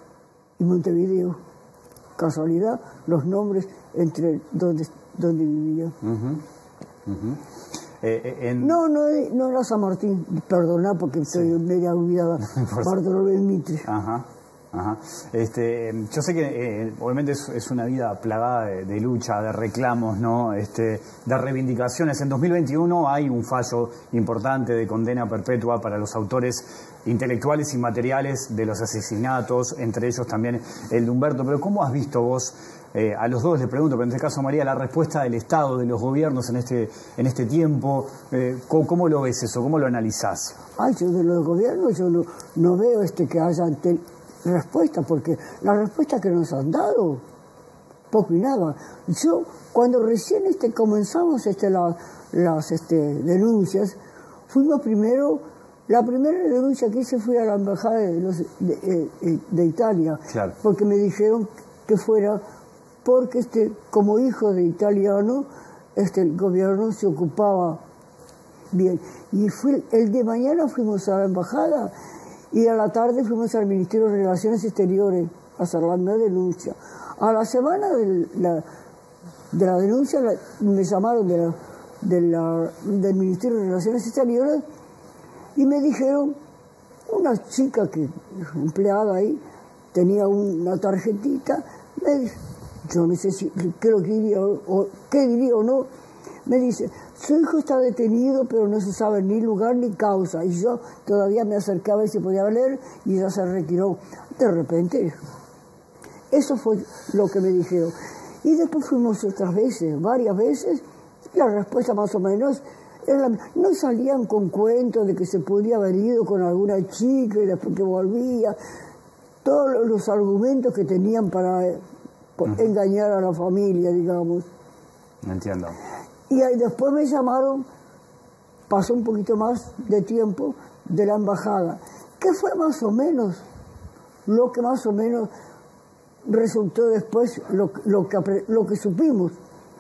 y Montevideo. Casualidad, los nombres entre donde, donde vivía. Uh-huh. Uh-huh. eh, en... No, no, no era San Martín, perdona porque estoy sí. media olvidada, Bartolomé Mitre. Ajá. Ajá. Este, yo sé que eh, obviamente es, es una vida plagada de, de lucha, de reclamos, ¿no? Este, de reivindicaciones. En dos mil veintiuno hay un fallo importante de condena perpetua para los autores intelectuales y materiales de los asesinatos, entre ellos también el de Humberto. Pero ¿cómo has visto vos, eh, a los dos les pregunto, pero en este caso María, la respuesta del Estado, de los gobiernos en este, en este tiempo? Eh, ¿cómo, ¿Cómo lo ves eso? ¿Cómo lo analizás? Ay, yo de los gobiernos yo no, no veo este que haya ante respuesta, porque la respuesta que nos han dado, poco y nada. Yo, cuando recién este, comenzamos este, la, las este, denuncias, fuimos primero, la primera denuncia que hice fue a la embajada de, los, de, de, de Italia, claro. Porque me dijeron que fuera, porque este, como hijo de italiano, este, el gobierno se ocupaba bien. Y fui, el de mañana fuimos a la embajada, y a la tarde fuimos al Ministerio de Relaciones Exteriores a hacer la denuncia. A la semana de la, de la denuncia la, me llamaron de la, de la, del Ministerio de Relaciones Exteriores y me dijeron, una chica que empleada ahí, tenía una tarjetita, me dice, yo no sé si creo que diría o, o qué diría o no, me dice, su hijo está detenido, pero no se sabe ni lugar ni causa. Y yo todavía me acercaba a ver si podía leer y ya se retiró. De repente, eso fue lo que me dijeron. Y después fuimos otras veces, varias veces, y la respuesta más o menos era la, no salían con cuentos de que se podía haber ido con alguna chica y después que volvía. Todos los argumentos que tenían para uh-huh. engañar a la familia, digamos. Entiendo. Y ahí después me llamaron, pasó un poquito más de tiempo, de la embajada, que fue más o menos lo que más o menos resultó después, lo, lo, que, lo que supimos.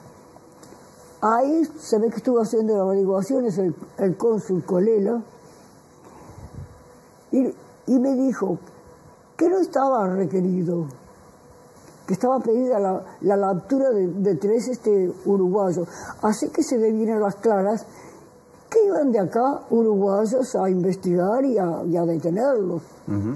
Ahí se ve que estuvo haciendo averiguaciones el, el cónsul Colela y, y me dijo que no estaba requerido, que estaba pedida la, la captura de, de tres este, uruguayos. Así que se ve bien a las claras que iban de acá uruguayos a investigar y a, y a detenerlos. Uh-huh.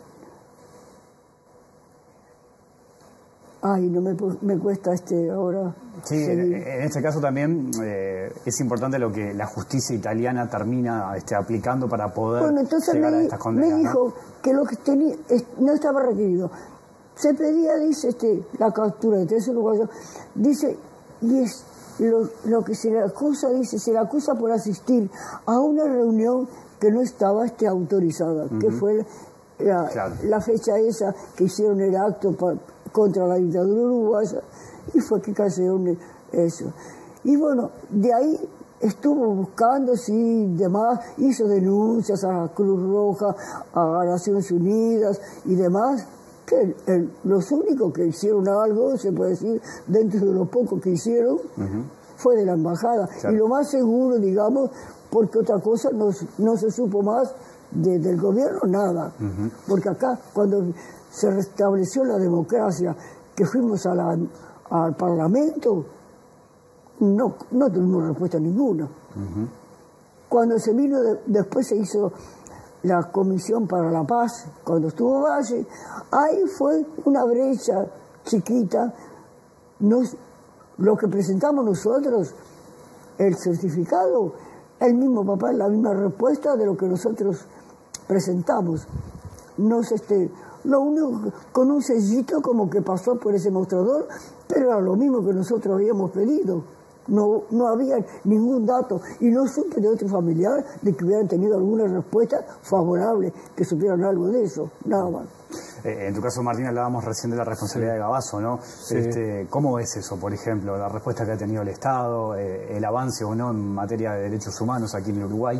Ay, no me, me cuesta este ahora. Sí, en, en este caso también eh, es importante lo que la justicia italiana termina este, aplicando para poder bueno, entonces llegar me, a estas condenas. Me dijo, ¿no?, que lo que tenía es, no estaba requerido. Se pedía, dice, este, la captura de tres uruguayos. Dice, y es lo, lo que se le acusa, dice, se le acusa por asistir a una reunión que no estaba este, autorizada, uh-huh. que fue la, claro. la fecha esa que hicieron el acto para, contra la dictadura uruguaya, y fue que cayeron eso. Y bueno, de ahí estuvo buscando, sí, demás, hizo denuncias a la Cruz Roja, a Naciones Unidas y demás, que el, el, los únicos que hicieron algo, se puede decir, dentro de lo poco que hicieron, uh-huh. fue de la embajada. Claro. Y lo más seguro, digamos, porque otra cosa no, no se supo más de, del gobierno, nada. Uh-huh. Porque acá, cuando se restableció la democracia, que fuimos a la, al Parlamento, no, no tuvimos respuesta ninguna. Uh-huh. Cuando se vino, de, después se hizo la Comisión para la Paz, cuando estuvo Valle, ahí fue una brecha chiquita. Nos, lo que presentamos nosotros, el certificado, el mismo papá, la misma respuesta de lo que nosotros presentamos. Nos, este, lo único, con un sellito como que pasó por ese mostrador, pero era lo mismo que nosotros habíamos pedido. No, no había ningún dato, y no supe de otro familiar de que hubieran tenido alguna respuesta favorable, que supieran algo de eso, nada más. Eh, en tu caso, Martín, hablábamos recién de la responsabilidad sí. de Gavazo, ¿no? Sí. Este, ¿Cómo es eso, por ejemplo, la respuesta que ha tenido el Estado, eh, el avance o no en materia de derechos humanos aquí en Uruguay?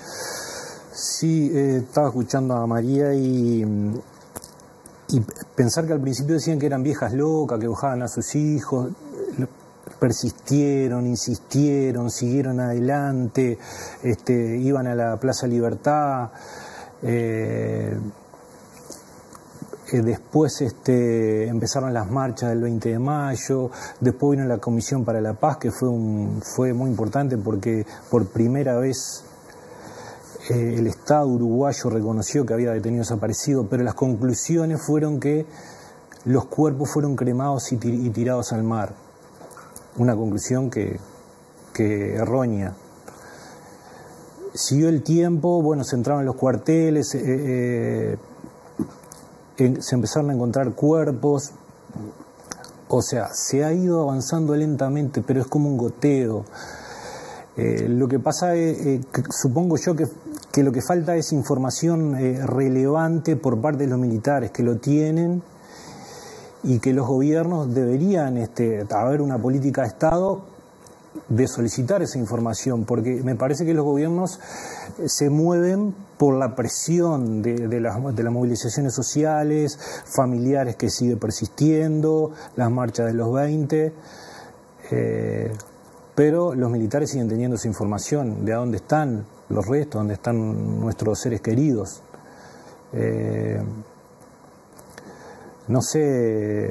Sí, eh, estaba escuchando a María y, y pensar que al principio decían que eran viejas locas, que buscaban a sus hijos, persistieron, insistieron, siguieron adelante, este, iban a la Plaza Libertad, eh, eh, después este, empezaron las marchas del veinte de mayo, después vino la Comisión para la Paz, que fue, un, fue muy importante porque por primera vez eh, el Estado uruguayo reconoció que había detenidos desaparecidos, pero las conclusiones fueron que los cuerpos fueron cremados y, tir y tirados al mar. Una conclusión que, que errónea. Siguió el tiempo, bueno, se entraron en los cuarteles, eh, eh, en, se empezaron a encontrar cuerpos, o sea, se ha ido avanzando lentamente, pero es como un goteo. Eh, lo que pasa es, eh, que, supongo yo que, que lo que falta es información eh, relevante por parte de los militares, que lo tienen, y que los gobiernos deberían este, haber una política de Estado de solicitar esa información, porque me parece que los gobiernos se mueven por la presión de, de, las, de las movilizaciones sociales, familiares que sigue persistiendo, las marchas de los veinte, eh, pero los militares siguen teniendo esa información de a dónde están los restos, dónde están nuestros seres queridos. Eh, No sé,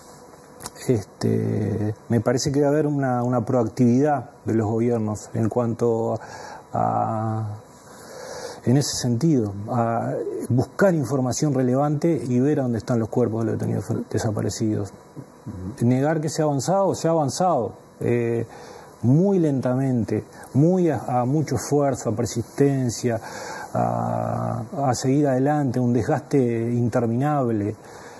este, me parece que debe haber una, una proactividad de los gobiernos en cuanto a, en ese sentido, a buscar información relevante y ver a dónde están los cuerpos de los detenidos desaparecidos. Uh-huh. Negar que se ha avanzado, se ha avanzado, eh, muy lentamente, muy a, a mucho esfuerzo, a persistencia, a, a seguir adelante, un desgaste interminable.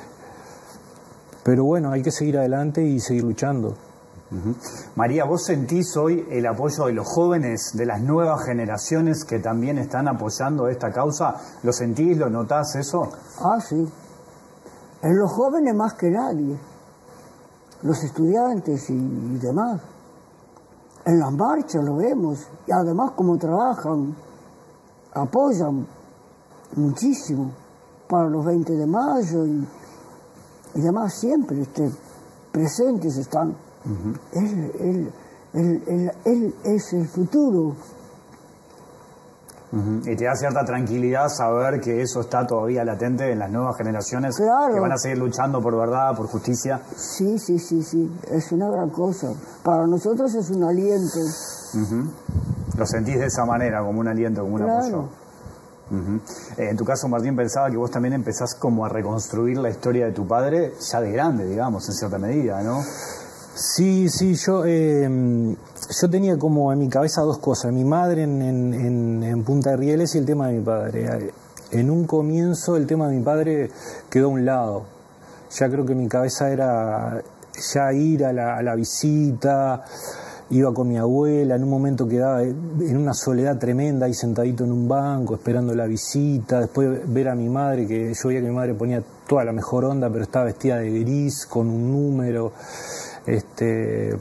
Pero bueno, hay que seguir adelante y seguir luchando. Uh-huh. María, ¿vos sentís hoy el apoyo de los jóvenes, de las nuevas generaciones que también están apoyando esta causa? ¿Lo sentís, lo notás eso? Ah, sí. En los jóvenes más que nadie. Los estudiantes y, y demás. En las marchas lo vemos. Y además cómo trabajan, apoyan muchísimo para los veinte de mayo y... y además siempre este, presentes están. Uh-huh. él, él, él, él, él es el futuro. Uh-huh. Y te da cierta tranquilidad saber que eso está todavía latente en las nuevas generaciones, claro, que van a seguir luchando por verdad, por justicia. Sí, sí, sí, sí, es una gran cosa. Para nosotros es un aliento. Uh-huh. Lo sentís de esa manera, como un aliento, como un claro. apoyo. Uh-huh. eh, en tu caso, Martín, pensaba que vos también empezás como a reconstruir la historia de tu padre ya de grande, digamos, en cierta medida, ¿no? Sí, sí, yo, eh, yo tenía como en mi cabeza dos cosas, mi madre en, en, en, en Punta de Rieles y el tema de mi padre. En un comienzo el tema de mi padre quedó a un lado, ya creo que mi cabeza era ya ir a la, a la visita, iba con mi abuela, en un momento quedaba en una soledad tremenda ahí sentadito en un banco esperando la visita, después ver a mi madre, que yo veía que mi madre ponía toda la mejor onda pero estaba vestida de gris con un número. Este,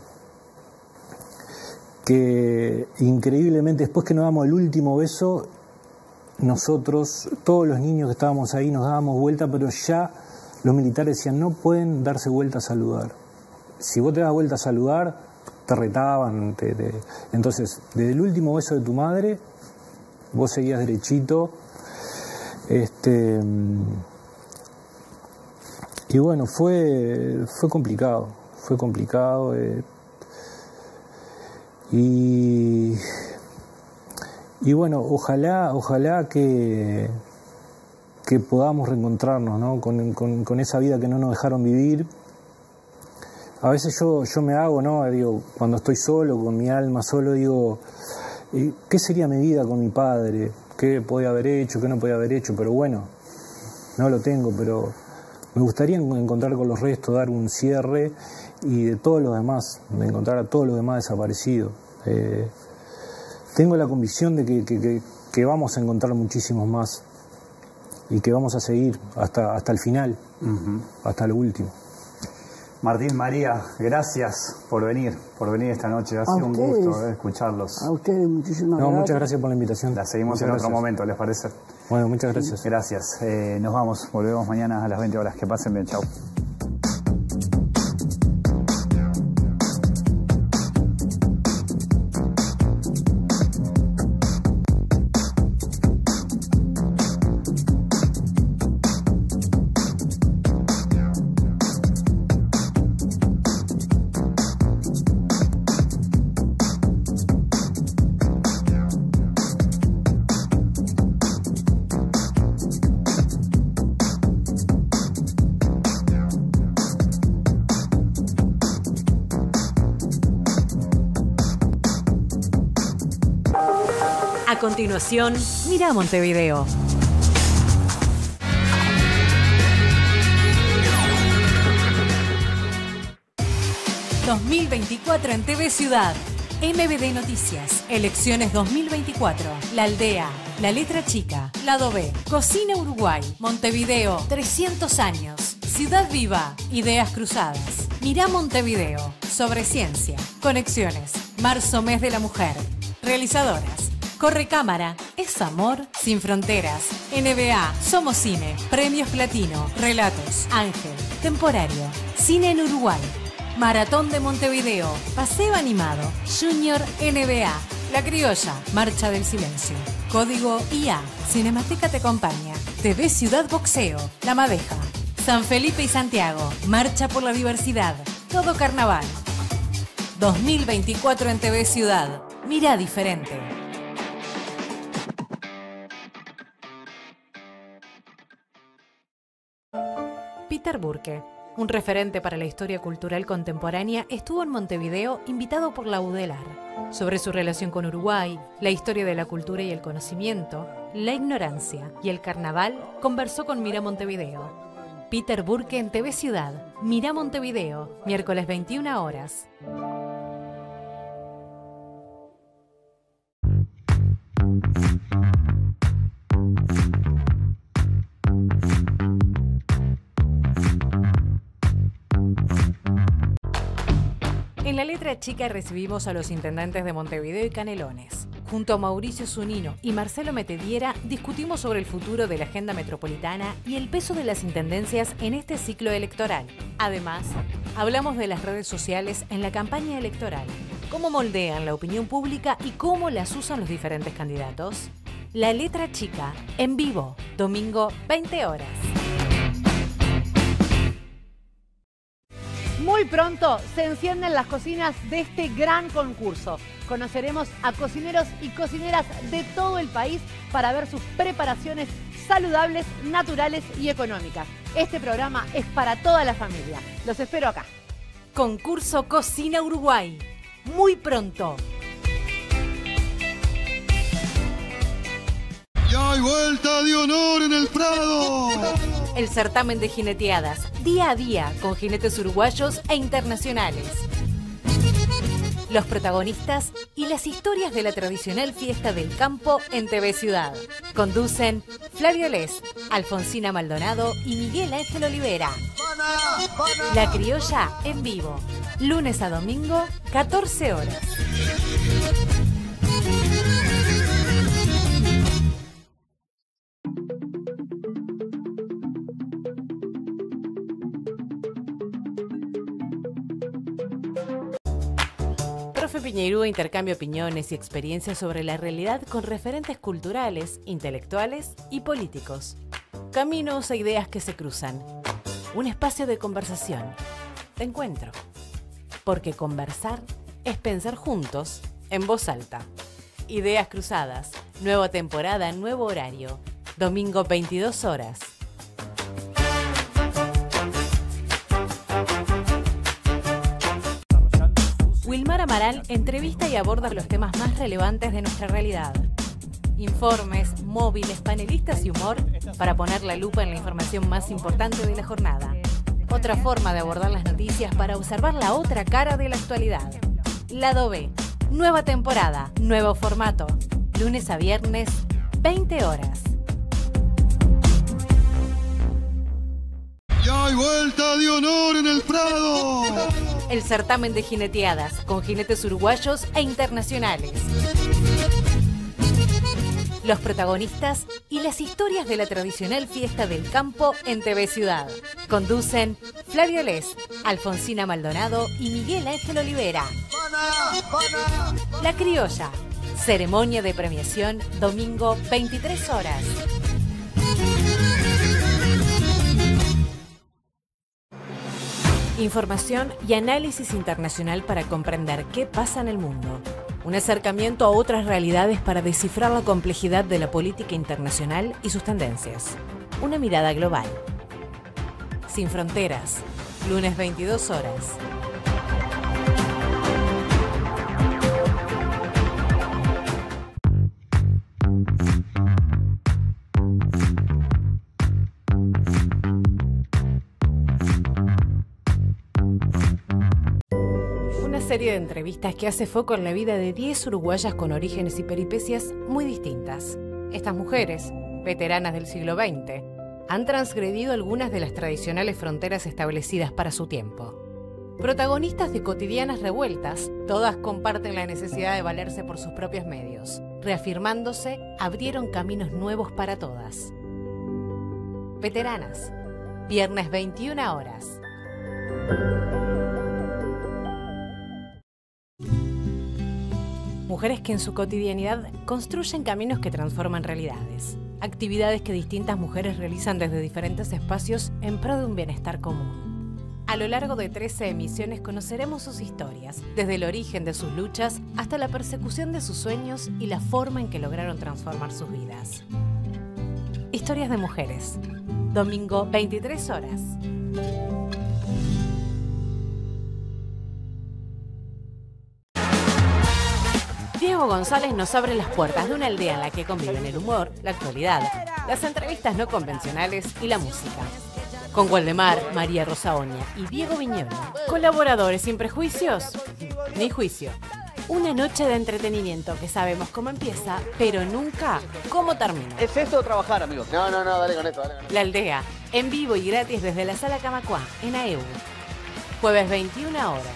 que increíblemente después que nos damos el último beso, nosotros, todos los niños que estábamos ahí nos dábamos vuelta, pero ya los militares decían no pueden darse vuelta a saludar, si vos te das vuelta a saludar te retaban, te, te... entonces desde el último beso de tu madre vos seguías derechito. Este, y bueno, fue, fue complicado fue complicado eh, y y bueno, ojalá ojalá que que podamos reencontrarnos, ¿no? con, con, con esa vida que no nos dejaron vivir. A veces yo, yo me hago, ¿no? Digo, cuando estoy solo, con mi alma solo, digo, ¿qué sería mi vida con mi padre? ¿Qué podía haber hecho? ¿Qué no podía haber hecho? Pero bueno, no lo tengo, pero me gustaría encontrar con los restos, dar un cierre y de todos los demás, de encontrar a todos los demás desaparecidos. Eh, tengo la convicción de que, que, que, que vamos a encontrar muchísimos más y que vamos a seguir hasta, hasta el final, uh-huh. hasta lo último. Martín, María, gracias por venir, por venir esta noche. Ha sido un gusto eh, escucharlos. A ustedes, muchísimas no, gracias. Muchas gracias por la invitación. La seguimos muchas en gracias. Otro momento, ¿les parece? Bueno, muchas gracias. Gracias. Eh, nos vamos, volvemos mañana a las veinte horas. Que pasen bien, chao. A continuación, Mira Montevideo. dos mil veinticuatro en T V Ciudad. M B D Noticias. Elecciones dos mil veinticuatro. La Aldea. La Letra Chica. Lado B. Cocina Uruguay. Montevideo. trescientos años. Ciudad Viva. Ideas cruzadas. Mira Montevideo. Sobre ciencia. Conexiones. Marzo, mes de la mujer. Realizadoras. Corre Cámara, Es Amor Sin Fronteras, N B A, Somos Cine, Premios Platino, Relatos, Ángel, Temporario, Cine en Uruguay, Maratón de Montevideo, Paseo Animado, Junior N B A, La Criolla, Marcha del Silencio, Código I A, Cinemateca te acompaña, T V Ciudad Boxeo, La Madeja, San Felipe y Santiago, Marcha por la Diversidad, Todo Carnaval. dos mil veinticuatro en T V Ciudad, mira diferente. Peter Burke, un referente para la historia cultural contemporánea, estuvo en Montevideo invitado por la UDELAR. Sobre su relación con Uruguay, la historia de la cultura y el conocimiento, la ignorancia y el carnaval, conversó con Mira Montevideo. Peter Burke en T V Ciudad, Mira Montevideo, miércoles veintiuna horas. En la letra chica recibimos a los intendentes de Montevideo y Canelones. Junto a Mauricio Zunino y Marcelo Metediera discutimos sobre el futuro de la agenda metropolitana y el peso de las intendencias en este ciclo electoral. Además, hablamos de las redes sociales en la campaña electoral, cómo moldean la opinión pública y cómo las usan los diferentes candidatos. La Letra Chica, en vivo, domingo veinte horas. Muy pronto se encienden las cocinas de este gran concurso. Conoceremos a cocineros y cocineras de todo el país para ver sus preparaciones saludables, naturales y económicas. Este programa es para toda la familia. Los espero acá. Concurso Cocina Uruguay. Muy pronto. Y hay vuelta de honor en el Prado. El certamen de jineteadas, día a día, con jinetes uruguayos e internacionales. Los protagonistas y las historias de la tradicional fiesta del campo en T V Ciudad. Conducen Flavio Les, Alfonsina Maldonado y Miguel Ángel Olivera. La Criolla en vivo, lunes a domingo, catorce horas. Profe Piñeirúa intercambia opiniones y experiencias sobre la realidad con referentes culturales, intelectuales y políticos. Caminos e ideas que se cruzan. Un espacio de conversación, de encuentro. Porque conversar es pensar juntos, en voz alta. Ideas cruzadas, nueva temporada, nuevo horario. Domingo veintidós horas. Wilmar Amaral entrevista y aborda los temas más relevantes de nuestra realidad. Informes, móviles, panelistas y humor para poner la lupa en la información más importante de la jornada. Otra forma de abordar las noticias para observar la otra cara de la actualidad. Lado B. Nueva temporada, nuevo formato. Lunes a viernes, veinte horas. Y hay vuelta de honor en el Prado. El certamen de jineteadas, con jinetes uruguayos e internacionales. Los protagonistas y las historias de la tradicional fiesta del campo en T V Ciudad. Conducen Flavio Les, Alfonsina Maldonado y Miguel Ángel Olivera. La Criolla. Ceremonia de premiación, domingo veintitrés horas. Información y análisis internacional para comprender qué pasa en el mundo. Un acercamiento a otras realidades para descifrar la complejidad de la política internacional y sus tendencias. Una mirada global. Sin fronteras. Lunes veintidós horas. Serie de entrevistas que hace foco en la vida de diez uruguayas con orígenes y peripecias muy distintas. Estas mujeres, veteranas del siglo veinte, han transgredido algunas de las tradicionales fronteras establecidas para su tiempo. Protagonistas de cotidianas revueltas, todas comparten la necesidad de valerse por sus propios medios. Reafirmándose, abrieron caminos nuevos para todas. Veteranas, viernes veintiuna horas. Mujeres que en su cotidianidad construyen caminos que transforman realidades. Actividades que distintas mujeres realizan desde diferentes espacios en pro de un bienestar común. A lo largo de trece emisiones conoceremos sus historias, desde el origen de sus luchas hasta la persecución de sus sueños y la forma en que lograron transformar sus vidas. Historias de mujeres. Domingo veintitrés horas. Diego González nos abre las puertas de una aldea en la que conviven el humor, la actualidad, las entrevistas no convencionales y la música. Con Waldemar, María Rosa Oña y Diego Viñolo. Colaboradores sin prejuicios ni juicio. Una noche de entretenimiento que sabemos cómo empieza, pero nunca cómo termina. ¿Es esto o trabajar, amigos? No, no, no, dale con esto, dale con esto. La aldea, en vivo y gratis desde la Sala Camacuá, en A E U. Jueves veintiuna horas.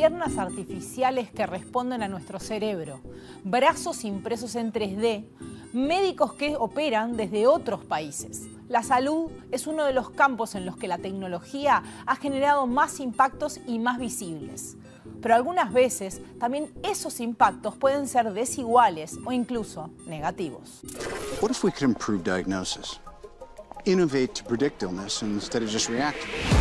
piernas artificiales que responden a nuestro cerebro, brazos impresos en tres D, médicos que operan desde otros países. La salud es uno de los campos en los que la tecnología ha generado más impactos y más visibles. Pero algunas veces también esos impactos pueden ser desiguales o incluso negativos. What if we could improve diagnosis? Innovate to predict illness instead of just react.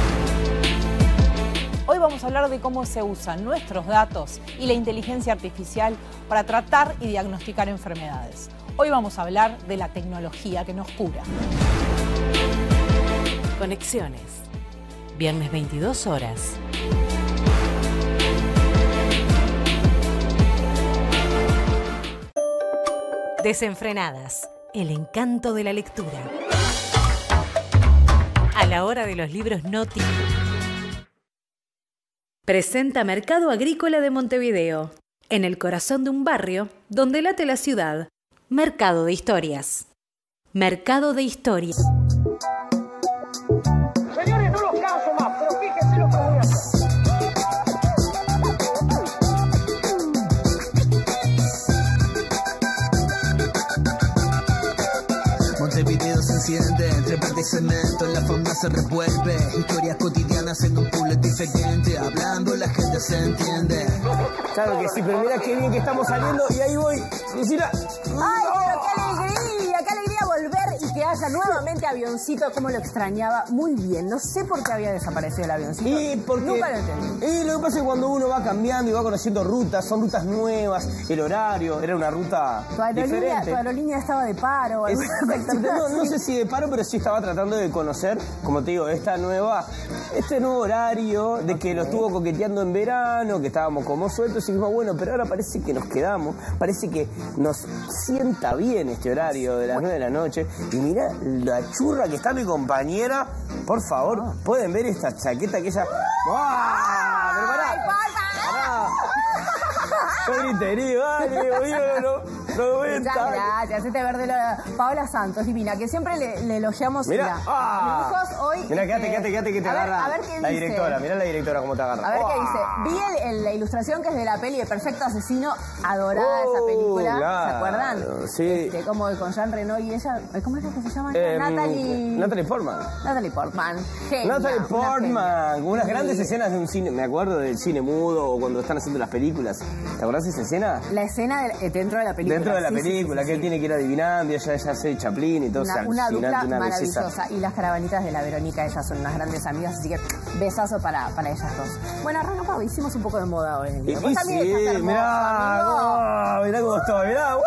Hoy vamos a hablar de cómo se usan nuestros datos y la inteligencia artificial para tratar y diagnosticar enfermedades. Hoy vamos a hablar de la tecnología que nos cura. Conexiones. Viernes veintidós horas. Desenfrenadas. El encanto de la lectura. A la hora de los libros Noti. Presenta Mercado Agrícola de Montevideo. En el corazón de un barrio donde late la ciudad. Mercado de Historias. Mercado de Historias. Señores, no los canso más, pero fíjense lo que voy a hacer. Montevideo se enciende, entre verde y cemento, la fauna se revuelve, historias cotidianas en un pueblo diferente, hablando la gente se entiende. Claro que sí, pero mira qué bien que estamos saliendo y ahí voy, Lucila. ¡Ay, pero qué alegría! ¡Qué alegría volver y que haya nuevamente avioncito! Como lo extrañaba muy bien. No sé por qué había desaparecido el avioncito. Y porque, nunca lo entendí. Y lo que pasa es que cuando uno va cambiando y va conociendo rutas, son rutas nuevas, el horario, era una ruta tu aerolínea, diferente. Tu aerolínea estaba de paro. Es, no, no sé si de paro, pero sí estaba tratando de conocer, como te digo, esta nueva, este nuevo horario, de que lo estuvo coqueteando en verano, que estábamos como sueltos y dijimos, bueno, pero ahora parece que nos quedamos, parece que nos sienta bien este horario de las nueve de la noche. Y mirá la churra que está mi compañera, por favor, pueden ver esta chaqueta que ella... ¡Ah! ¡Pero pará! ¡Pará! ¡Qué griterío! ¡Dale, boludo! noventa. Muchas gracias, este verde la... Paola Santos, divina, que siempre le, le elogiamos. Mirá, mira, ah, dibujos hoy. Mirá, este, quédate, quédate, quédate que te a agarra ver, a ver qué la dice. directora. Mirá la directora cómo te agarra. A ver oh. qué dice. Vi el, el, la ilustración que es de la peli de Perfecto Asesino, adorada oh, esa película, claro, ¿se acuerdan? Sí. Este, como con Jean Reno y ella, ¿cómo es que se llama? Eh, Natalie... Natalie Portman. Natalie Portman. Genia, Natalie Portman, con unas sí. grandes escenas de un cine, me acuerdo del cine mudo o cuando están haciendo las películas. ¿Te acordás de esa escena? La escena de, dentro de la película. Dentro de la sí, película, sí, sí, que él sí. tiene que ir adivinando y ella ya hace Chaplin y todo. Una, o sea, una dupla una maravillosa. belleza. Y las caravanitas de la Verónica, ellas son unas grandes amigas, así que besazo para, para ellas dos. Bueno, arranca, Pau, hicimos un poco de moda hoy. Y, Vos y también sí, estás hermoso, mirá, amigo. oh, mirá cómo estoy, mirá. Uh,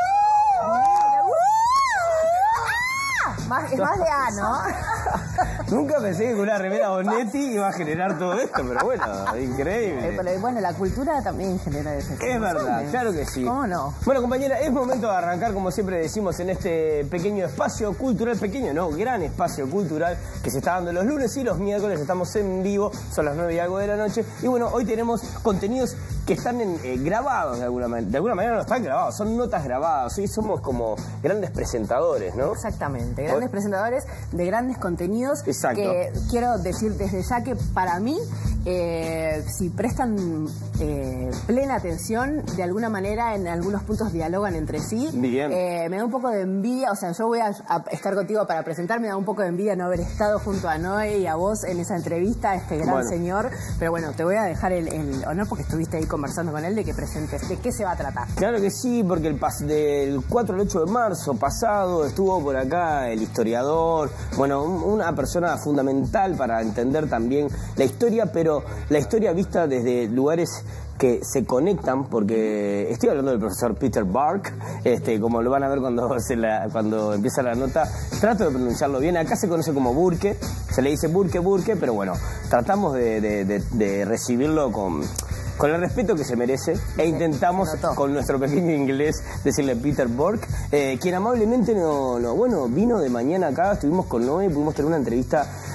Más, es más de A, ¿no? Nunca pensé que con una remera Bonetti iba a generar todo esto, pero bueno, increíble. Eh, pero, bueno, la cultura también genera ese. Es verdad, claro que sí. ¿Cómo no? Bueno, compañera, es momento de arrancar, como siempre decimos, en este pequeño espacio cultural, pequeño, no, gran espacio cultural que se está dando los lunes y los miércoles. Estamos en vivo, son las nueve y algo de la noche. Y bueno, hoy tenemos contenidos que están en, eh, grabados de alguna manera. De alguna manera no están grabados, son notas grabadas. Hoy somos como grandes presentadores, ¿no? Exactamente, grandes hoy... presentadores de grandes contenidos. Exacto. Que quiero decir desde ya que para mí, eh, si prestan eh, plena atención, de alguna manera en algunos puntos dialogan entre sí. Bien. Eh, me da un poco de envidia, o sea, yo voy a, a estar contigo para presentar, me da un poco de envidia no haber estado junto a Noé y a vos en esa entrevista, a este gran bueno. señor. Pero bueno, te voy a dejar el, el honor porque estuviste ahí conversando con él de que presentes, de qué se va a tratar. Claro que sí, porque el pas del cuatro al ocho de marzo pasado estuvo por acá el historiador, bueno, un, una persona fundamental para entender también la historia, pero la historia vista desde lugares que se conectan, porque estoy hablando del profesor Peter Bark, este, como lo van a ver cuando, se la, cuando empieza la nota, trato de pronunciarlo bien, acá se conoce como Burke, se le dice Burke, Burke, pero bueno, tratamos de, de, de, de recibirlo con... con el respeto que se merece, e intentamos con nuestro pequeño inglés decirle Peter Burke, eh, quien amablemente no, no, bueno, vino de mañana acá, estuvimos con Noé, pudimos tener una entrevista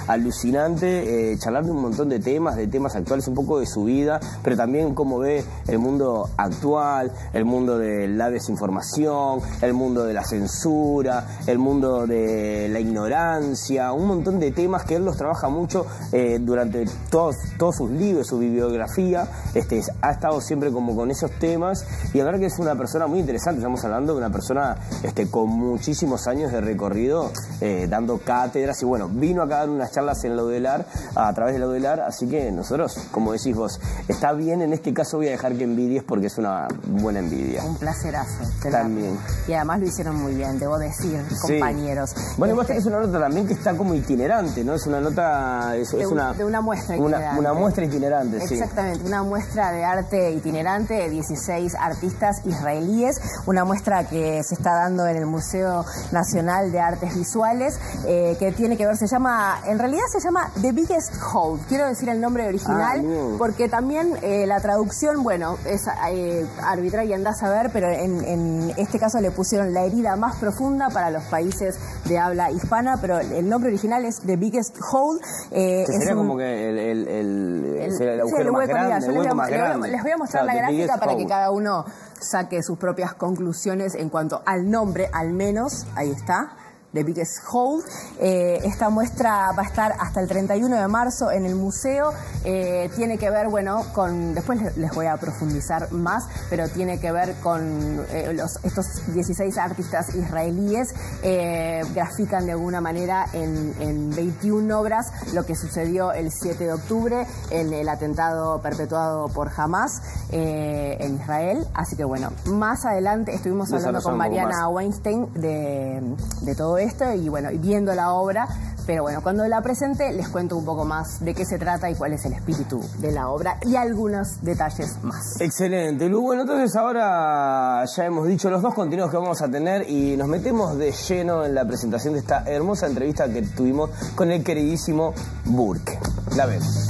alucinante eh, charlar de un montón de temas, de temas actuales, un poco de su vida, pero también cómo ve el mundo actual, el mundo de la desinformación, el mundo de la censura, el mundo de la ignorancia, un montón de temas que él los trabaja mucho eh, durante todos, todos sus libros, su bibliografía, este, ha estado siempre como con esos temas, y la verdad que es una persona muy interesante. Estamos hablando de una persona este, con muchísimos años de recorrido, eh, dando cátedras, y bueno, vino acá a dar unas charlas en la UDELAR, a través de la UDELAR, así que nosotros, como decís vos, está bien, en este caso voy a dejar que envidies porque es una buena envidia. Un placerazo. También. Y además lo hicieron muy bien, debo decir, Sí. compañeros. Bueno, Este, vos tenés una nota también que está como itinerante, ¿no? Es una nota... Es, de, es un- una, de una muestra una, itinerante. una muestra itinerante, sí. Exactamente, una muestra de arte itinerante de dieciséis artistas israelíes, una muestra que se está dando en el Museo Nacional de Artes Visuales, eh, que tiene que ver, se llama, en realidad se llama The Biggest Hole, quiero decir el nombre original, Ah, bien. porque también eh, la traducción, bueno, es eh, arbitraria y andás a ver, pero en, en este caso le pusieron la herida más profunda para los países de habla hispana, pero el nombre original es The Biggest Hole. eh, Que es sería un- como que el, el, el, el- sería el sí, agujero el más hueco, mira, grande, yo el les voy, hueco a, más les voy a- grande. les voy a mostrar Claro, la the gráfica biggest para que hole. cada uno saque sus propias conclusiones en cuanto al nombre, al menos, ahí está. The Biggest Hole. Eh, esta muestra va a estar hasta el treinta y uno de marzo en el museo. Eh, tiene que ver, bueno, con... Después les, les voy a profundizar más, pero tiene que ver con eh, los, estos dieciséis artistas israelíes. Eh, grafican de alguna manera en, en veintiuna obras lo que sucedió el siete de octubre en el atentado perpetuado por Hamas eh, en Israel. Así que, bueno, más adelante estuvimos hablando con Desarrollamos un poco Mariana más. Weinstein de, de todo esto y bueno, y viendo la obra, pero bueno, cuando la presente les cuento un poco más de qué se trata y cuál es el espíritu de la obra y algunos detalles más. Excelente, Lu. Bueno, entonces ahora ya hemos dicho los dos contenidos que vamos a tener y nos metemos de lleno en la presentación de esta hermosa entrevista que tuvimos con el queridísimo Burke. La vemos.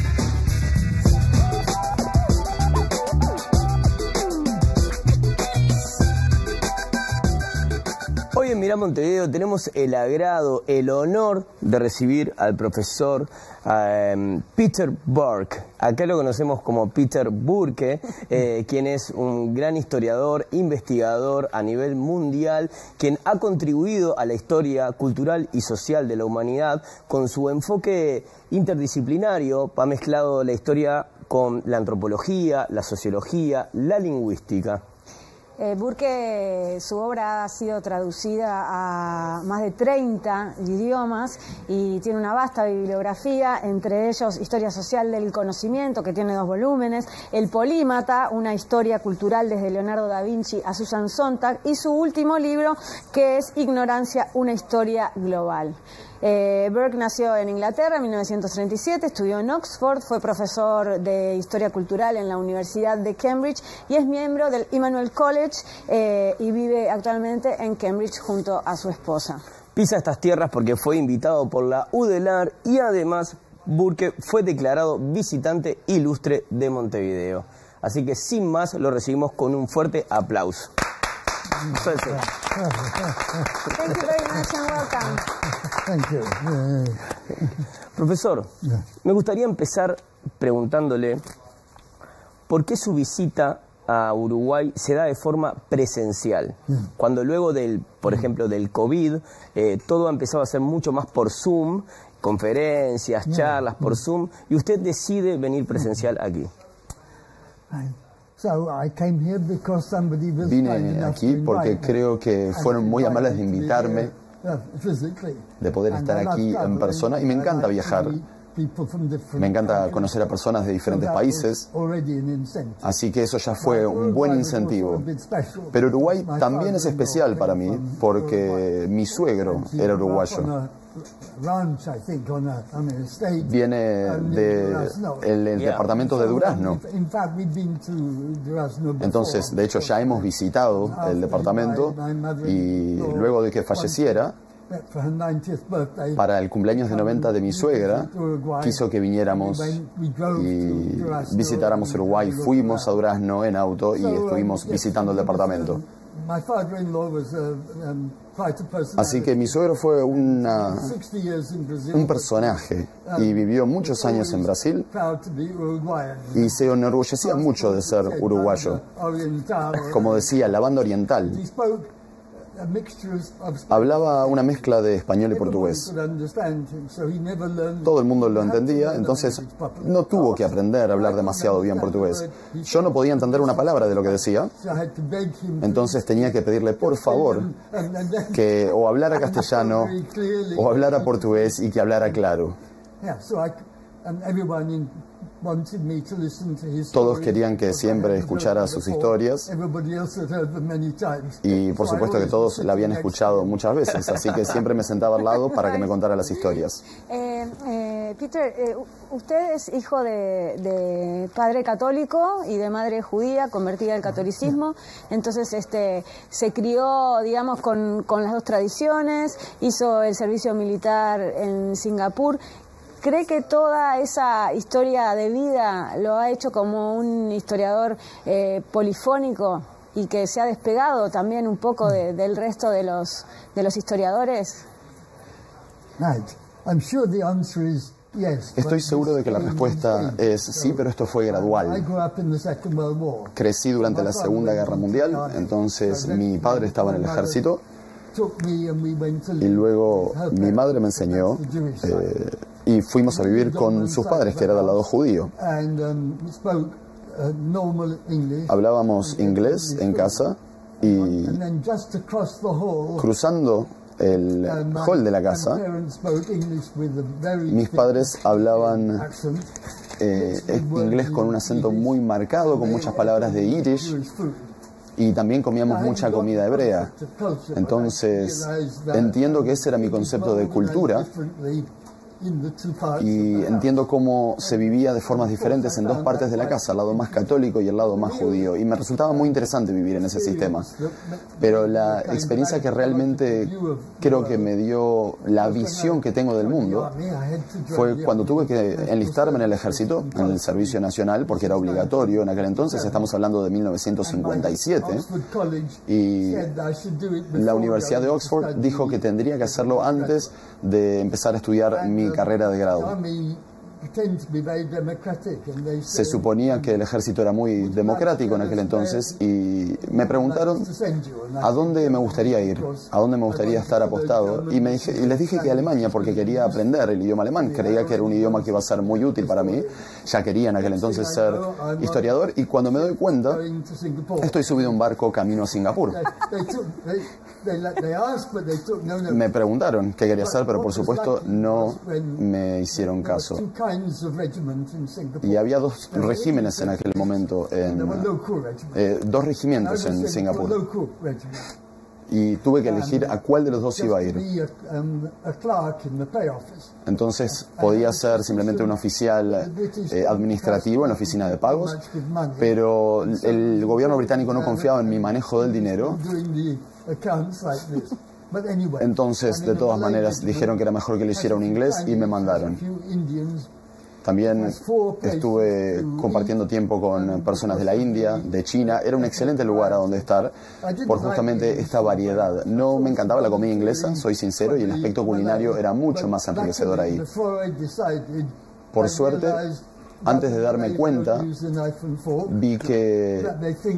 Hoy en Mirá Montevideo tenemos el agrado, el honor de recibir al profesor eh, Peter Burke. Acá lo conocemos como Peter Burke, eh, quien es un gran historiador, investigador a nivel mundial, quien ha contribuido a la historia cultural y social de la humanidad con su enfoque interdisciplinario. Ha mezclado la historia con la antropología, la sociología, la lingüística. Eh, Burke, su obra ha sido traducida a más de treinta idiomas y tiene una vasta bibliografía, entre ellos Historia Social del Conocimiento, que tiene dos volúmenes, El Polímata, una historia cultural desde Leonardo da Vinci a Susan Sontag, y su último libro, que es Ignorancia, una historia global. Eh, Burke nació en Inglaterra en mil novecientos treinta y siete, estudió en Oxford, fue profesor de Historia Cultural en la Universidad de Cambridge y es miembro del Emmanuel College eh, y vive actualmente en Cambridge junto a su esposa. Pisa estas tierras porque fue invitado por la UDELAR y además Burke fue declarado visitante ilustre de Montevideo. Así que sin más lo recibimos con un fuerte aplauso. Suerte. Thank you very much and welcome. Thank you. Profesor, me gustaría empezar preguntándole por qué su visita a Uruguay se da de forma presencial, cuando luego del, por ejemplo, del COVID, eh, todo ha empezado a ser mucho más por Zoom, conferencias, charlas por Zoom, y usted decide venir presencial aquí. Vine aquí porque creo que fueron muy amables de invitarme, de poder estar aquí en persona, y me encanta viajar. Me encanta conocer a personas de diferentes países, así que eso ya fue un buen incentivo. Pero Uruguay también es especial para mí porque mi suegro era uruguayo. Viene del departamento de Durazno. Entonces, de hecho, ya hemos visitado el departamento y luego de que falleciera, Para el cumpleaños de noventa de mi suegra, quiso que viniéramos y visitáramos Uruguay. Fuimos a Durazno en auto y estuvimos visitando el departamento. Así que mi suegro fue una, un personaje y vivió muchos años en Brasil y se enorgullecía mucho de ser uruguayo. Como decía, la banda oriental. Hablaba una mezcla de español y portugués. Todo el mundo lo entendía, entonces no tuvo que aprender a hablar demasiado bien portugués. Yo no podía entender una palabra de lo que decía, entonces tenía que pedirle por favor que o hablara castellano o hablara portugués y que hablara claro. Todos querían que siempre escuchara sus historias y por supuesto que todos la habían escuchado muchas veces, así que siempre me sentaba al lado para que me contara las historias. Eh, eh, Peter, eh, usted es hijo de, de padre católico y de madre judía convertida al catolicismo, entonces este, se crió, digamos, con, con las dos tradiciones, hizo el servicio militar en Singapur. ¿Cree que toda esa historia de vida lo ha hecho como un historiador eh, polifónico y que se ha despegado también un poco de, del resto de los, de los historiadores? Estoy seguro de que la respuesta es sí, pero esto fue gradual. Crecí durante la Segunda Guerra Mundial, entonces mi padre estaba en el ejército y luego mi madre me enseñó eh, y fuimos a vivir con sus padres, que era del lado judío. Hablábamos inglés en casa y cruzando el hall de la casa, mis padres hablaban eh, inglés con un acento muy marcado, con muchas palabras de Yiddish. Y también comíamos mucha comida hebrea. Entonces, entiendo que ese era mi concepto de cultura y entiendo cómo se vivía de formas diferentes en dos partes de la casa, el lado más católico y el lado más judío. Y me resultaba muy interesante vivir en ese sistema. Pero la experiencia que realmente creo que me dio la visión que tengo del mundo fue cuando tuve que enlistarme en el ejército, en el servicio nacional, porque era obligatorio en aquel entonces, estamos hablando de mil novecientos cincuenta y siete, y la Universidad de Oxford dijo que tendría que hacerlo antes de empezar a estudiar mi carrera de grado. Se suponía que el ejército era muy democrático en aquel entonces y me preguntaron a dónde me gustaría ir, a dónde me gustaría estar apostado y, me dije, y les dije que Alemania porque quería aprender el idioma alemán, creía que era un idioma que iba a ser muy útil para mí, ya quería en aquel entonces ser historiador y cuando me doy cuenta estoy subido a un barco camino a Singapur. Me preguntaron qué quería hacer, pero por supuesto no me hicieron caso. Y había dos regímenes en aquel momento, en, eh, dos regimientos en Singapur. Y tuve que elegir a cuál de los dos iba a ir. Entonces podía ser simplemente un oficial eh, administrativo en la oficina de pagos, pero el gobierno británico no confiaba en mi manejo del dinero. Entonces, de todas maneras, dijeron que era mejor que le hiciera un inglés y me mandaron. También estuve compartiendo tiempo con personas de la India, de China. Era un excelente lugar a donde estar por justamente esta variedad. No me encantaba la comida inglesa, soy sincero, y el aspecto culinario era mucho más enriquecedor ahí. Por suerte, antes de darme cuenta, vi que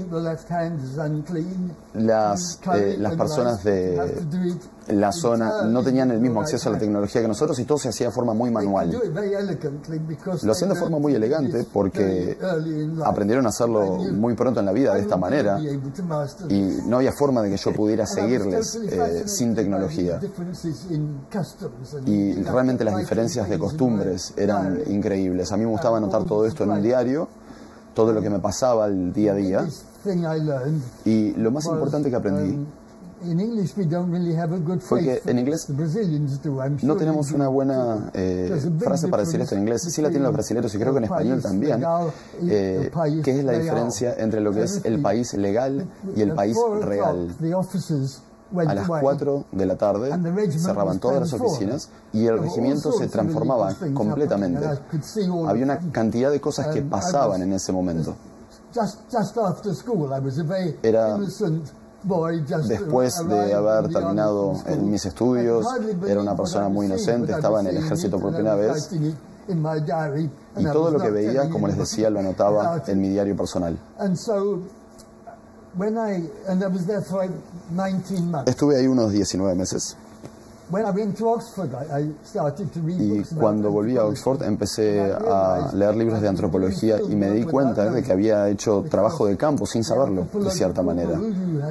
las, eh, las personas de la zona no tenían el mismo acceso a la tecnología que nosotros y todo se hacía de forma muy manual. Lo hacían de forma muy elegante porque aprendieron a hacerlo muy pronto en la vida de esta manera y no había forma de que yo pudiera seguirles eh, sin tecnología. Y realmente las diferencias de costumbres eran increíbles. A mí me gustaba anotar todo esto en un diario, todo lo que me pasaba el día a día. Y lo más importante que aprendí fue que en inglés no tenemos una buena eh, frase para decir esto en inglés. Sí la tienen los brasileños y creo que en español también. Eh, ¿Qué es la diferencia entre lo que es el país legal y el país real? A las cuatro de la tarde cerraban todas las oficinas y el regimiento se transformaba completamente. Había una cantidad de cosas que pasaban en ese momento. Era después de haber terminado en mis estudios, era una persona muy inocente, estaba en el ejército por primera vez y todo lo que veía, como les decía, lo anotaba en mi diario personal. Estuve ahí unos diecinueve meses. Y cuando volví a Oxford empecé a leer libros de antropología y me di cuenta de que había hecho trabajo de campo sin saberlo, de cierta manera.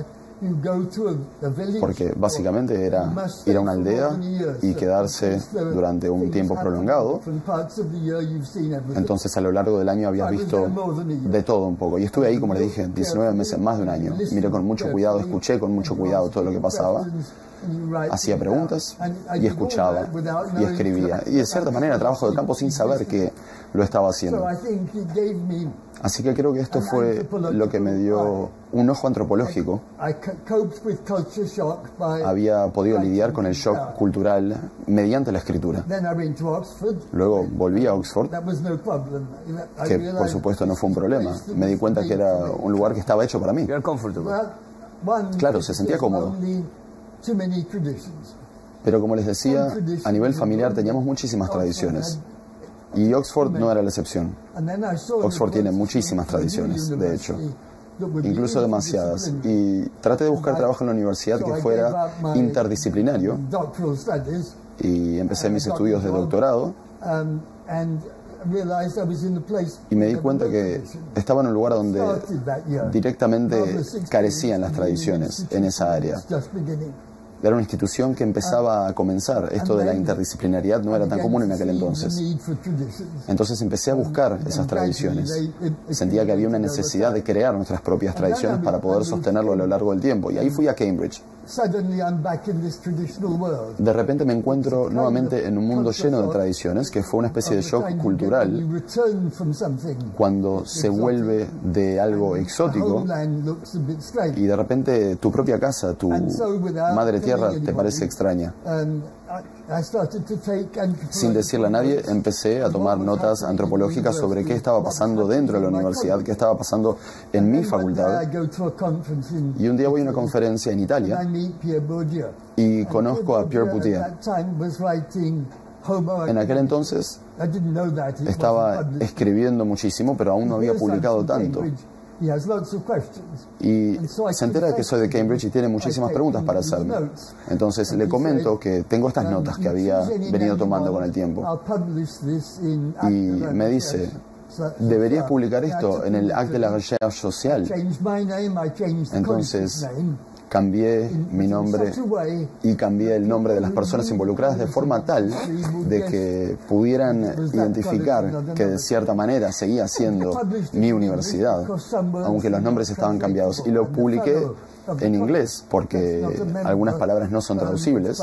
Porque básicamente era ir a una aldea y quedarse durante un tiempo prolongado. Entonces a lo largo del año habías visto de todo un poco. Y estuve ahí, como les dije, diecinueve meses, más de un año. Miré con mucho cuidado, escuché con mucho cuidado todo lo que pasaba. Hacía preguntas y escuchaba y escribía. Y de cierta manera trabajo de campo sin saber que lo estaba haciendo. Así que creo que esto fue lo que me dio un ojo antropológico. Había podido lidiar con el shock cultural mediante la escritura. Luego volví a Oxford, que por supuesto no fue un problema. Me di cuenta que era un lugar que estaba hecho para mí. Claro, se sentía cómodo. Pero como les decía, a nivel familiar teníamos muchísimas tradiciones. Y Oxford no era la excepción. Oxford tiene muchísimas tradiciones, de hecho, incluso demasiadas. Y traté de buscar trabajo en la universidad que fuera interdisciplinario. Y empecé mis estudios de doctorado. Y me di cuenta que estaba en un lugar donde directamente carecían las tradiciones en esa área. Era una institución que empezaba a comenzar. Esto de la interdisciplinariedad no era tan común en aquel entonces. Entonces empecé a buscar esas tradiciones. Sentía que había una necesidad de crear nuestras propias tradiciones para poder sostenerlo a lo largo del tiempo. Y ahí fui a Cambridge. De repente me encuentro nuevamente en un mundo lleno de tradiciones, que fue una especie de shock cultural cuando se vuelve de algo exótico y de repente tu propia casa, tu madre tierra te parece extraña. Sin decirle a nadie, empecé a tomar notas antropológicas sobre qué estaba pasando dentro de la universidad, qué estaba pasando en mi facultad. Y un día voy a una conferencia en Italia y conozco a Pierre Bourdieu. En aquel entonces estaba escribiendo muchísimo, pero aún no había publicado tanto. Y se entera que soy de Cambridge y tiene muchísimas preguntas para hacerme. Entonces le comento que tengo estas notas que había venido tomando con el tiempo. Y me dice, deberías publicar esto en el Acte de la Recherche Sociale. Entonces cambié mi nombre y cambié el nombre de las personas involucradas de forma tal de que pudieran identificar que de cierta manera seguía siendo mi universidad, aunque los nombres estaban cambiados. Y lo publiqué en inglés porque algunas palabras no son traducibles.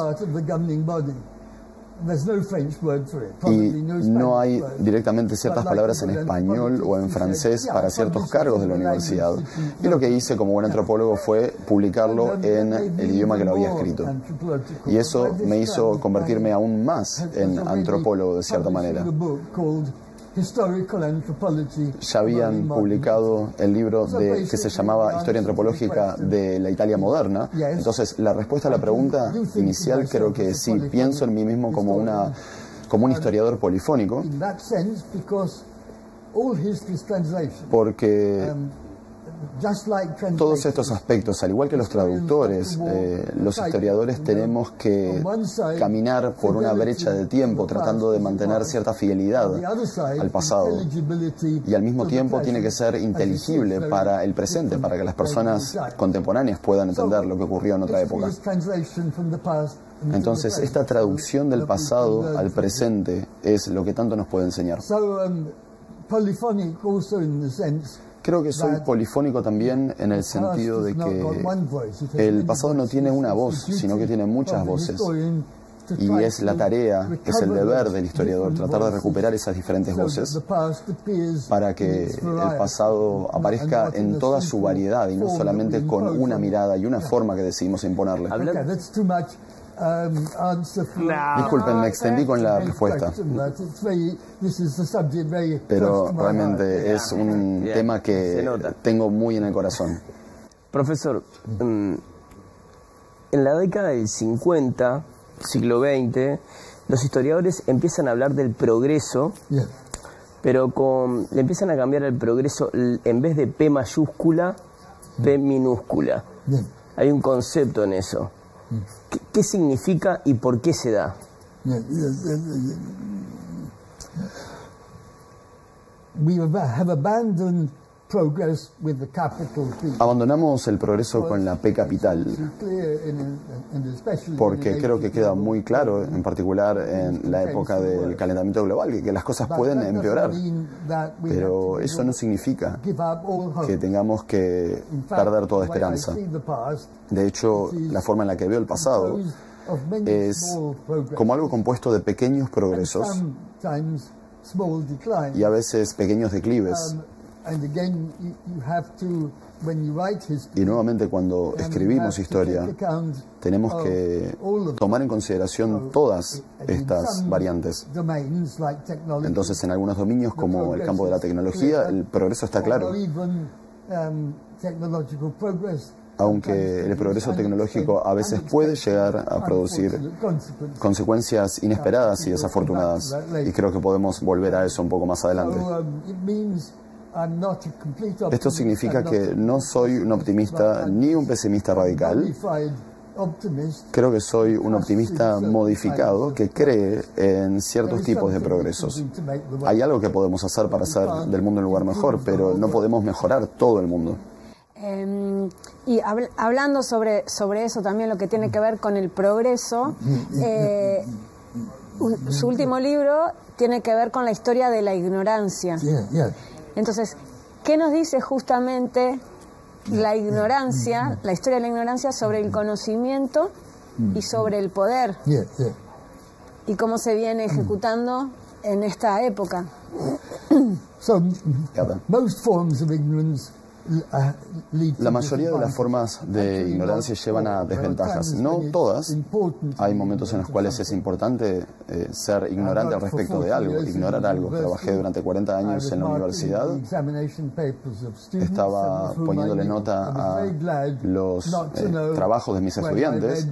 Y no hay directamente ciertas palabras en español o en francés para ciertos cargos de la universidad. Y lo que hice como buen antropólogo fue publicarlo en el idioma que lo había escrito. Y eso me hizo convertirme aún más en antropólogo de cierta manera. Ya habían publicado el libro de, que se llamaba Historia Antropológica de la Italia Moderna. Entonces, la respuesta a la pregunta inicial creo que sí, pienso en mí mismo como, una, como un historiador polifónico, porque todos estos aspectos, al igual que los traductores, eh, los historiadores tenemos que caminar por una brecha de tiempo tratando de mantener cierta fidelidad al pasado, y al mismo tiempo tiene que ser inteligible para el presente, para que las personas contemporáneas puedan entender lo que ocurrió en otra época. Entonces, esta traducción del pasado al presente es lo que tanto nos puede enseñar. Creo que soy polifónico también en el sentido de que el pasado no tiene una voz, sino que tiene muchas voces. Y es la tarea, es el deber del historiador tratar de recuperar esas diferentes voces para que el pasado aparezca en toda su variedad y no solamente con una mirada y una forma que decidimos imponerle. Disculpen, me extendí con la respuesta, pero realmente es un tema que tengo muy en el corazón. Profesor, en la década del cincuenta, siglo veinte, los historiadores empiezan a hablar del progreso, pero con, le empiezan a cambiar el progreso en vez de P mayúscula, P minúscula. Hay un concepto en eso. ¿Qué, qué significa y por qué se da? We have abandoned progress with the capital P. Abandonamos el progreso con la P capital porque creo que queda muy claro, en particular en la época del calentamiento global, que, que las cosas pueden empeorar, pero eso no significa que tengamos que perder toda esperanza. De hecho, la forma en la que veo el pasado es como algo compuesto de pequeños progresos y a veces pequeños declives. Y nuevamente, cuando escribimos historia, tenemos que tomar en consideración todas estas variantes. Entonces, en algunos dominios, como el campo de la tecnología, el progreso está claro. Aunque el progreso tecnológico a veces puede llegar a producir consecuencias inesperadas y desafortunadas, y creo que podemos volver a eso un poco más adelante. Esto significa que no soy un optimista ni un pesimista radical. Creo que soy un optimista modificado que cree en ciertos tipos de progresos. Hay algo que podemos hacer para hacer del mundo un lugar mejor, pero no podemos mejorar todo el mundo. Eh, y habl hablando sobre, sobre eso también, lo que tiene que ver con el progreso, eh, su último libro tiene que ver con la historia de la ignorancia. Entonces, ¿qué nos dice justamente la ignorancia, la historia de la ignorancia sobre el conocimiento y sobre el poder? Y cómo se viene ejecutando en esta época. So, most forms of ignorance La mayoría de las formas de ignorancia llevan a desventajas. No todas. Hay momentos en los cuales es importante eh, ser ignorante al respecto de algo, ignorar algo. Trabajé durante cuarenta años en la universidad. Estaba poniéndole nota a los eh, trabajos de mis estudiantes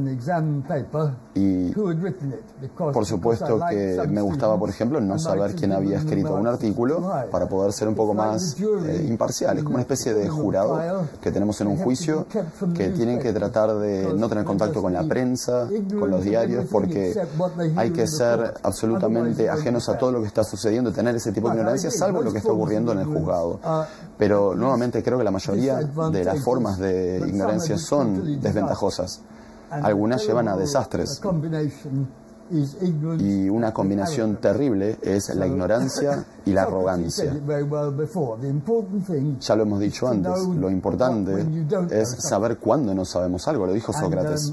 y por supuesto que me gustaba, por ejemplo, no saber quién había escrito un artículo para poder ser un poco más eh, imparcial. Es como una especie de jurado que tenemos en un juicio, que tienen que tratar de no tener contacto con la prensa, con los diarios, porque hay que ser absolutamente ajenos a todo lo que está sucediendo, tener ese tipo de ignorancia, salvo lo que está ocurriendo en el juzgado. Pero nuevamente creo que la mayoría de las formas de ignorancia son desventajosas. Algunas llevan a desastres. Y una combinación terrible es la ignorancia y la arrogancia. Ya lo hemos dicho antes, lo importante es saber cuándo no sabemos algo, lo dijo Sócrates.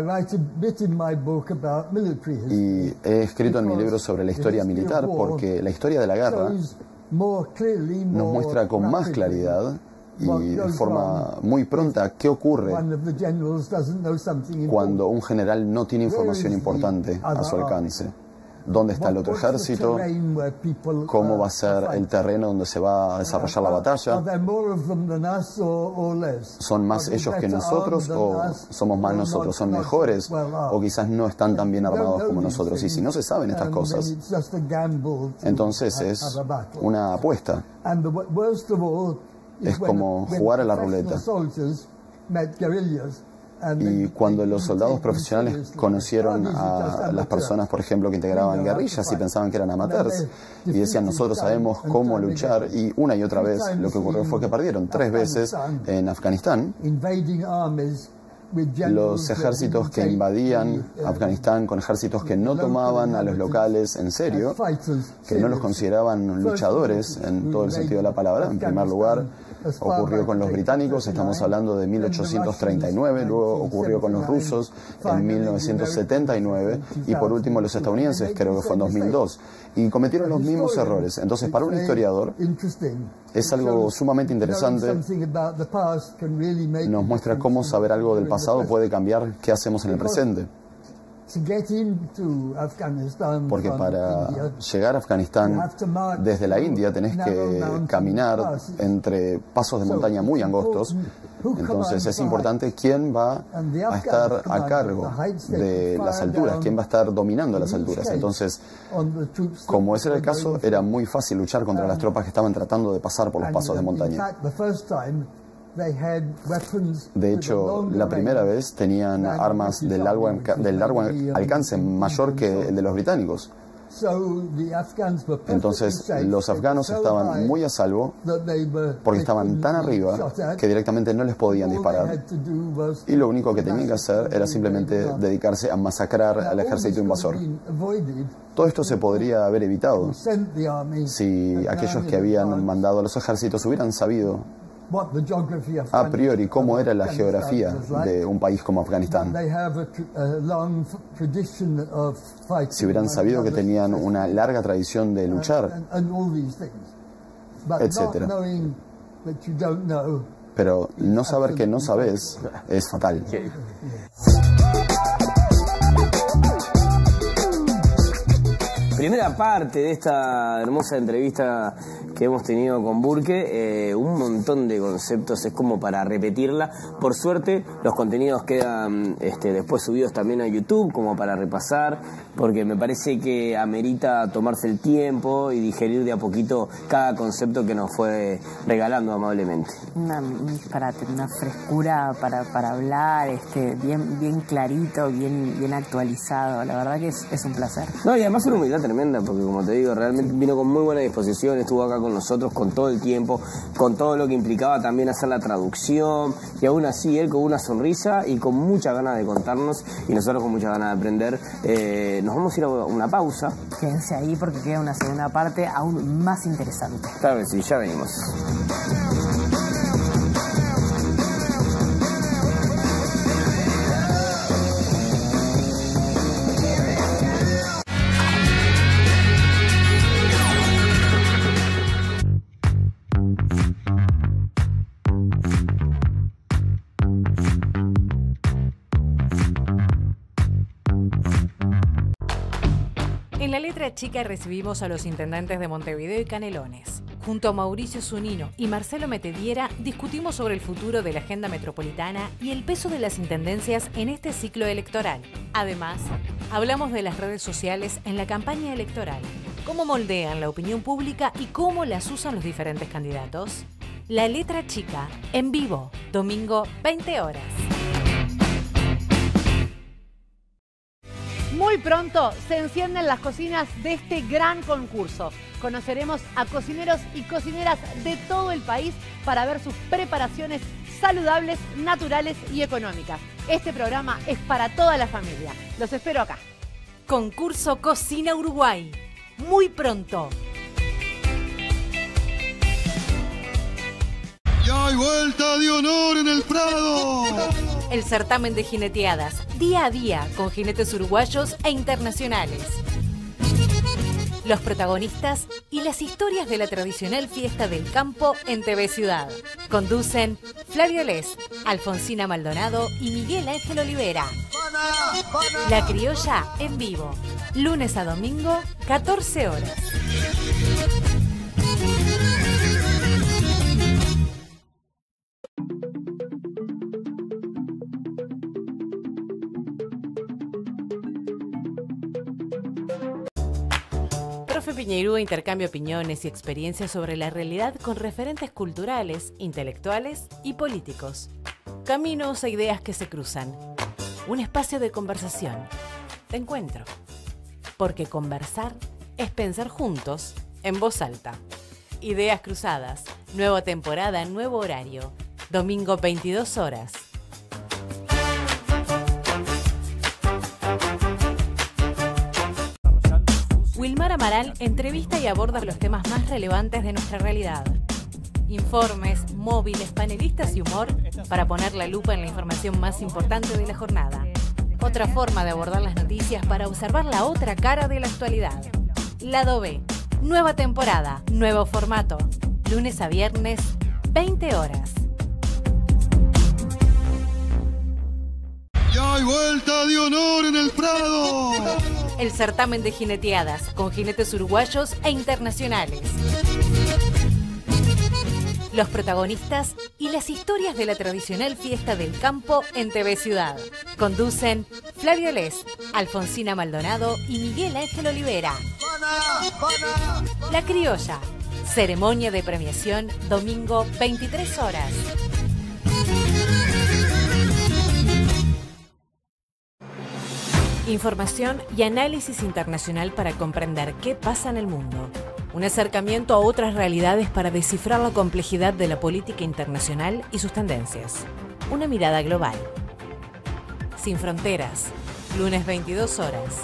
Y he escrito en mi libro sobre la historia militar porque la historia de la guerra nos muestra con más claridad y de forma muy pronta qué ocurre cuando un general no tiene información importante a su alcance. ¿Dónde está el otro ejército? ¿Cómo va a ser el terreno donde se va a desarrollar la batalla? ¿Son más ellos que nosotros o somos más nosotros? ¿Son mejores o quizás no están tan bien armados como nosotros? Y si no se saben estas cosas, entonces es una apuesta. Es como jugar a la ruleta. Y cuando los soldados profesionales conocieron a las personas, por ejemplo, que integraban guerrillas y pensaban que eran amateurs, y decían, nosotros sabemos cómo luchar, y una y otra vez lo que ocurrió fue que perdieron tres veces en Afganistán. Los ejércitos que invadían Afganistán con ejércitos que no tomaban a los locales en serio, que no los consideraban luchadores en todo el sentido de la palabra. En primer lugar, ocurrió con los británicos, estamos hablando de mil ochocientos treinta y nueve, luego ocurrió con los rusos en mil novecientos setenta y nueve y por último los estadounidenses, creo que fue en dos mil dos, y cometieron los mismos errores. Entonces, para un historiador es algo sumamente interesante, nos muestra cómo saber algo del pasado puede cambiar qué hacemos en el presente. Porque para llegar a Afganistán desde la India tenés que caminar entre pasos de montaña muy angostos. Entonces es importante quién va a estar a cargo de las alturas, quién va a estar dominando las alturas. Entonces, como ese era el caso, era muy fácil luchar contra las tropas que estaban tratando de pasar por los pasos de montaña. De hecho, la primera vez tenían armas del largo, del largo alcance mayor que el de los británicos. Entonces, los afganos estaban muy a salvo porque estaban tan arriba que directamente no les podían disparar. Y lo único que tenían que hacer era simplemente dedicarse a masacrar al ejército invasor. Todo esto se podría haber evitado si aquellos que habían mandado a los ejércitos hubieran sabido a priori cómo era la geografía de un país como Afganistán. Si hubieran sabido que tenían una larga tradición de luchar, etcétera. Pero no saber que no sabes es fatal. Primera parte de esta hermosa entrevista que hemos tenido con Burke, eh, un montón de conceptos, es como para repetirla. Por suerte, los contenidos quedan este, después subidos también a YouTube, como para repasar, porque me parece que amerita tomarse el tiempo y digerir de a poquito cada concepto que nos fue regalando amablemente. Una, un disparate, una frescura para, para hablar, este, bien, bien clarito, bien, bien actualizado. La verdad que es, es un placer. No, y además una humildad tremenda, porque como te digo, realmente vino con muy buena disposición, estuvo acá con nosotros con todo el tiempo, con todo lo que implicaba también hacer la traducción, y aún así él con una sonrisa y con mucha ganas de contarnos, y nosotros con mucha ganas de aprender. Eh, nos vamos a ir a una pausa. Quédense ahí porque queda una segunda parte aún más interesante. Claro que sí, ya venimos. En la letra chica recibimos a los intendentes de Montevideo y Canelones. Junto a Mauricio Zunino y Marcelo Metediera discutimos sobre el futuro de la agenda metropolitana y el peso de las intendencias en este ciclo electoral. Además, hablamos de las redes sociales en la campaña electoral, cómo moldean la opinión pública y cómo las usan los diferentes candidatos. La letra chica, en vivo, domingo, veinte horas. Muy pronto se encienden las cocinas de este gran concurso. Conoceremos a cocineros y cocineras de todo el país para ver sus preparaciones saludables, naturales y económicas. Este programa es para toda la familia. Los espero acá. Concurso Cocina Uruguay. Muy pronto. Y hay vuelta de honor en el Prado. El certamen de jineteadas, día a día, con jinetes uruguayos e internacionales. Los protagonistas y las historias de la tradicional fiesta del campo en T V Ciudad. Conducen Flavio Les, Alfonsina Maldonado y Miguel Ángel Olivera. La Criolla en vivo, lunes a domingo, catorce horas. Profe Piñeirúa intercambia opiniones y experiencias sobre la realidad con referentes culturales, intelectuales y políticos. Caminos e ideas que se cruzan. Un espacio de conversación, de encuentro. Porque conversar es pensar juntos, en voz alta. Ideas cruzadas, nueva temporada, nuevo horario. Domingo veintidós horas. Wilmar Amaral entrevista y aborda los temas más relevantes de nuestra realidad. Informes, móviles, panelistas y humor para poner la lupa en la información más importante de la jornada. Otra forma de abordar las noticias para observar la otra cara de la actualidad. Lado B. Nueva temporada, nuevo formato. Lunes a viernes, veinte horas. ¡Ya hay vuelta de honor en el Prado! El certamen de jineteadas con jinetes uruguayos e internacionales. Los protagonistas y las historias de la tradicional fiesta del campo en T V Ciudad. Conducen Flavio Les, Alfonsina Maldonado y Miguel Ángel Olivera. La Criolla. Ceremonia de premiación, domingo, veintitrés horas. Información y análisis internacional para comprender qué pasa en el mundo. Un acercamiento a otras realidades para descifrar la complejidad de la política internacional y sus tendencias. Una mirada global. Sin fronteras. Lunes veintidós horas.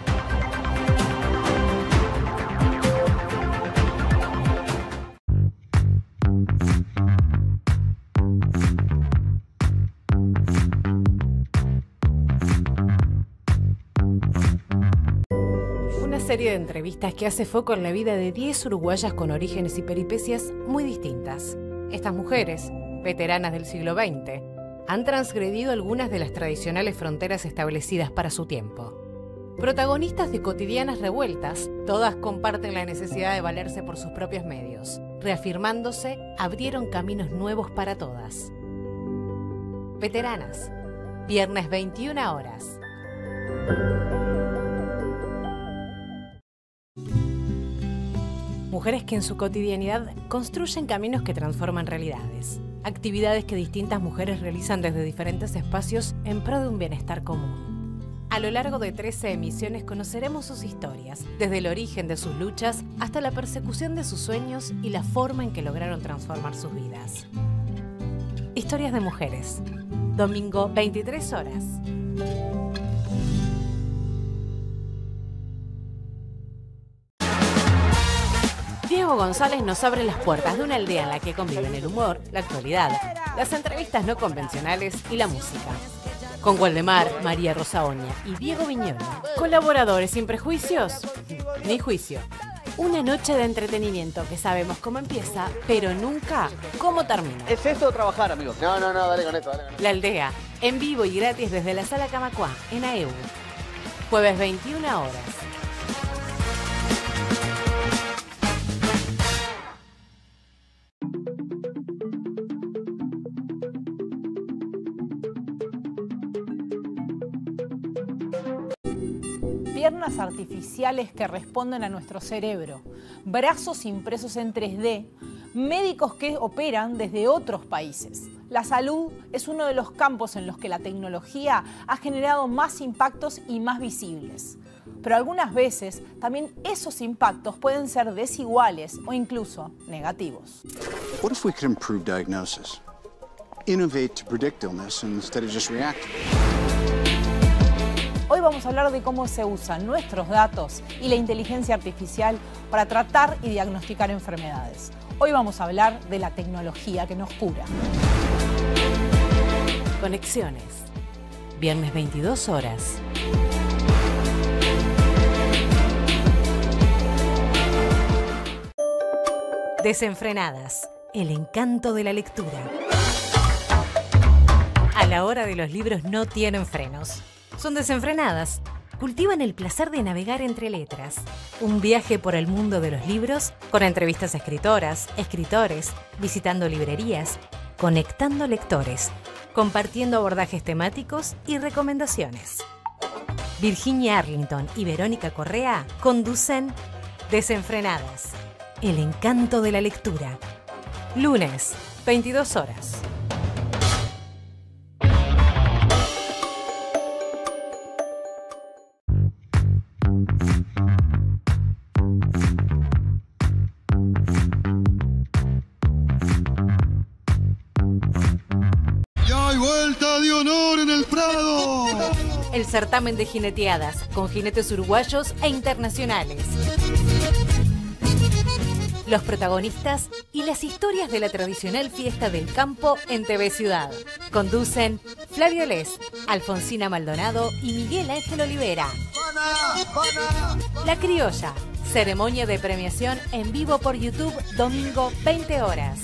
Serie de entrevistas que hace foco en la vida de diez uruguayas con orígenes y peripecias muy distintas. Estas mujeres, veteranas del siglo veinte, han transgredido algunas de las tradicionales fronteras establecidas para su tiempo. Protagonistas de cotidianas revueltas, todas comparten la necesidad de valerse por sus propios medios. Reafirmándose, abrieron caminos nuevos para todas. Veteranas, viernes veintiuna horas. Mujeres que en su cotidianidad construyen caminos que transforman realidades. Actividades que distintas mujeres realizan desde diferentes espacios en pro de un bienestar común. A lo largo de trece emisiones conoceremos sus historias, desde el origen de sus luchas hasta la persecución de sus sueños y la forma en que lograron transformar sus vidas. Historias de mujeres. Domingo, veintitrés horas. Diego González nos abre las puertas de una aldea en la que conviven el humor, la actualidad, las entrevistas no convencionales y la música. Con Waldemar, María Rosa Oña y Diego Viñolo. Colaboradores sin prejuicios ni juicio. Una noche de entretenimiento que sabemos cómo empieza, pero nunca cómo termina. ¿Es esto o trabajar, amigo? No, no, no, dale con esto, dale con esto. La aldea, en vivo y gratis desde la Sala Camacuá, en A E U. Jueves veintiuna horas. Piernas artificiales que responden a nuestro cerebro, brazos impresos en tres D, médicos que operan desde otros países. La salud es uno de los campos en los que la tecnología ha generado más impactos y más visibles. Pero algunas veces también esos impactos pueden ser desiguales o incluso negativos. What if we could improve diagnosis? Innovate to predict illness instead of just reacting. Hoy vamos a hablar de cómo se usan nuestros datos y la inteligencia artificial para tratar y diagnosticar enfermedades. Hoy vamos a hablar de la tecnología que nos cura. Conexiones. Viernes veintidós horas. Desenfrenadas. El encanto de la lectura. A la hora de los libros no tienen frenos. Son desenfrenadas. Cultivan el placer de navegar entre letras. Un viaje por el mundo de los libros, con entrevistas a escritoras, escritores, visitando librerías, conectando lectores, compartiendo abordajes temáticos y recomendaciones. Virginia Arlington y Verónica Correa conducen Desenfrenadas. El encanto de la lectura. Lunes, veintidós horas. El certamen de jineteadas con jinetes uruguayos e internacionales. los protagonistas y las historias de la tradicional fiesta del campo en T V Ciudad. Conducen Flavio Les, Alfonsina Maldonado y Miguel Ángel Olivera. La Criolla, ceremonia de premiación en vivo por YouTube, domingo veinte horas.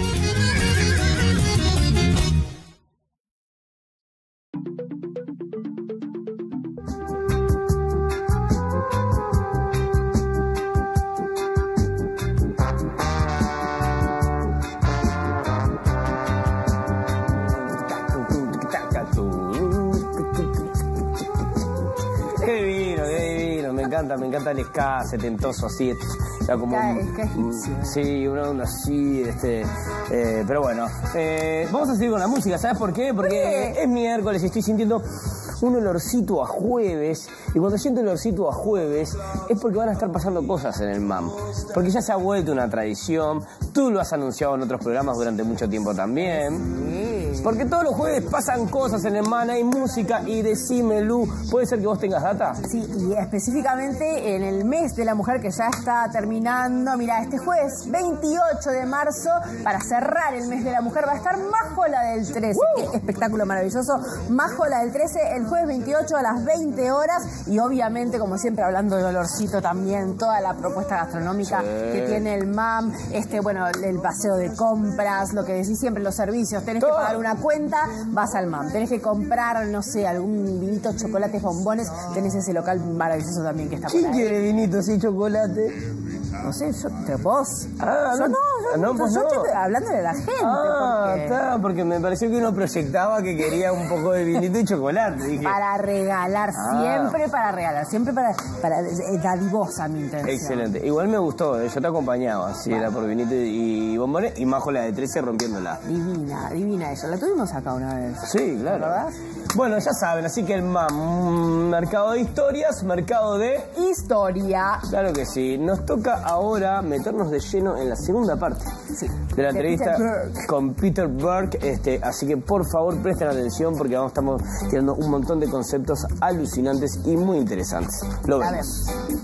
Me encanta el ska setentoso así, era como un, sí, una onda así, este, eh, pero bueno, eh, vamos a seguir con la música, ¿sabes por qué? Porque es miércoles y estoy sintiendo un olorcito a jueves, y cuando siento el olorcito a jueves es porque van a estar pasando cosas en el M A M, porque ya se ha vuelto una tradición. Tú lo has anunciado en otros programas durante mucho tiempo también, porque todos los jueves pasan cosas en el M A M, hay música. Y decime, Lu, ¿puede ser que vos tengas data? Sí, y específicamente en el mes de la mujer que ya está terminando. Mira, este jueves veintiocho de marzo, para cerrar el mes de la mujer, va a estar Majo la del trece. ¡Uh! Qué espectáculo maravilloso. Majo la del trece, el jueves veintiocho a las veinte horas. Y obviamente, como siempre, hablando de olorcito también, toda la propuesta gastronómica sí. que tiene el M A M. Este, bueno, el paseo de compras, lo que decís siempre, los servicios. Tenés todo. Que pagar una cuenta, vas al M A M. Tenés que comprar, no sé, algún vinito, chocolates, bombones. Tenés ese local maravilloso también que está por ahí. ¿Quién quiere vinitos y chocolate? No sé, yo te vos. Ah, yo no, no, yo, no, pues yo no. estoy hablándole a la gente. Ah, porque... está, porque me pareció que uno proyectaba que quería un poco de vinito y chocolate. Dije. Para regalar, ah. siempre para regalar, siempre para, para eh, dadivosa mi intención. Excelente. Igual me gustó, eh, yo te acompañaba, si bueno. era por vinito y bombones, y Majo la de trece rompiéndola. Divina, divina eso. La tuvimos acá una vez. Sí, claro. ¿Verdad? Bueno, ya saben, así que el M A M, mercado de historias, mercado de... historia. Claro que sí. Nos toca ahora meternos de lleno en la segunda parte sí. de la de entrevista Peter con Peter Berg. Este, así que por favor presten atención porque vamos, estamos tirando un montón de conceptos alucinantes y muy interesantes. Lo vemos. A ver.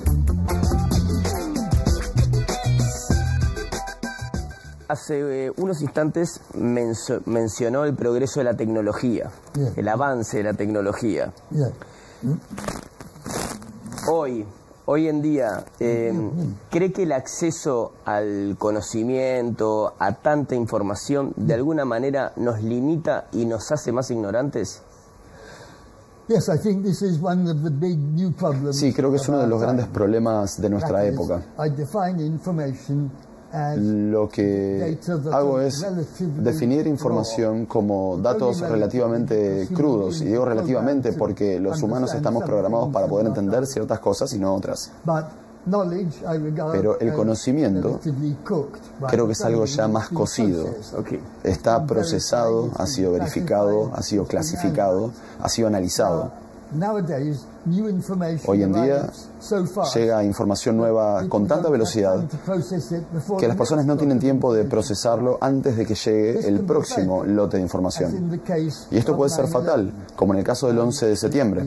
Hace eh, unos instantes menso, mencionó el progreso de la tecnología, yeah. el avance de la tecnología. Yeah. Mm. Hoy, hoy en día, eh, mm. ¿cree que el acceso al conocimiento, a tanta información, de alguna manera nos limita y nos hace más ignorantes? Sí, creo que es uno de los grandes problemas de nuestra época. Lo que hago es definir información como datos relativamente crudos, y digo relativamente porque los humanos estamos programados para poder entender ciertas cosas y no otras. Pero el conocimiento creo que es algo ya más cocido. Está procesado, ha sido verificado, ha sido clasificado, ha sido analizado. Hoy en día llega información nueva con tanta velocidad que las personas no tienen tiempo de procesarlo antes de que llegue el próximo lote de información. Y esto puede ser fatal, como en el caso del once de septiembre.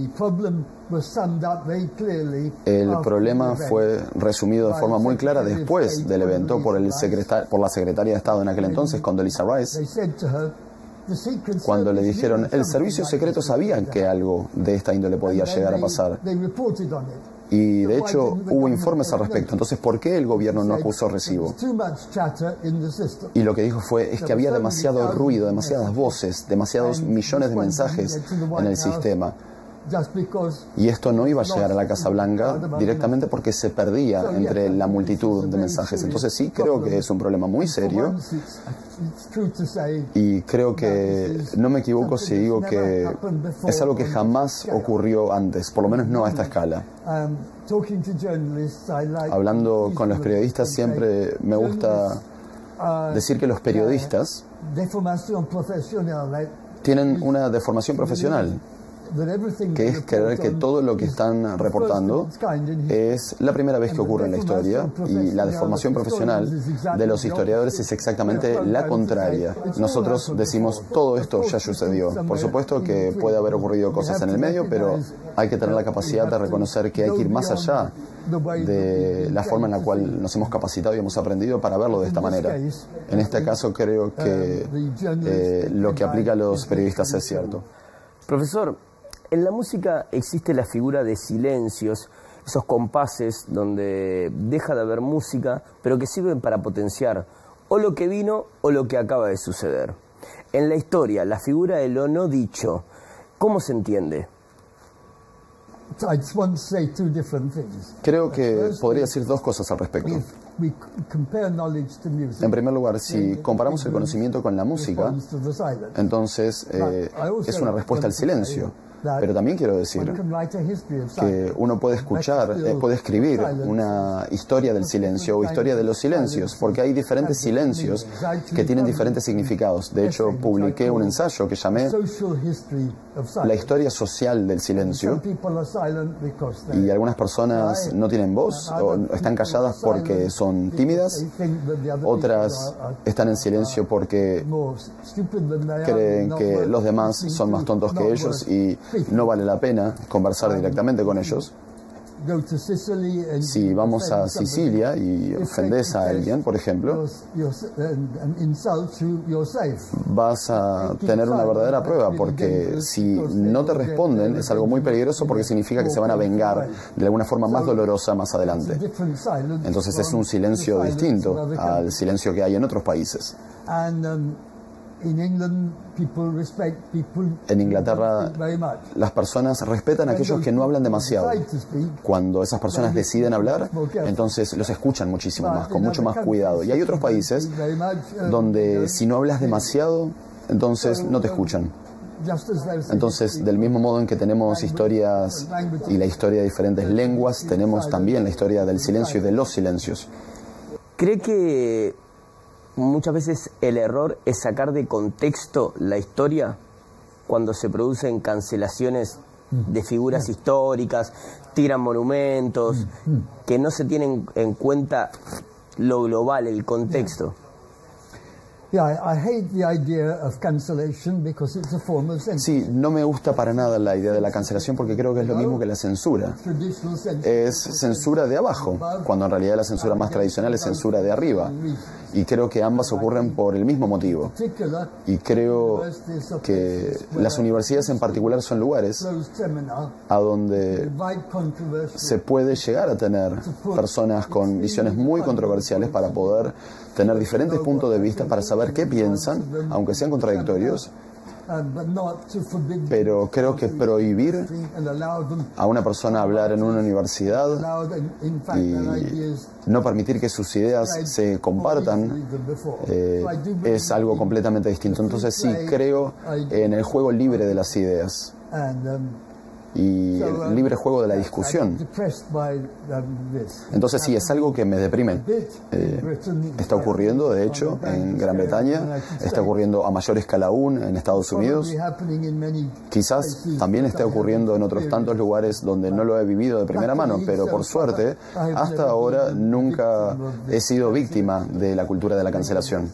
El problema fue resumido de forma muy clara después del evento por, el secretar- por la secretaria de Estado en aquel entonces, Condoleezza Rice, cuando le dijeron, el servicio secreto sabía que algo de esta índole podía llegar a pasar. Y de hecho hubo informes al respecto. Entonces, ¿por qué el gobierno no acusó recibo? Y lo que dijo fue, es que había demasiado ruido, demasiadas voces, demasiados millones de mensajes en el sistema. Y esto no iba a llegar a la Casa Blanca directamente porque se perdía entre la multitud de mensajes. Entonces sí, creo que es un problema muy serio. Y creo que no me equivoco si digo que es algo que jamás ocurrió antes, por lo menos no a esta escala. Hablando con los periodistas siempre me gusta decir que los periodistas tienen una deformación profesional. que es creer que todo lo que están reportando es la primera vez que ocurre en la historia, y la deformación profesional de los historiadores es exactamente la contraria. Nosotros decimos, todo esto ya sucedió. Por supuesto que puede haber ocurrido cosas en el medio, pero hay que tener la capacidad de reconocer que hay que ir más allá de la forma en la cual nos hemos capacitado y hemos aprendido para verlo de esta manera. En este caso creo que eh, lo que aplica a los periodistas es cierto. Profesor, en la música existe la figura de silencios, esos compases donde deja de haber música, pero que sirven para potenciar o lo que vino o lo que acaba de suceder. En la historia, la figura de lo no dicho, ¿cómo se entiende? Creo que podría decir dos cosas al respecto. En primer lugar, si comparamos el conocimiento con la música, entonces eh, es una respuesta al silencio. Pero también quiero decir que uno puede escuchar, eh, puede escribir una historia del silencio o historia de los silencios, porque hay diferentes silencios que tienen diferentes significados. De hecho, publiqué un ensayo que llamé La historia social del silencio, y algunas personas no tienen voz o están calladas porque son tímidas, otras están en silencio porque creen que los demás son más tontos que ellos y no vale la pena conversar directamente con ellos. Si vamos a Sicilia y ofendes a alguien, por ejemplo, vas a tener una verdadera prueba, porque si no te responden es algo muy peligroso, porque significa que se van a vengar de alguna forma más dolorosa más adelante. Entonces es un silencio distinto al silencio que hay en otros países. En Inglaterra, las personas respetan a aquellos que no hablan demasiado. Cuando esas personas deciden hablar, entonces los escuchan muchísimo más, con mucho más cuidado. Y hay otros países donde si no hablas demasiado, entonces no te escuchan. Entonces, del mismo modo en que tenemos historias y la historia de diferentes lenguas, tenemos también la historia del silencio y de los silencios. ¿Cree que muchas veces el error es sacar de contexto la historia cuando se producen cancelaciones de figuras históricas, tiran monumentos, que no se tienen en cuenta lo global, el contexto? Sí, no me gusta para nada la idea de la cancelación, porque creo que es lo mismo que la censura. Es censura de abajo, cuando en realidad la censura más tradicional es censura de arriba. Y creo que ambas ocurren por el mismo motivo. Y creo que las universidades en particular son lugares a donde se puede llegar a tener personas con visiones muy controversiales para poder tener diferentes puntos de vista, para saber qué piensan, aunque sean contradictorios. Pero creo que prohibir a una persona hablar en una universidad y no permitir que sus ideas se compartan eh, es algo completamente distinto. Entonces sí, creo en el juego libre de las ideas y el libre juego de la discusión. Entonces sí, es algo que me deprime. Eh, está ocurriendo, de hecho, en Gran Bretaña, está ocurriendo a mayor escala aún en Estados Unidos. Quizás también esté ocurriendo en otros tantos lugares donde no lo he vivido de primera mano, pero por suerte, hasta ahora nunca he sido víctima de la cultura de la cancelación.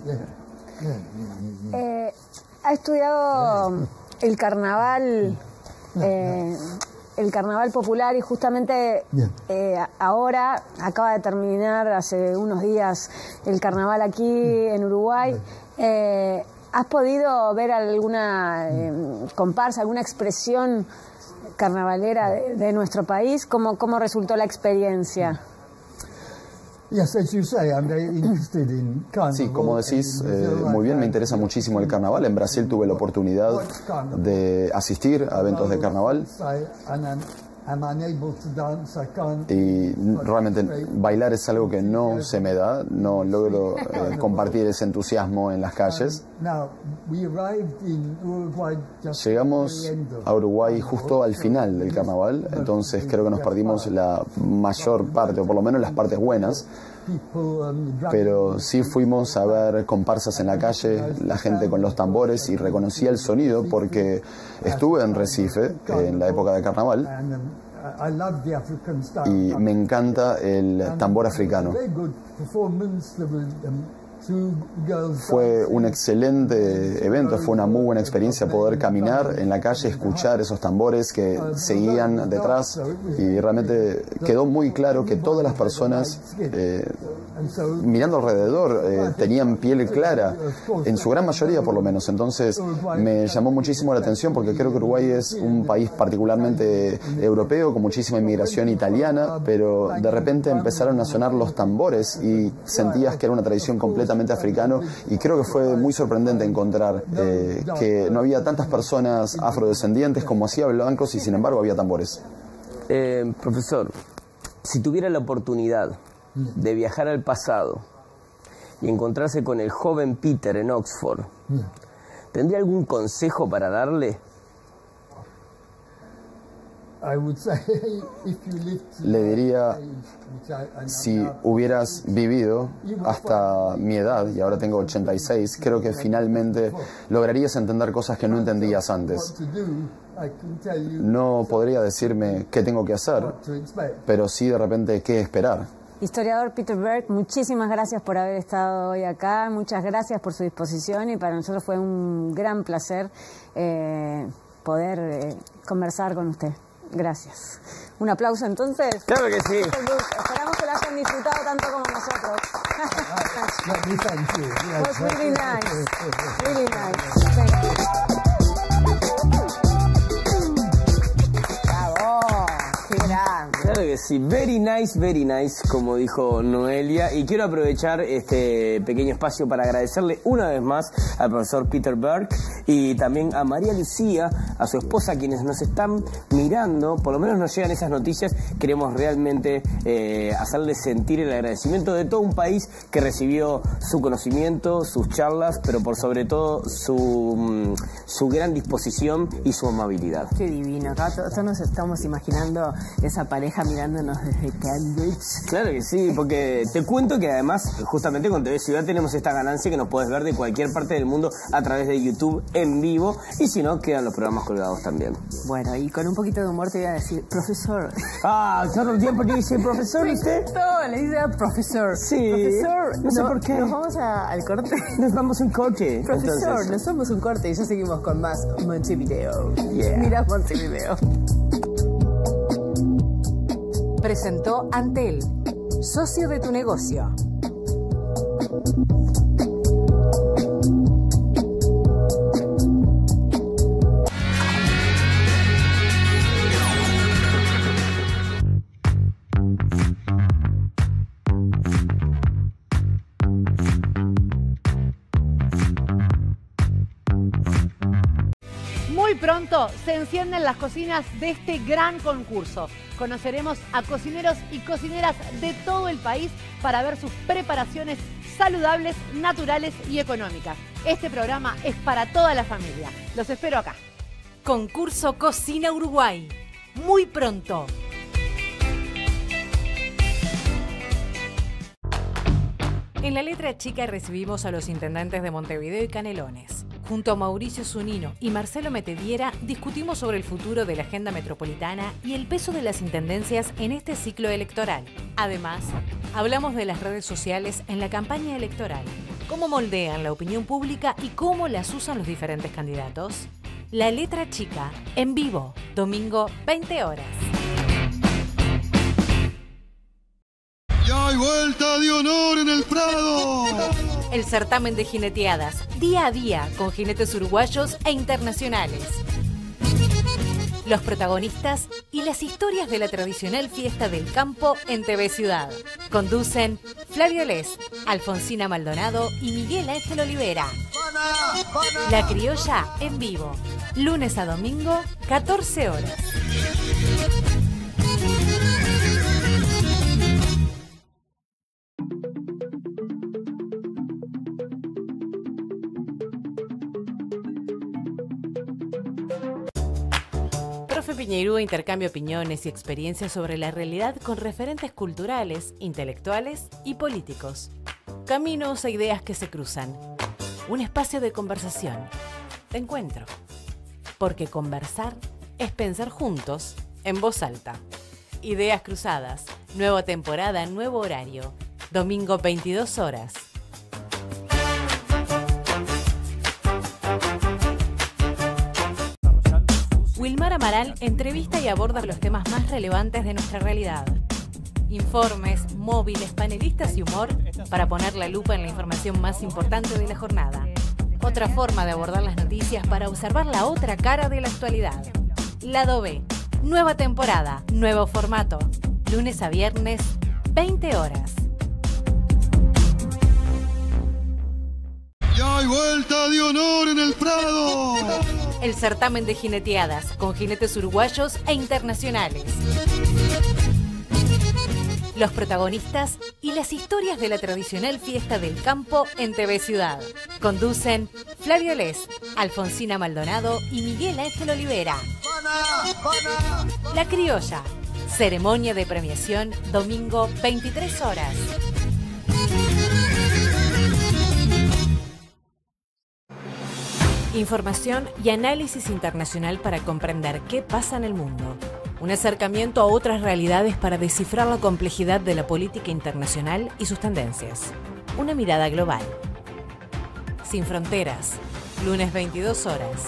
Eh, ha estudiado el carnaval... Eh, el carnaval popular, y justamente eh, ahora acaba de terminar hace unos días el carnaval aquí en Uruguay. Eh, ¿Has podido ver alguna eh, comparsa, alguna expresión carnavalera de, de nuestro país? ¿Cómo, cómo resultó la experiencia? Sí, como decís, eh, muy bien, me interesa muchísimo el carnaval. En Brasil tuve la oportunidad de asistir a eventos de carnaval y realmente bailar es algo que no se me da, no logro eh, compartir ese entusiasmo en las calles. Llegamos a Uruguay justo al final del carnaval, entonces creo que nos perdimos la mayor parte, o por lo menos las partes buenas, pero sí fuimos a ver comparsas en la calle, la gente con los tambores, y reconocí el sonido porque estuve en Recife en la época de carnaval y me encanta el tambor africano. Fue un excelente evento, fue una muy buena experiencia poder caminar en la calle, escuchar esos tambores que seguían detrás, y realmente quedó muy claro que todas las personas eh, mirando alrededor eh, tenían piel clara, en su gran mayoría por lo menos. Entonces me llamó muchísimo la atención porque creo que Uruguay es un país particularmente europeo, con muchísima inmigración italiana, pero de repente empezaron a sonar los tambores y sentías que era una tradición completamente africano, y creo que fue muy sorprendente encontrar eh, que no había tantas personas afrodescendientes como hacía blancos, y sin embargo había tambores. Eh, profesor, si tuviera la oportunidad de viajar al pasado y encontrarse con el joven Peter en Oxford, ¿tendría algún consejo para darle? Le diría, si hubieras vivido hasta mi edad, y ahora tengo ochenta y seis, creo que finalmente lograrías entender cosas que no entendías antes. No podría decirme qué tengo que hacer, pero sí de repente qué esperar. Historiador Peter Berg, muchísimas gracias por haber estado hoy acá, muchas gracias por su disposición, y para nosotros fue un gran placer eh, poder eh, conversar con usted. Gracias. Un aplauso entonces. Claro que sí. Esperamos que lo hayan disfrutado tanto como nosotros. It was really nice. Really nice. Thank you. Bravo. Qué grande. Claro que sí. Very nice, very nice, como dijo Noelia. Y quiero aprovechar este pequeño espacio para agradecerle una vez más al profesor Peter Berg y también a María Lucía, a su esposa, quienes nos están mirando. Por lo menos nos llegan esas noticias. Queremos realmente eh, hacerles sentir el agradecimiento de todo un país que recibió su conocimiento, sus charlas, pero por sobre todo su, su gran disposición y su amabilidad. Qué divino. Acá todos nos estamos imaginando esa pareja mirándonos desde Cambridge. Claro que sí, porque te cuento que además, justamente con T V Ciudad tenemos esta ganancia que nos puedes ver de cualquier parte del mundo a través de YouTube en vivo, y si no, quedan los programas colgados también. Bueno, y con un poquito de humor te voy a decir, profesor. Ah, todo el tiempo te dice profesor, ¿usted? No, le dice profesor. Sí. Profesor, no sé no, por qué. Nos vamos a, al corte. Nos vamos a un corte. Profesor, entonces. nos vamos a un corte y ya seguimos con más Montevideo. Yeah. Mira Montevideo. Presentó Antel, socio de tu negocio. Muy pronto se encienden las cocinas de este gran concurso. Conoceremos a cocineros y cocineras de todo el país para ver sus preparaciones saludables, naturales y económicas. Este programa es para toda la familia. Los espero acá. Concurso Cocina Uruguay. Muy pronto. En la letra chica recibimos a los intendentes de Montevideo y Canelones. Junto a Mauricio Zunino y Marcelo Metediera discutimos sobre el futuro de la agenda metropolitana y el peso de las intendencias en este ciclo electoral. Además, hablamos de las redes sociales en la campaña electoral, cómo moldean la opinión pública y cómo las usan los diferentes candidatos. La letra chica, en vivo, domingo, veinte horas. Y hay vuelta de honor en el Prado. El certamen de jineteadas, día a día, con jinetes uruguayos e internacionales. Los protagonistas y las historias de la tradicional fiesta del campo en T V Ciudad. Conducen Flavio Les, Alfonsina Maldonado y Miguel Ángel Olivera. La Criolla en vivo, lunes a domingo, catorce horas. Café Piñeirúa intercambia opiniones y experiencias sobre la realidad con referentes culturales, intelectuales y políticos. Caminos e ideas que se cruzan. Un espacio de conversación, de encuentro. Porque conversar es pensar juntos en voz alta. Ideas cruzadas. Nueva temporada, nuevo horario. Domingo veintidós horas. Wilmar Amaral entrevista y aborda los temas más relevantes de nuestra realidad. Informes, móviles, panelistas y humor para poner la lupa en la información más importante de la jornada. Otra forma de abordar las noticias para observar la otra cara de la actualidad. Lado B. Nueva temporada, nuevo formato. Lunes a viernes, veinte horas. ¡Y hay vuelta de honor en el Prado! El certamen de jineteadas con jinetes uruguayos e internacionales. Los protagonistas y las historias de la tradicional fiesta del campo en T V Ciudad. Conducen Flavio Les, Alfonsina Maldonado y Miguel Ángel Olivera. La Criolla. Ceremonia de premiación, domingo veintitrés horas. Información y análisis internacional para comprender qué pasa en el mundo. Un acercamiento a otras realidades para descifrar la complejidad de la política internacional y sus tendencias. Una mirada global. Sin fronteras. Lunes veintidós horas.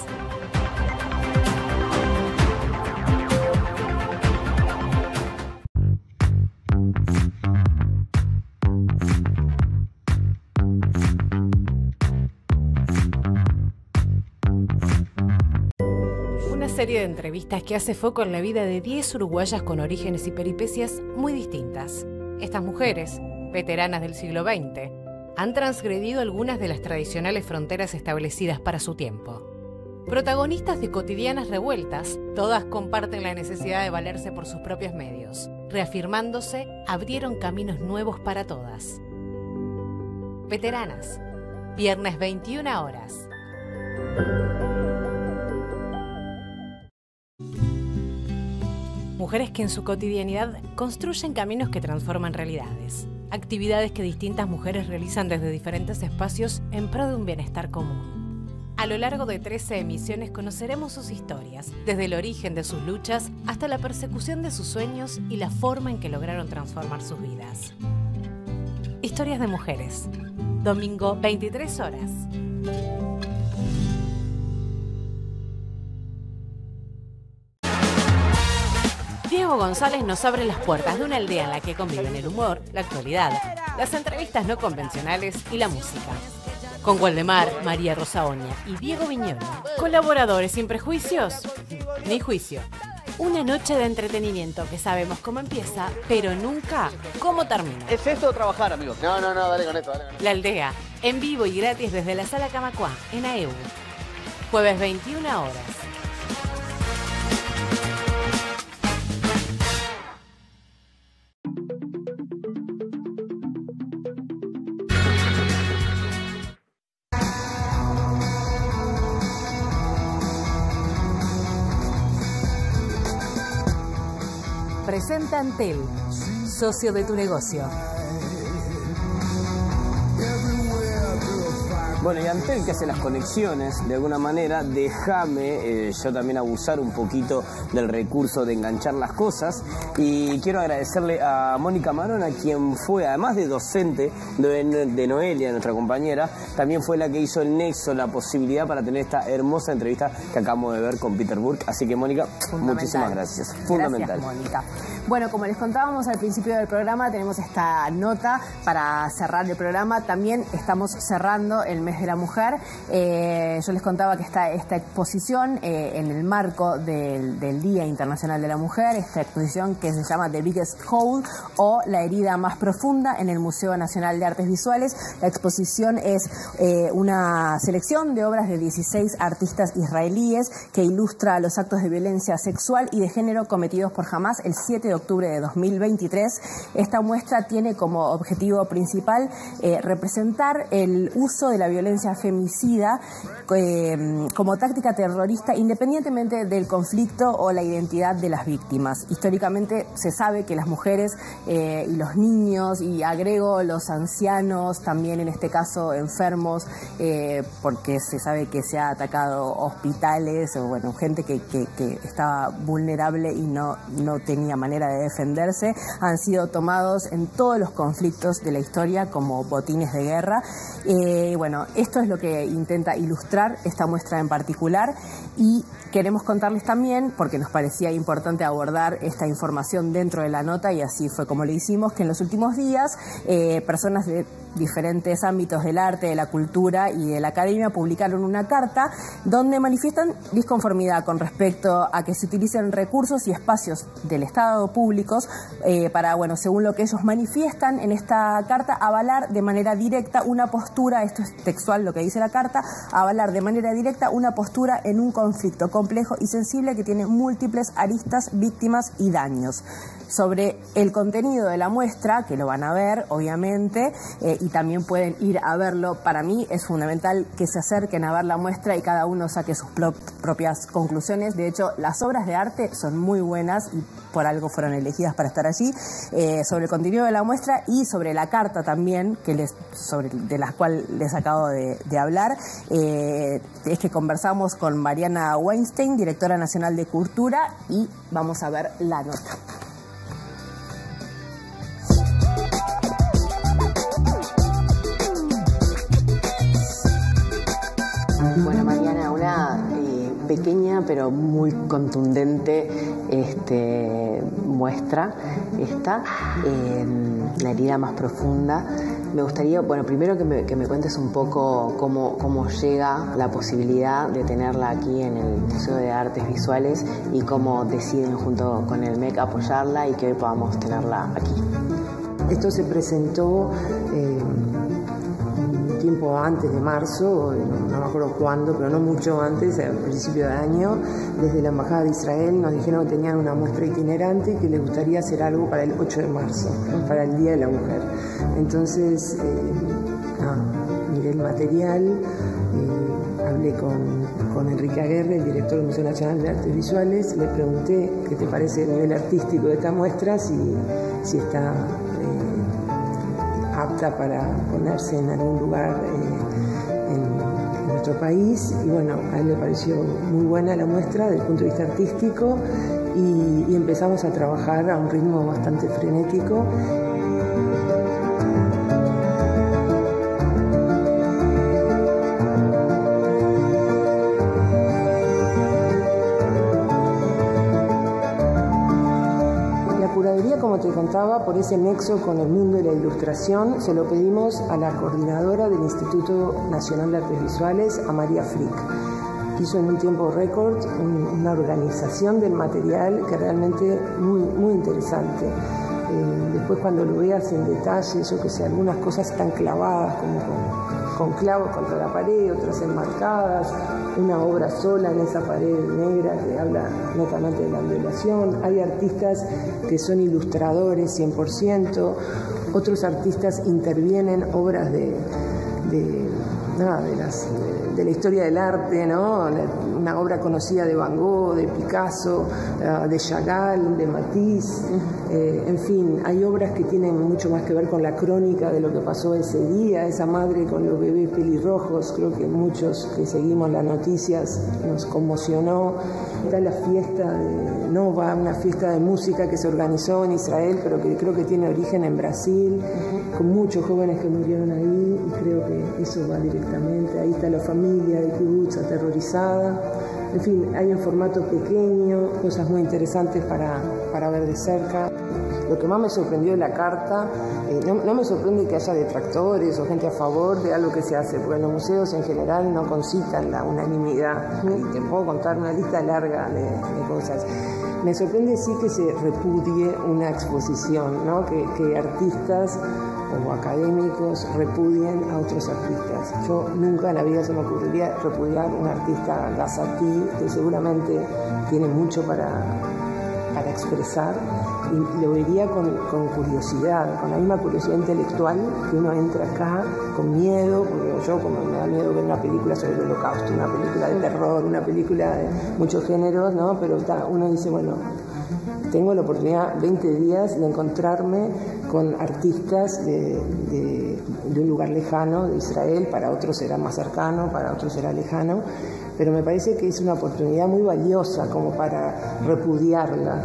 Serie de entrevistas que hace foco en la vida de diez uruguayas con orígenes y peripecias muy distintas. Estas mujeres, veteranas del siglo veinte, han transgredido algunas de las tradicionales fronteras establecidas para su tiempo. Protagonistas de cotidianas revueltas, todas comparten la necesidad de valerse por sus propios medios. Reafirmándose, abrieron caminos nuevos para todas. Veteranas, viernes veintiuna horas. Mujeres que en su cotidianidad construyen caminos que transforman realidades. Actividades que distintas mujeres realizan desde diferentes espacios en pro de un bienestar común. A lo largo de trece emisiones conoceremos sus historias, desde el origen de sus luchas hasta la persecución de sus sueños y la forma en que lograron transformar sus vidas. Historias de mujeres. Domingo veintitrés horas. Diego González nos abre las puertas de una aldea en la que conviven el humor, la actualidad, las entrevistas no convencionales y la música. Con Waldemar, María Rosa Oña y Diego Viñolo. Colaboradores sin prejuicios ni juicio. Una noche de entretenimiento que sabemos cómo empieza, pero nunca cómo termina. ¿Es esto o trabajar, amigo? No, no, no, dale con esto, dale con esto. La aldea, en vivo y gratis desde la Sala Camacuá, en A E U. Jueves veintiuna horas. Presenta Antel, socio de tu negocio. Bueno, y Antel, que hace las conexiones, de alguna manera, déjame eh, yo también abusar un poquito del recurso de enganchar las cosas. Y quiero agradecerle a Mónica Marona, quien fue, además de docente de, de Noelia, nuestra compañera, también fue la que hizo el nexo, la posibilidad para tener esta hermosa entrevista que acabamos de ver con Peter Burke. Así que, Mónica, muchísimas gracias. Fundamental. Gracias, Mónica. Bueno, como les contábamos al principio del programa, tenemos esta nota para cerrar el programa. También estamos cerrando el mes de la mujer. Eh, yo les contaba que está esta exposición eh, en el marco del, del Día Internacional de la Mujer, esta exposición que se llama The Biggest Hole o La herida más profunda en el Museo Nacional de Artes Visuales. La exposición es eh, una selección de obras de dieciséis artistas israelíes que ilustra los actos de violencia sexual y de género cometidos por Hamás el siete de octubre de dos mil veintitrés. Esta muestra tiene como objetivo principal eh, representar el uso de la violencia violencia femicida eh, como táctica terrorista independientemente del conflicto o la identidad de las víctimas. Históricamente se sabe que las mujeres eh, y los niños, y agrego los ancianos, también en este caso enfermos, eh, porque se sabe que se ha atacado hospitales o bueno, gente que, que, que estaba vulnerable y no, no tenía manera de defenderse, han sido tomados en todos los conflictos de la historia como botines de guerra. Eh, bueno, esto es lo que intenta ilustrar esta muestra en particular, y queremos contarles también, porque nos parecía importante abordar esta información dentro de la nota, y así fue como lo hicimos, que en los últimos días eh, personas de diferentes ámbitos del arte, de la cultura y de la academia publicaron una carta donde manifiestan disconformidad con respecto a que se utilicen recursos y espacios del Estado públicos eh, para, bueno, según lo que ellos manifiestan en esta carta, avalar de manera directa una postura, esto es textual lo que dice la carta, avalar de manera directa una postura en un conflicto complejo y sensible que tiene múltiples aristas, víctimas y daños. Sobre el contenido de la muestra, que lo van a ver, obviamente, eh, y también pueden ir a verlo. Para mí es fundamental que se acerquen a ver la muestra y cada uno saque sus propias conclusiones. De hecho, las obras de arte son muy buenas y por algo fueron elegidas para estar allí. Eh, sobre el contenido de la muestra y sobre la carta también, que les, sobre, de la cual les acabo de, de hablar, eh, es que conversamos con Mariana Weinstein, directora nacional de Cultura, y vamos a ver la nota. Bueno, Mariana, una eh, pequeña pero muy contundente este, muestra esta, eh, la herida más profunda. Me gustaría, bueno, primero que me, que me cuentes un poco cómo, cómo llega la posibilidad de tenerla aquí en el Museo de Artes Visuales y cómo deciden junto con el M E C apoyarla y que hoy podamos tenerla aquí. Esto se presentó eh, tiempo antes de marzo, no me acuerdo cuándo, pero no mucho antes, al principio de año, desde la Embajada de Israel nos dijeron que tenían una muestra itinerante y que les gustaría hacer algo para el ocho de marzo, para el Día de la Mujer. Entonces, eh, ah, miré el material, eh, hablé con, con Enrique Aguerre, el director del Museo Nacional de Artes Visuales, le pregunté qué te parece el nivel artístico de esta muestra, si, si está apta para ponerse en algún lugar eh, en, en nuestro país, y bueno, a él le pareció muy buena la muestra desde el punto de vista artístico y, y empezamos a trabajar a un ritmo bastante frenético. Como te contaba, por ese nexo con el mundo de la ilustración, se lo pedimos a la coordinadora del Instituto Nacional de Artes Visuales, a María Frick. Hizo en un tiempo récord un, una organización del material que realmente muy, muy interesante. Eh, después cuando lo veas en detalle, yo que sé, algunas cosas están clavadas como con, con clavos contra la pared, otras enmarcadas, una obra sola en esa pared negra que habla netamente de la violación. Hay artistas que son ilustradores cien por ciento, otros artistas intervienen obras de, de, nada, de, las, de, de la historia del arte, ¿no? Una obra conocida de Van Gogh, de Picasso, de Chagall, de Matisse, eh, en fin, hay obras que tienen mucho más que ver con la crónica de lo que pasó ese día, esa madre con los bebés pelirrojos, creo que muchos que seguimos las noticias nos conmocionó. Está la fiesta de Nova, una fiesta de música que se organizó en Israel, pero que creo que tiene origen en Brasil, con muchos jóvenes que murieron ahí, y creo que eso va directamente. Ahí está la familia de Kibutz aterrorizada. En fin, hay un formato pequeño, cosas muy interesantes para, para ver de cerca. Lo que más me sorprendió de la carta, eh, no, no me sorprende que haya detractores o gente a favor de algo que se hace, porque los museos en general no concitan la unanimidad. Y te puedo contar una lista larga de, de cosas. Me sorprende sí que se repudie una exposición, ¿no? que, que artistas o académicos repudien a otros artistas. Yo nunca en la vida se me ocurriría repudiar a un artista gazatí que seguramente tiene mucho para, para expresar, y lo vería con, con curiosidad, con la misma curiosidad intelectual que uno entra acá con miedo, porque yo como me da miedo ver una película sobre el Holocausto, una película de terror, una película de muchos géneros, ¿no? Pero ta, uno dice, bueno, tengo la oportunidad veinte días de encontrarme con artistas de, de, de un lugar lejano, de Israel, para otros será más cercano, para otros será lejano, pero me parece que es una oportunidad muy valiosa como para repudiarla.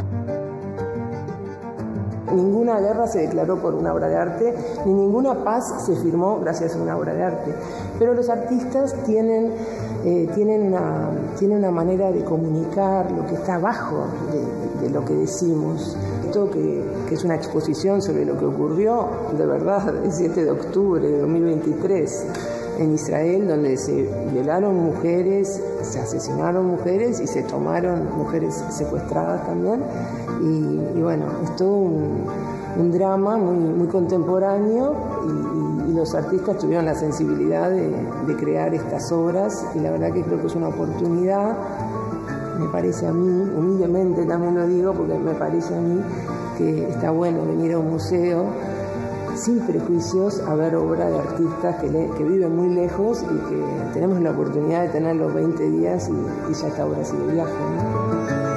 Ninguna guerra se declaró por una obra de arte, ni ninguna paz se firmó gracias a una obra de arte. Pero los artistas tienen, eh, tienen, una, tienen una manera de comunicar lo que está abajo de, de lo que decimos. Esto que, que es una exposición sobre lo que ocurrió, de verdad, el siete de octubre de dos mil veintitrés, en Israel, donde se violaron mujeres, se asesinaron mujeres y se tomaron mujeres secuestradas también. Y, y bueno, es todo un, un drama muy, muy contemporáneo y, y, y los artistas tuvieron la sensibilidad de, de crear estas obras y la verdad que creo que es una oportunidad, me parece a mí, humildemente también lo digo, porque me parece a mí que está bueno venir a un museo sin prejuicios a ver obra de artistas que, le, que viven muy lejos y que tenemos la oportunidad de tener los veinte días y, y ya esta obra sigue viaje, ¿no?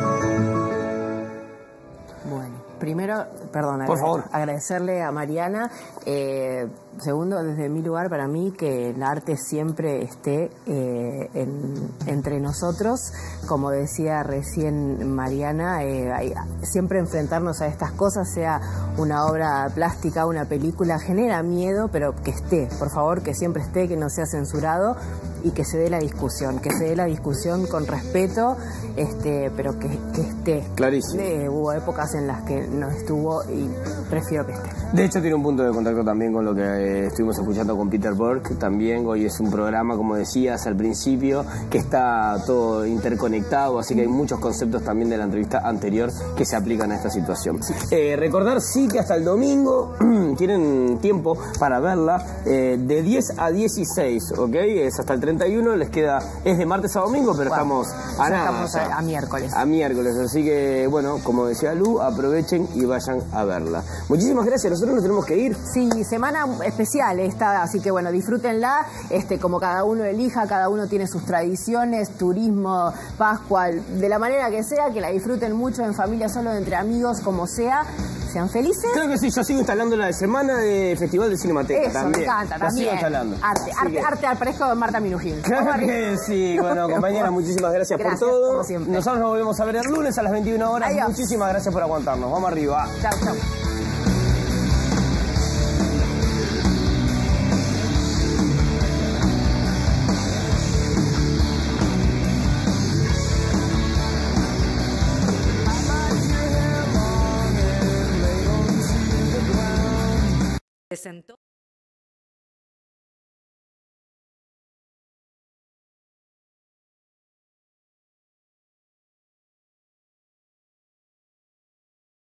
Primero, perdón, Por favor. agradecerle a Mariana. Eh, segundo, desde mi lugar, para mí, que el arte siempre esté eh, en, entre nosotros. Como decía recién Mariana, eh, hay, siempre enfrentarnos a estas cosas, sea una obra plástica, una película, genera miedo, pero que esté, por favor, que siempre esté, que no sea censurado y que se dé la discusión, que se dé la discusión con respeto, este, pero que, que esté. Clarísimo. Eh, hubo épocas en las que no estuvo y prefiero que esté. De hecho, tiene un punto de contacto también con lo que eh, estuvimos escuchando con Peter Burke. También hoy es un programa, como decías al principio, que está todo interconectado, así que hay muchos conceptos también de la entrevista anterior que se aplican a esta situación. Eh, recordar, sí, que hasta el domingo tienen tiempo para verla, eh, de diez a dieciséis, ¿ok? Es hasta el treinta y uno, les queda, es de martes a domingo, pero bueno, estamos a nada. Estamos a, a miércoles. A miércoles, así que, bueno, como decía Lu, aprovechen y vayan a verla. Muchísimas gracias, nosotros nos tenemos que ir. Sí, semana especial esta, así que bueno, disfrútenla, este, como cada uno elija, cada uno tiene sus tradiciones, turismo, Pascua, de la manera que sea, que la disfruten mucho en familia, solo entre amigos, como sea. Sean felices. Creo que sí, yo sigo instalando la de semana de Festival de Cinemateca. Eso, también. me encanta, la también. sigo instalando. Arte, Así arte, que... arte al parejo de Marta Minujín. Claro que sí. Bueno, compañera, muchísimas gracias, gracias por todo. como siempre. Nosotros nos volvemos a ver el lunes a las veintiuna horas. Adiós. Muchísimas gracias por aguantarnos. Vamos arriba. Chao, chao. Presentó